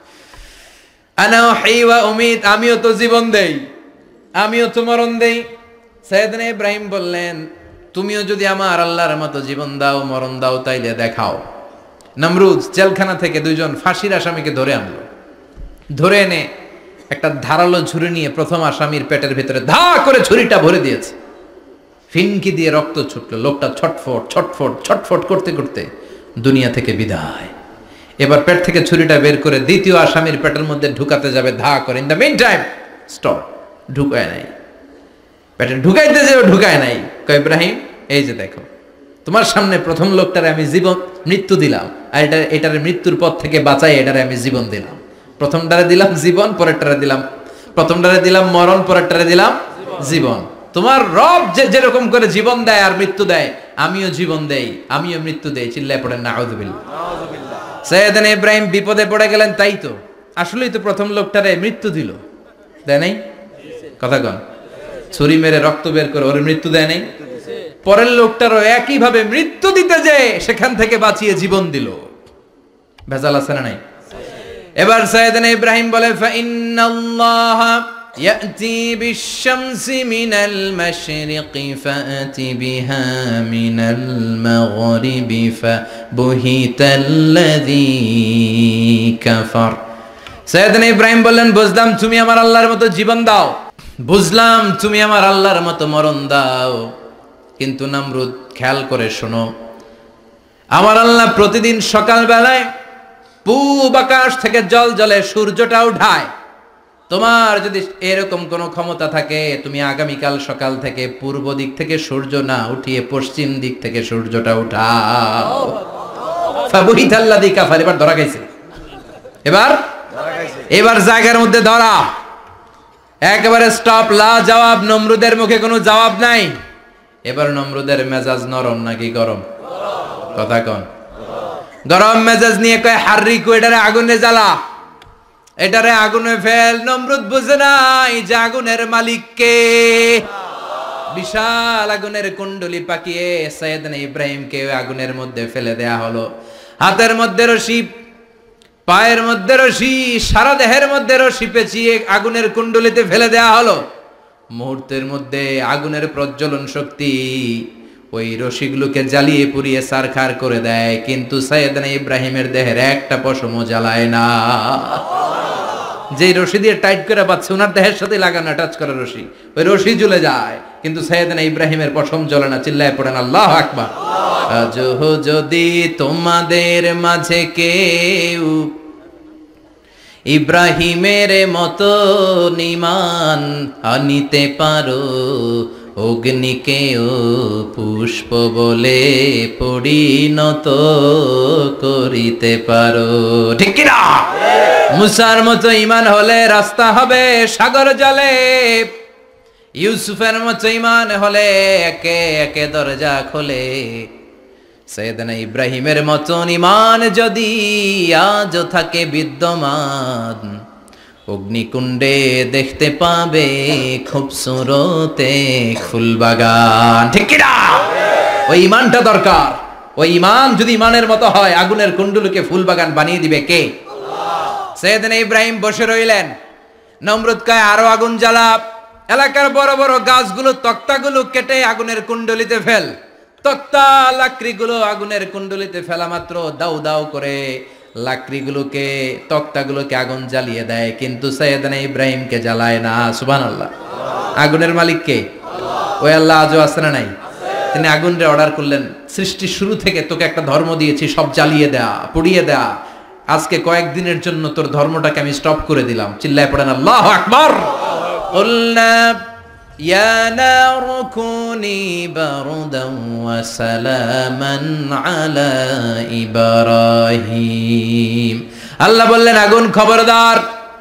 আনা উহয়ী ওয়া উমীত, আমিও তো জীবন দেই, আমিও তো মরণ দেই। সাইয়েদনা ইব্রাহিম বললেন, তুমিও যদি আমার আল্লাহর মতো জীবন দাও মরণ দাও তাইলে দেখাও। নমরুদ জেলখানা থেকে 2 জন ফাঁসির আসামিকে ধরে আনলো। ধরে এনে একটা ধারালো ছুরি নিয়ে প্রথম আসামির পেটের ভিতরে ধা করে ছুরিটা ভরে দিয়েছে। ফিনকি দিয়ে রক্ত ছুটলো। লোকটা ছটফট ছটফট ছটফট করতে করতে দুনিয়া থেকে বিদায়। এবার পেট থেকে ছুরিটা বের করে দ্বিতীয় আসামির পেটের মধ্যে ঢুকাতে যাবে ধা করে। In the meantime stop, ঢুকায় নাই, পেটে ঢুকাইতে যাবে ঢুকায় নাই। কয়, ইব্রাহিম এই যে দেখো, তোমার সামনে প্রথম লোকটারে আমি মৃত্যু দিলাম, আর এটার মৃত্যুর পথ থেকে বাঁচাই এটারে আমি জীবন দিলাম। প্রথমটারে দিলাম জীবন, পরেরটারে দিলাম, প্রথমটারে দিলাম মরণ, পরেরটারে দিলাম জীবন। তোমার রব যেরকম করে জীবন দেয় আর মৃত্যু দেয়, আমিও জীবন দেই আমিও মৃত্যু দেই। চিল্লায় পড়েন নাউযুবিল্লাহ। সাইয়েদনা ইব্রাহিম বিপদে পড়ে গেলেন। তাই তো, আসলেই তো প্রথম লোকটারে মৃত্যু দিল, দেয় নাই? কথা কন, ছুরি মেরে রক্ত বের করে ওর মৃত্যু দেয় নাই? পরের লোকটারও একই ভাবে মৃত্যু দিতে যে সেখান থেকে বাঁচিয়ে জীবন দিল। ভেজাল আছে না নাই? এবার সাইয়েদনা ইব্রাহিম বলে, ফাইন্নাল্লাহা ইয়াতি বিশ-শামসি মিনাল মাশরিকি ফাআতি বিহা মিনাল মাগরিবি ফাবুহিতাল্লাযী কাফার। সাইয়েদনা ইব্রাহিম বললেন, বুঝলাম তুমি আমার আল্লাহর মতো জীবন দাও, বুঝলাম তুমি আমার আল্লাহর মতো মরণ দাও, কিন্তু নমরুদ খেয়াল করে শোনো, আমার আল্লাহ প্রতিদিন সকাল বেলায় পূব আকাশ থেকে জল জলে সূর্যটা উঠায়। তোমার যদি এরকম কোনো ক্ষমতা থাকে, তুমি আগামীকাল সকাল থেকে পূর্ব দিক থেকে সূর্য না উঠিয়ে পশ্চিম দিক থেকে সূর্যটা উঠাও। ফাবুহিতাল্লাযী কাফার। এবার ধরা গেছে, এবার জায়গার মধ্যে ধরা, একেবারে স্টপ, লা জবাব। নমরুদের মুখে কোনো জবাব নাই। এবার নমরুদের মেজাজ নরম নাকি গরম? কথা কন। গরম মেজাজ নিয়ে কয়, হাররিকু, এটারে আগুনে জ্বালা, এটারে আগুনে ফেল। নমরুদ বুঝে নাই যে আগুনের মালিক কে। বিশাল আগুনের কুণ্ডলি পাকিয়ে সাইয়েদনা ইব্রাহিমকে আগুনের মধ্যে ফেলে দেয়া হলো। হাতের মধ্যে রশি, পায়ের মধ্যে রশি, সারা দেহের মধ্যে রশি পেঁচিয়ে আগুনের কুণ্ডলিতে ফেলে দেয়া হলো। মুহূর্তের মধ্যে আগুনের প্রজ্বলন শক্তি ওই রশিগুলোকে জ্বালিয়ে পুড়িয়ে ছারখার করে দেয়, কিন্তু সাইয়েদনা ইব্রাহিমের দেহের একটা পশমও জ্বালায় না। যে রশি দিয়ে টাইট করে বাঁধছে, ওনার দেহের সাথে লাগানো টাচ করা রশি, ওই রশি জ্বলে যায়, কিন্তু সাইয়েদনা ইব্রাহিমের পশম জ্বলে না। চিল্লায় পড়েন আল্লাহু আকবার। আজও যদি তোমাদের মাঝে কেউ ইব্রাহিমের মতো ঈমান আনিতে পারো, অগ্নিকেও পুষ্প বলে পরিণত করিতে পারো। ঠিক কি না? মুসার মতো ঈমান হলে রাস্তা হবে সাগর জলে, ইউসুফের মতো ঈমান হলে একে একে দরজা খোলে। সৈয়দনা ইব্রাহিমের মতন ঈমান যদি আজও থাকে বিদ্যমান, অগ্নিকুণ্ডে দেখতে পাবে খুবসুরত এক ফুলবাগান। ঠিক কি না? ওই ঈমানটা দরকার। ওই ঈমান যদি ঈমানের মতো হয়, আগুনের কুণ্ডুলকে ফুলবাগান বানিয়ে দিবে কে? সৈয়দনা ইব্রাহিম বসে রইলেন। নমরুদ কয় আরো আগুন জ্বালা, এলাকার বড় বড় গাছগুলো তক্তাগুলো কেটে আগুনের কুণ্ডলিতে ফেল। তক্তা লাকড়িগুলো আগুনের কুণ্ডলিতে ফেলা মাত্র দাউ দাউ করে লাকড়িগুলোকে তক্তাগুলোকে আগুন জ্বালিয়ে দেয়, কিন্তু সৈয়দনা ইব্রাহিমকে জ্বালায় না। সুবহানাল্লাহ। আগুনের মালিক কে? ওই আল্লাহ আজও আছে না নাই? তিনি আগুনরে অর্ডার করলেন, সৃষ্টির শুরু থেকে তোকে একটা ধর্ম দিয়েছি, সব জ্বালিয়ে দেয়া, পুড়িয়ে দেয়া। আজকে কয়েকদিনের জন্য তোর ধর্মটাকে আমি স্টপ করে দিলাম। চিল্লায় পড়েন আল্লাহু আকবার। কুলনা ইয়া নারু কুনি বারদান ওয়া সালামান আলা ইব্রাহিম। আল্লাহ বললেন আগুন খবরদার,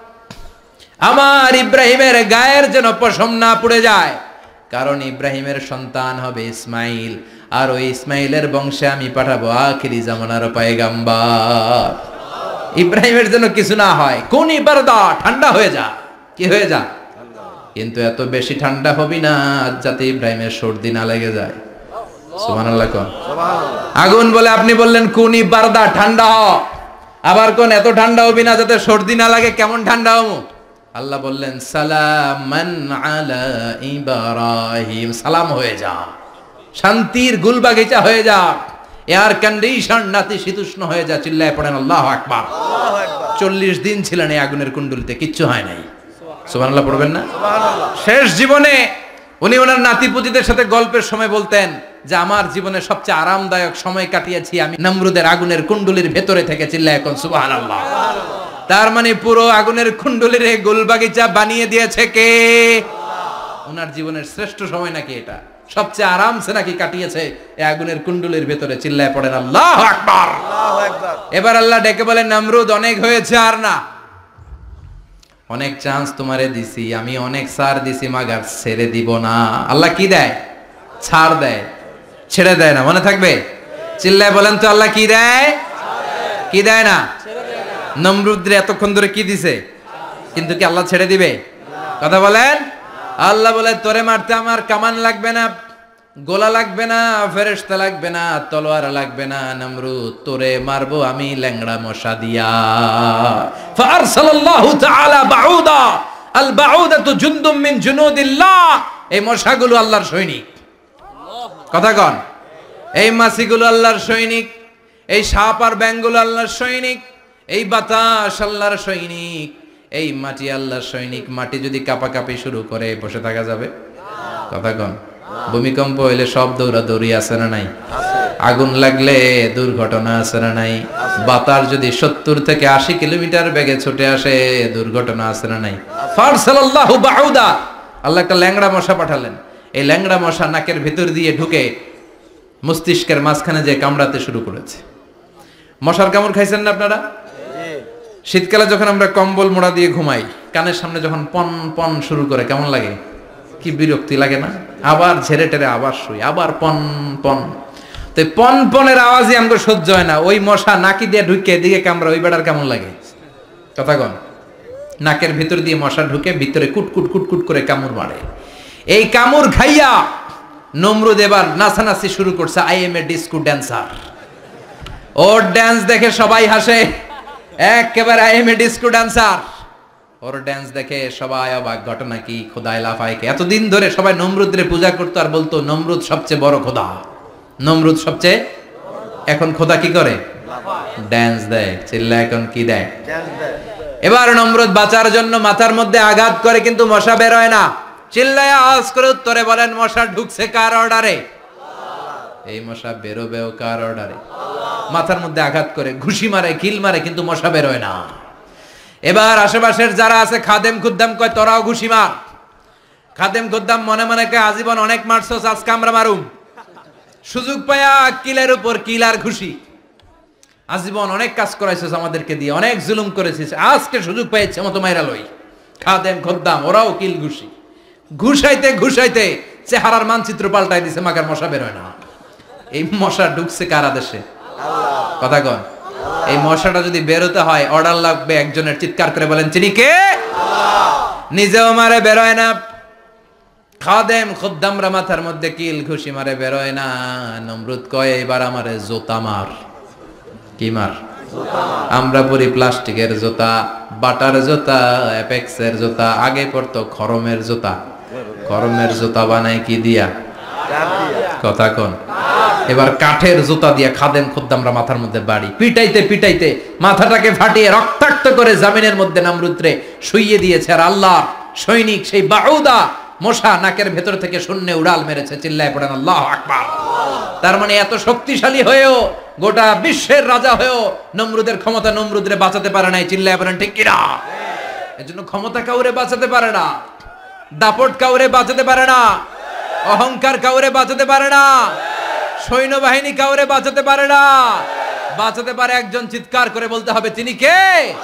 আমার ইব্রাহিমের গায়ের যেন পশম না পুড়ে যায়, কারণ ইব্রাহিমের সন্তান হবে ইসমাইল, আর ওই ইসমাইলের বংশে আমি পাঠাবো আখিরি জামানার পয়গাম্বর। ইব্রাহিমের জন্য কিছু না হয়, কোন বারদা, ঠান্ডা হয়ে যা। কি হয়ে যা? কিন্তু এত বেশি ঠান্ডা হবি না যাতে ইব্রাহিমের সর্দি না লেগে যায়। সুবহানাল্লাহ। কোন আগুন বলে আপনি বললেন কোনি বারদা, ঠান্ডা হ। আবার কোন এত ঠান্ডা হবি না যাতে সর্দি না লাগে। কেমন ঠান্ডা হবো? আল্লাহ বললেন সালামান আলা ইব্রাহিম, সালাম হয়ে যা, শান্তির গুলবাগিচা হয়ে যা, এয়ার কন্ডিশন নাতিশীতোষ্ণ হয়ে যা। চিল্লায় পড়েন আল্লাহু আকবার। 40 দিন ছিলেন এই আগুনের কুণ্ডলিতে, কিচ্ছু হয় নাই। সুবহানাল্লাহ পড়বেন না? শেষ জীবনে উনি ওনার নাতিপুতিদের সাথে গল্পের সময় বলতেন যে আমার জীবনে সবচেয়ে আরামদায়ক সময় কাটিয়েছি আমি নমরুদের আগুনের কুণ্ডলির ভেতরে থেকে। চিল্লায় এখন সুবহানাল্লাহ। তার মানে পুরো আগুনের কুণ্ডলির গোলবাগিচা বানিয়ে দিয়েছে কে? ওনার জীবনের শ্রেষ্ঠ সময় নাকি এটা? সবচেয়ে আরামসে নাকি কাটিয়েছে এই আগুনের কুণ্ডলির ভেতরে। চিল্লায় পড়েন আল্লাহু আকবার। এবার আল্লাহ ডেকে বলেন নমরুদ অনেক হয়েছে, আর না। অনেক চান্স তোমারে দিছি আমি, অনেক ছাড় দিছি, মাগার ছেড়ে দিব না। আল্লাহ কি দেয়? ছাড় দেয়, ছেড়ে দেয় না। মনে থাকবে? চিল্লায় বলেন তো আল্লাহ কি দেয়? কি দেয় না? নমরুদরে এতক্ষণ ধরে কি দিছে, কিন্তু কি আল্লাহ ছেড়ে দিবে? কথা বলেন। আল্লাহ বলে তোরে মারতে আমার কামান লাগবে না, গোলা লাগবে না, ফেরেশতা লাগবে না, তলোয়ার লাগবে না। নমরুদ তোরে মারবো আমি ল্যাংড়া মশা দিয়া। ফারসালাল্লাহু তাআলা বাউদা, আল বাউদাতু জুনদুম মিন জুনুদিল্লাহ। এই মশাগুলো আল্লাহর সৈনিক। কথা কন। এই মাছিগুলো আল্লাহর সৈনিক, এই সাপ আর ব্যাঙগুলো আল্লাহর সৈনিক, এই বাতাস আল্লাহর সৈনিক, এই মাটি আল্লাহর সৈনিক। মাটি যদি কাঁপাকাঁপি শুরু করে বসে থাকা যাবে? কথা কন। ভূমিকম্প হইলে সব দৌড়াদৌড়ি আছে না নাই? আগুন লাগলে দুর্ঘটনা আছে না নাই? বাতাস যদি 70 থেকে 80 কিলোমিটার বেগে ছুটে আসে দুর্ঘটনা আছে না নাই? ফারসালাল্লাহু বাউদা, আল্লাহ একটা ল্যাংড়া মশা পাঠালেন। এই ল্যাংড়া মশা নাকের ভিতর দিয়ে ঢুকে মস্তিষ্কের মাঝখানে যে কামড়াতে শুরু করেছে। মশার কামড় খাইছেন না আপনারা? শীতকালে যখন আমরা কম্বল মোড়া দিয়ে ঘুমাই, কানের সামনে যখন পন পন শুরু করে কেমন লাগে? কি বিরক্তি লাগে না? আবার ঝেড়ে টেরে আবার শুই, আবার পন পন। তো পন পনের আওয়াজই আমাকে সহ্য হয় না। ওই মশা নাকি দিয়ে ঢুকে দিকে কামড়া, ওই বেড়ার কেমন লাগে? কথা কন। নাকের ভিতর দিয়ে মশা ঢুকে ভিতরে কুটকুট কুটকুট করে কামড় মারে। এই কামড় খাইয়া নমরুদ এবার নাচানাচি শুরু করছে। I am a disco dancer. ওর ড্যান্স দেখে সবাই হাসে, একেবারে I am a disco dancer. ওর ড্যান্স দেখে সবাই অবাক। ঘটনা কি? খোদায় লাফায় কে? এতদিন ধরে সবাই নমরুদরে পূজা করতো আর বলতো নমরুদ সবচেয়ে বড় খোদা, নমরুদ সবচেয়ে। এখন খোদা কি করে? ড্যান্স দেয়। চিল্লা এখন কি দেয়? এবার নমরুদ বাঁচার জন্য মাথার মধ্যে আঘাত করে, কিন্তু মশা বের হয় না। চিল্লায় আওয়াজ করে উত্তরে বলেন মশা ঢুকছে কার অর্ডারে? এই মশা বেরোবেও কার অর্ডারে? মাথার মধ্যে আঘাত করে ঘুষি মারে, কিল মারে, কিন্তু মশা বের হয় না। এবার আশেপাশের যারা আছে খাদেম খুদ্দাম কয় তোরাও ঘুষি মার। খাদেম খুদ্দাম মনে মনে কয় আজীবন অনেক মারছস, আজকে আমরা মারুম। সুযোগ পায়া কিলের উপর কিল আর ঘুষি। আজীবন অনেক কাজ করাইছিস আমাদেরকে দিয়ে, অনেক জুলুম করেছিস, আজকে সুযোগ পেয়েছে মতো মাইরা লই। খাদেম খুদ্দাম ওরাও কিল ঘুষি। ঘুষাইতে ঘুষাইতে চেহারার মানচিত্র পাল্টাই দিছে, মাকার মশা বের হয় না। এই মশা ঢুকছে কারা দেশে? কথা কন। এই মশাটা যদি বেরোতে হয় অর্ডার লাগবে একজনের, চিৎকার করে বলেন চিনি কে? নিজেও মারে বেরোয় না, খাদেম খুদ্দামরা মাথার মধ্যে কিল ঘুষি মারে বেরোয় না। নমরুদ কয় এবার আমারে জোতা মার। কি মার? আমরা পরি প্লাস্টিকের জুতা, বাটার জুতা, অ্যাপেক্সের জুতা, আগে পড়তো খরমের জুতা। খরমের জুতা বানায় কি দিয়া? কথা কোন। এবার কাঠের জুতা দিয়া খাদেম খুদ্দামরা মাথার মধ্যে বাড়ি। পিটাইতে পিটাইতে মাথাটাকে ফাটিয়ে রক্তাক্ত করে জামিনের মধ্যে নমরুদরে শুইয়ে দিয়েছে। আর আল্লাহর সৈনিক সেই বাউদা মশা নাকের ভেতর থেকে শূন্যে উড়াল মেরেছে। চিল্লায় পড়েন আল্লাহু আকবার। তার মানে এত শক্তিশালী হয়েও, গোটা বিশ্বের রাজা হয়েও নমরুদের ক্ষমতা নমরুদরে বাঁচাতে পারে নাই। চিল্লায় পড়েন ঠিক কিনা? এজন্য ক্ষমতা কাউরে বাঁচাতে পারে না, দাপট কাউরে বাঁচাতে পারে না, অহংকার কাউরে বাঁচাতে পারে না, সৈন্যবাহিনী কাউরে বাঁচাতে পারে না। বাঁচাতে পারে একজন, চিৎকার করে বলতে হবে তিনি কে?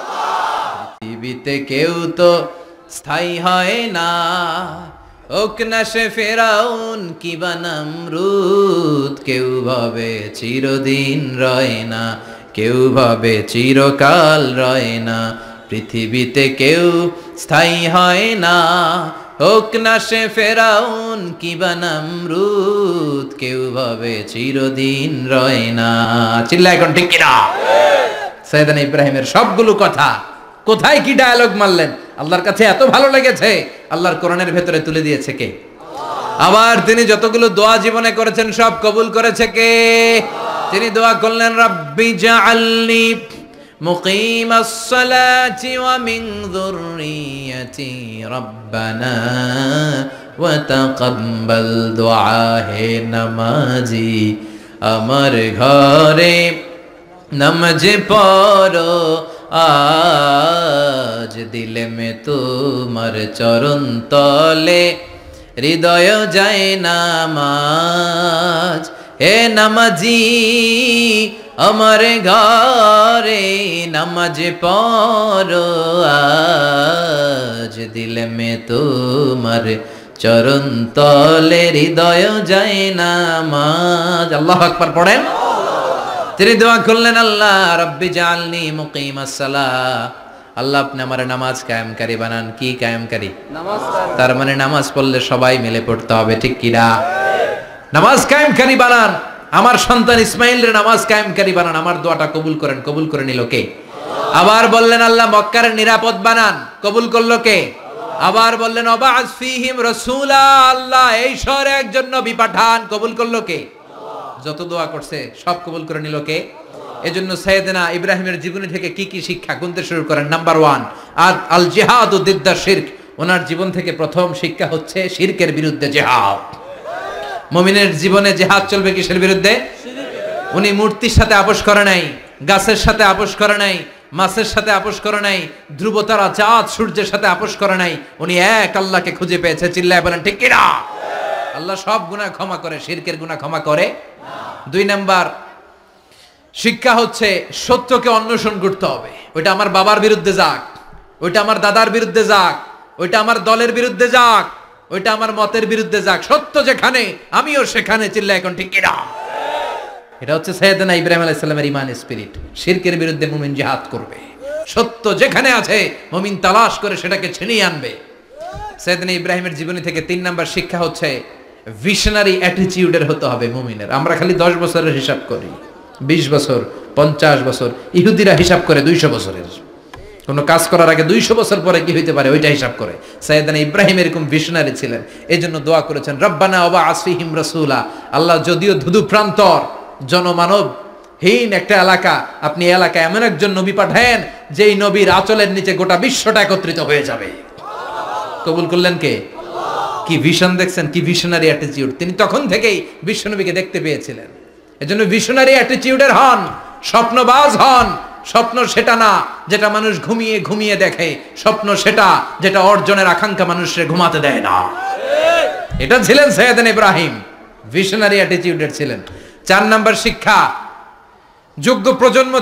পৃথিবীতে কেউ তো স্থায়ী হয় না, হোক না সে ফেরাউন কিবা নমরুদ। কেউ ভাবে চিরদিন রয় না, কেউ ভাবে চিরকাল রয় না। পৃথিবীতে কেউ স্থায়ী হয় না, হোক না সে ফেরাউন কিবা নমরুদ। কেউ ভাবে চিরদিন রয় না। চিল্লায় এখন ঠিক কিনা? সাইয়েদনা ইব্রাহিমের সবগুলো কথা কোথায় কি ডায়ালগ মারলেন, আল্লাহর কাছে এত ভালো লেগেছে, আল্লাহর কোরআনের ভেতরে তুলে দিয়েছে কে? আবার তিনি যতগুলো দোয়া জীবনে করেছেন সব কবুল করেছে কে? তিনি দোয়া করলেন রাব্বি জাআলনি মুকিমাস সালাতি ওয়া মিন যুররিয়াতি রাব্বানা ওয়া তাকাব্বাল দুআ। হে নামাজি আমার ঘরে নামাজ পড়ো আজ, দিলে মে তোমার চরণ তলে হৃদয় যায় নামাজ। হে নামাজি আমার ঘরে নামাজ পড়ো আজ, দিলে মে তোমার চরণ তলে হৃদয় যায় নামাজ। আল্লাহু আকবার পড়েন। তিনি দোয়া করলেন আল্লাহ রাব্বি জাআলনি মুকিমাস সালাহ, আল্লাহ আপনি আমার নামাজ কায়েমকারী বানান। কি কায়েমকারী? নামাজ। তার মানে নামাজ পড়লে সবাই মিলে পড়তে হবে, ঠিক কি না? নামাজ কায়েমকারী বানান। আমার সন্তান ইসমাইলের নামাজ কায়েমকারী বানান। আমার দোয়াটা কবুল করেন। কবুল করে নিল কে? আবার বললেন আল্লাহ মক্কার নিরাপদ বানান। কবুল করলো কে? আবার বললেন ওয়াবা'আস ফীহিম রাসূলা, আল্লাহ এই শহরে একজন নবী পাঠান। কবুল করলো কে? যত দোয়া করছে সব কবুল করে নিল কে? এজন্য সাইয়েদনা ইব্রাহিমের জীবনী থেকে কি কি শিক্ষা গুনতে শুরু করেন। নাম্বার 1 আল জিহাদু দিদ্দা শিরক। ওনার জীবন থেকে প্রথম শিক্ষা হচ্ছে শিরকের বিরুদ্ধে জিহাদ। মুমিনের জীবনে জিহাদ চলবে কিসের বিরুদ্ধে? উনি মূর্তির সাথে আপোষ করে নাই, গাছের সাথে আপোষ করে নাই, মাছের সাথে আপোষ করে নাই, ধ্রুব তারা চাঁদ সূর্যের সাথে আপোষ করে নাই। উনি এক আল্লাহকে খুঁজে পেয়েছে। চিল্লায় বলেন ঠিক কিনা? আল্লাহ সব গুনাহ ক্ষমা করে, শিরকের গুনাহ ক্ষমা করে না। 2 নাম্বার শিক্ষা হচ্ছে সত্যকে অন্বেষণ করতে হবে। ওইটা আমার বাবার বিরুদ্ধে যাক, ওইটা আমার দাদার বিরুদ্ধে যাক, ওইটা আমার দলের বিরুদ্ধে যাক, ওইটা আমার মতের বিরুদ্ধে যাক, সত্য যেখানে আমিও সেখানে। চিল্লায় এখন ঠিক কিনা? এটা হচ্ছে সাইয়েদনা ইব্রাহিম আলাইহিস সালামের ঈমান স্পিরিট। শিরকের বিরুদ্ধে মুমিন জিহাদ করবে। সত্য যেখানে আছে মুমিন তালাশ করে সেটাকে ছিনিয়ে আনবে। সাইয়েদনা ইব্রাহিমের জীবনী থেকে 3 নাম্বার শিক্ষা হচ্ছে ভিশনারি অ্যাটিটিউডের হতে হবে মুমিনের। আমরা খালি 10 বছরের হিসাব করি, 20 বছর, 50 বছর। ইহুদিরা হিসাব করে 200 বছরের। কোন কাজ করার আগে 200 বছর পরে কি হইতে পারে ওইটা হিসাব করে। সাইয়েদনা ইব্রাহিম এরকম ভিশনারি ছিলেন। এজন্য দোয়া করেছেন রব্বানা ওয়াবা'আস ফীহিম রাসূলা। আল্লাহ যদিও ধুধু প্রান্তর জনমানব হীন একটা এলাকা, আপনি এলাকায় এমন একজন নবী পাঠায়েন যেই নবীর আঁচলের নিচে গোটা বিশ্বটা একত্রিত হয়ে যাবে। কবুল করলেন কে? কি ভিশন দেখছেন, কি ভিশনারি অ্যাটিটিউড। তিনি তখন থেকেই বিশ্বনবীকে দেখতে পেয়েছিলেন। এজন্য ভিশনারি অ্যাটিটিউডের হন, স্বপ্নবাজ হন, স্বপ্ন সেটা না যেটা মানুষ ঘুমিয়ে ঘুমিয়ে দেখে, স্বপ্ন সেটা যেটা অর্জনের আকাঙ্ক্ষা মানুষকে ঘুমাতে দেয় না। এটা ছিলেন সাইয়েদনা ইব্রাহিম, ভিশনারি অ্যাটিটিউডের ছিলেন। 4 নাম্বার শিক্ষা, যোগ্য প্রজন্ম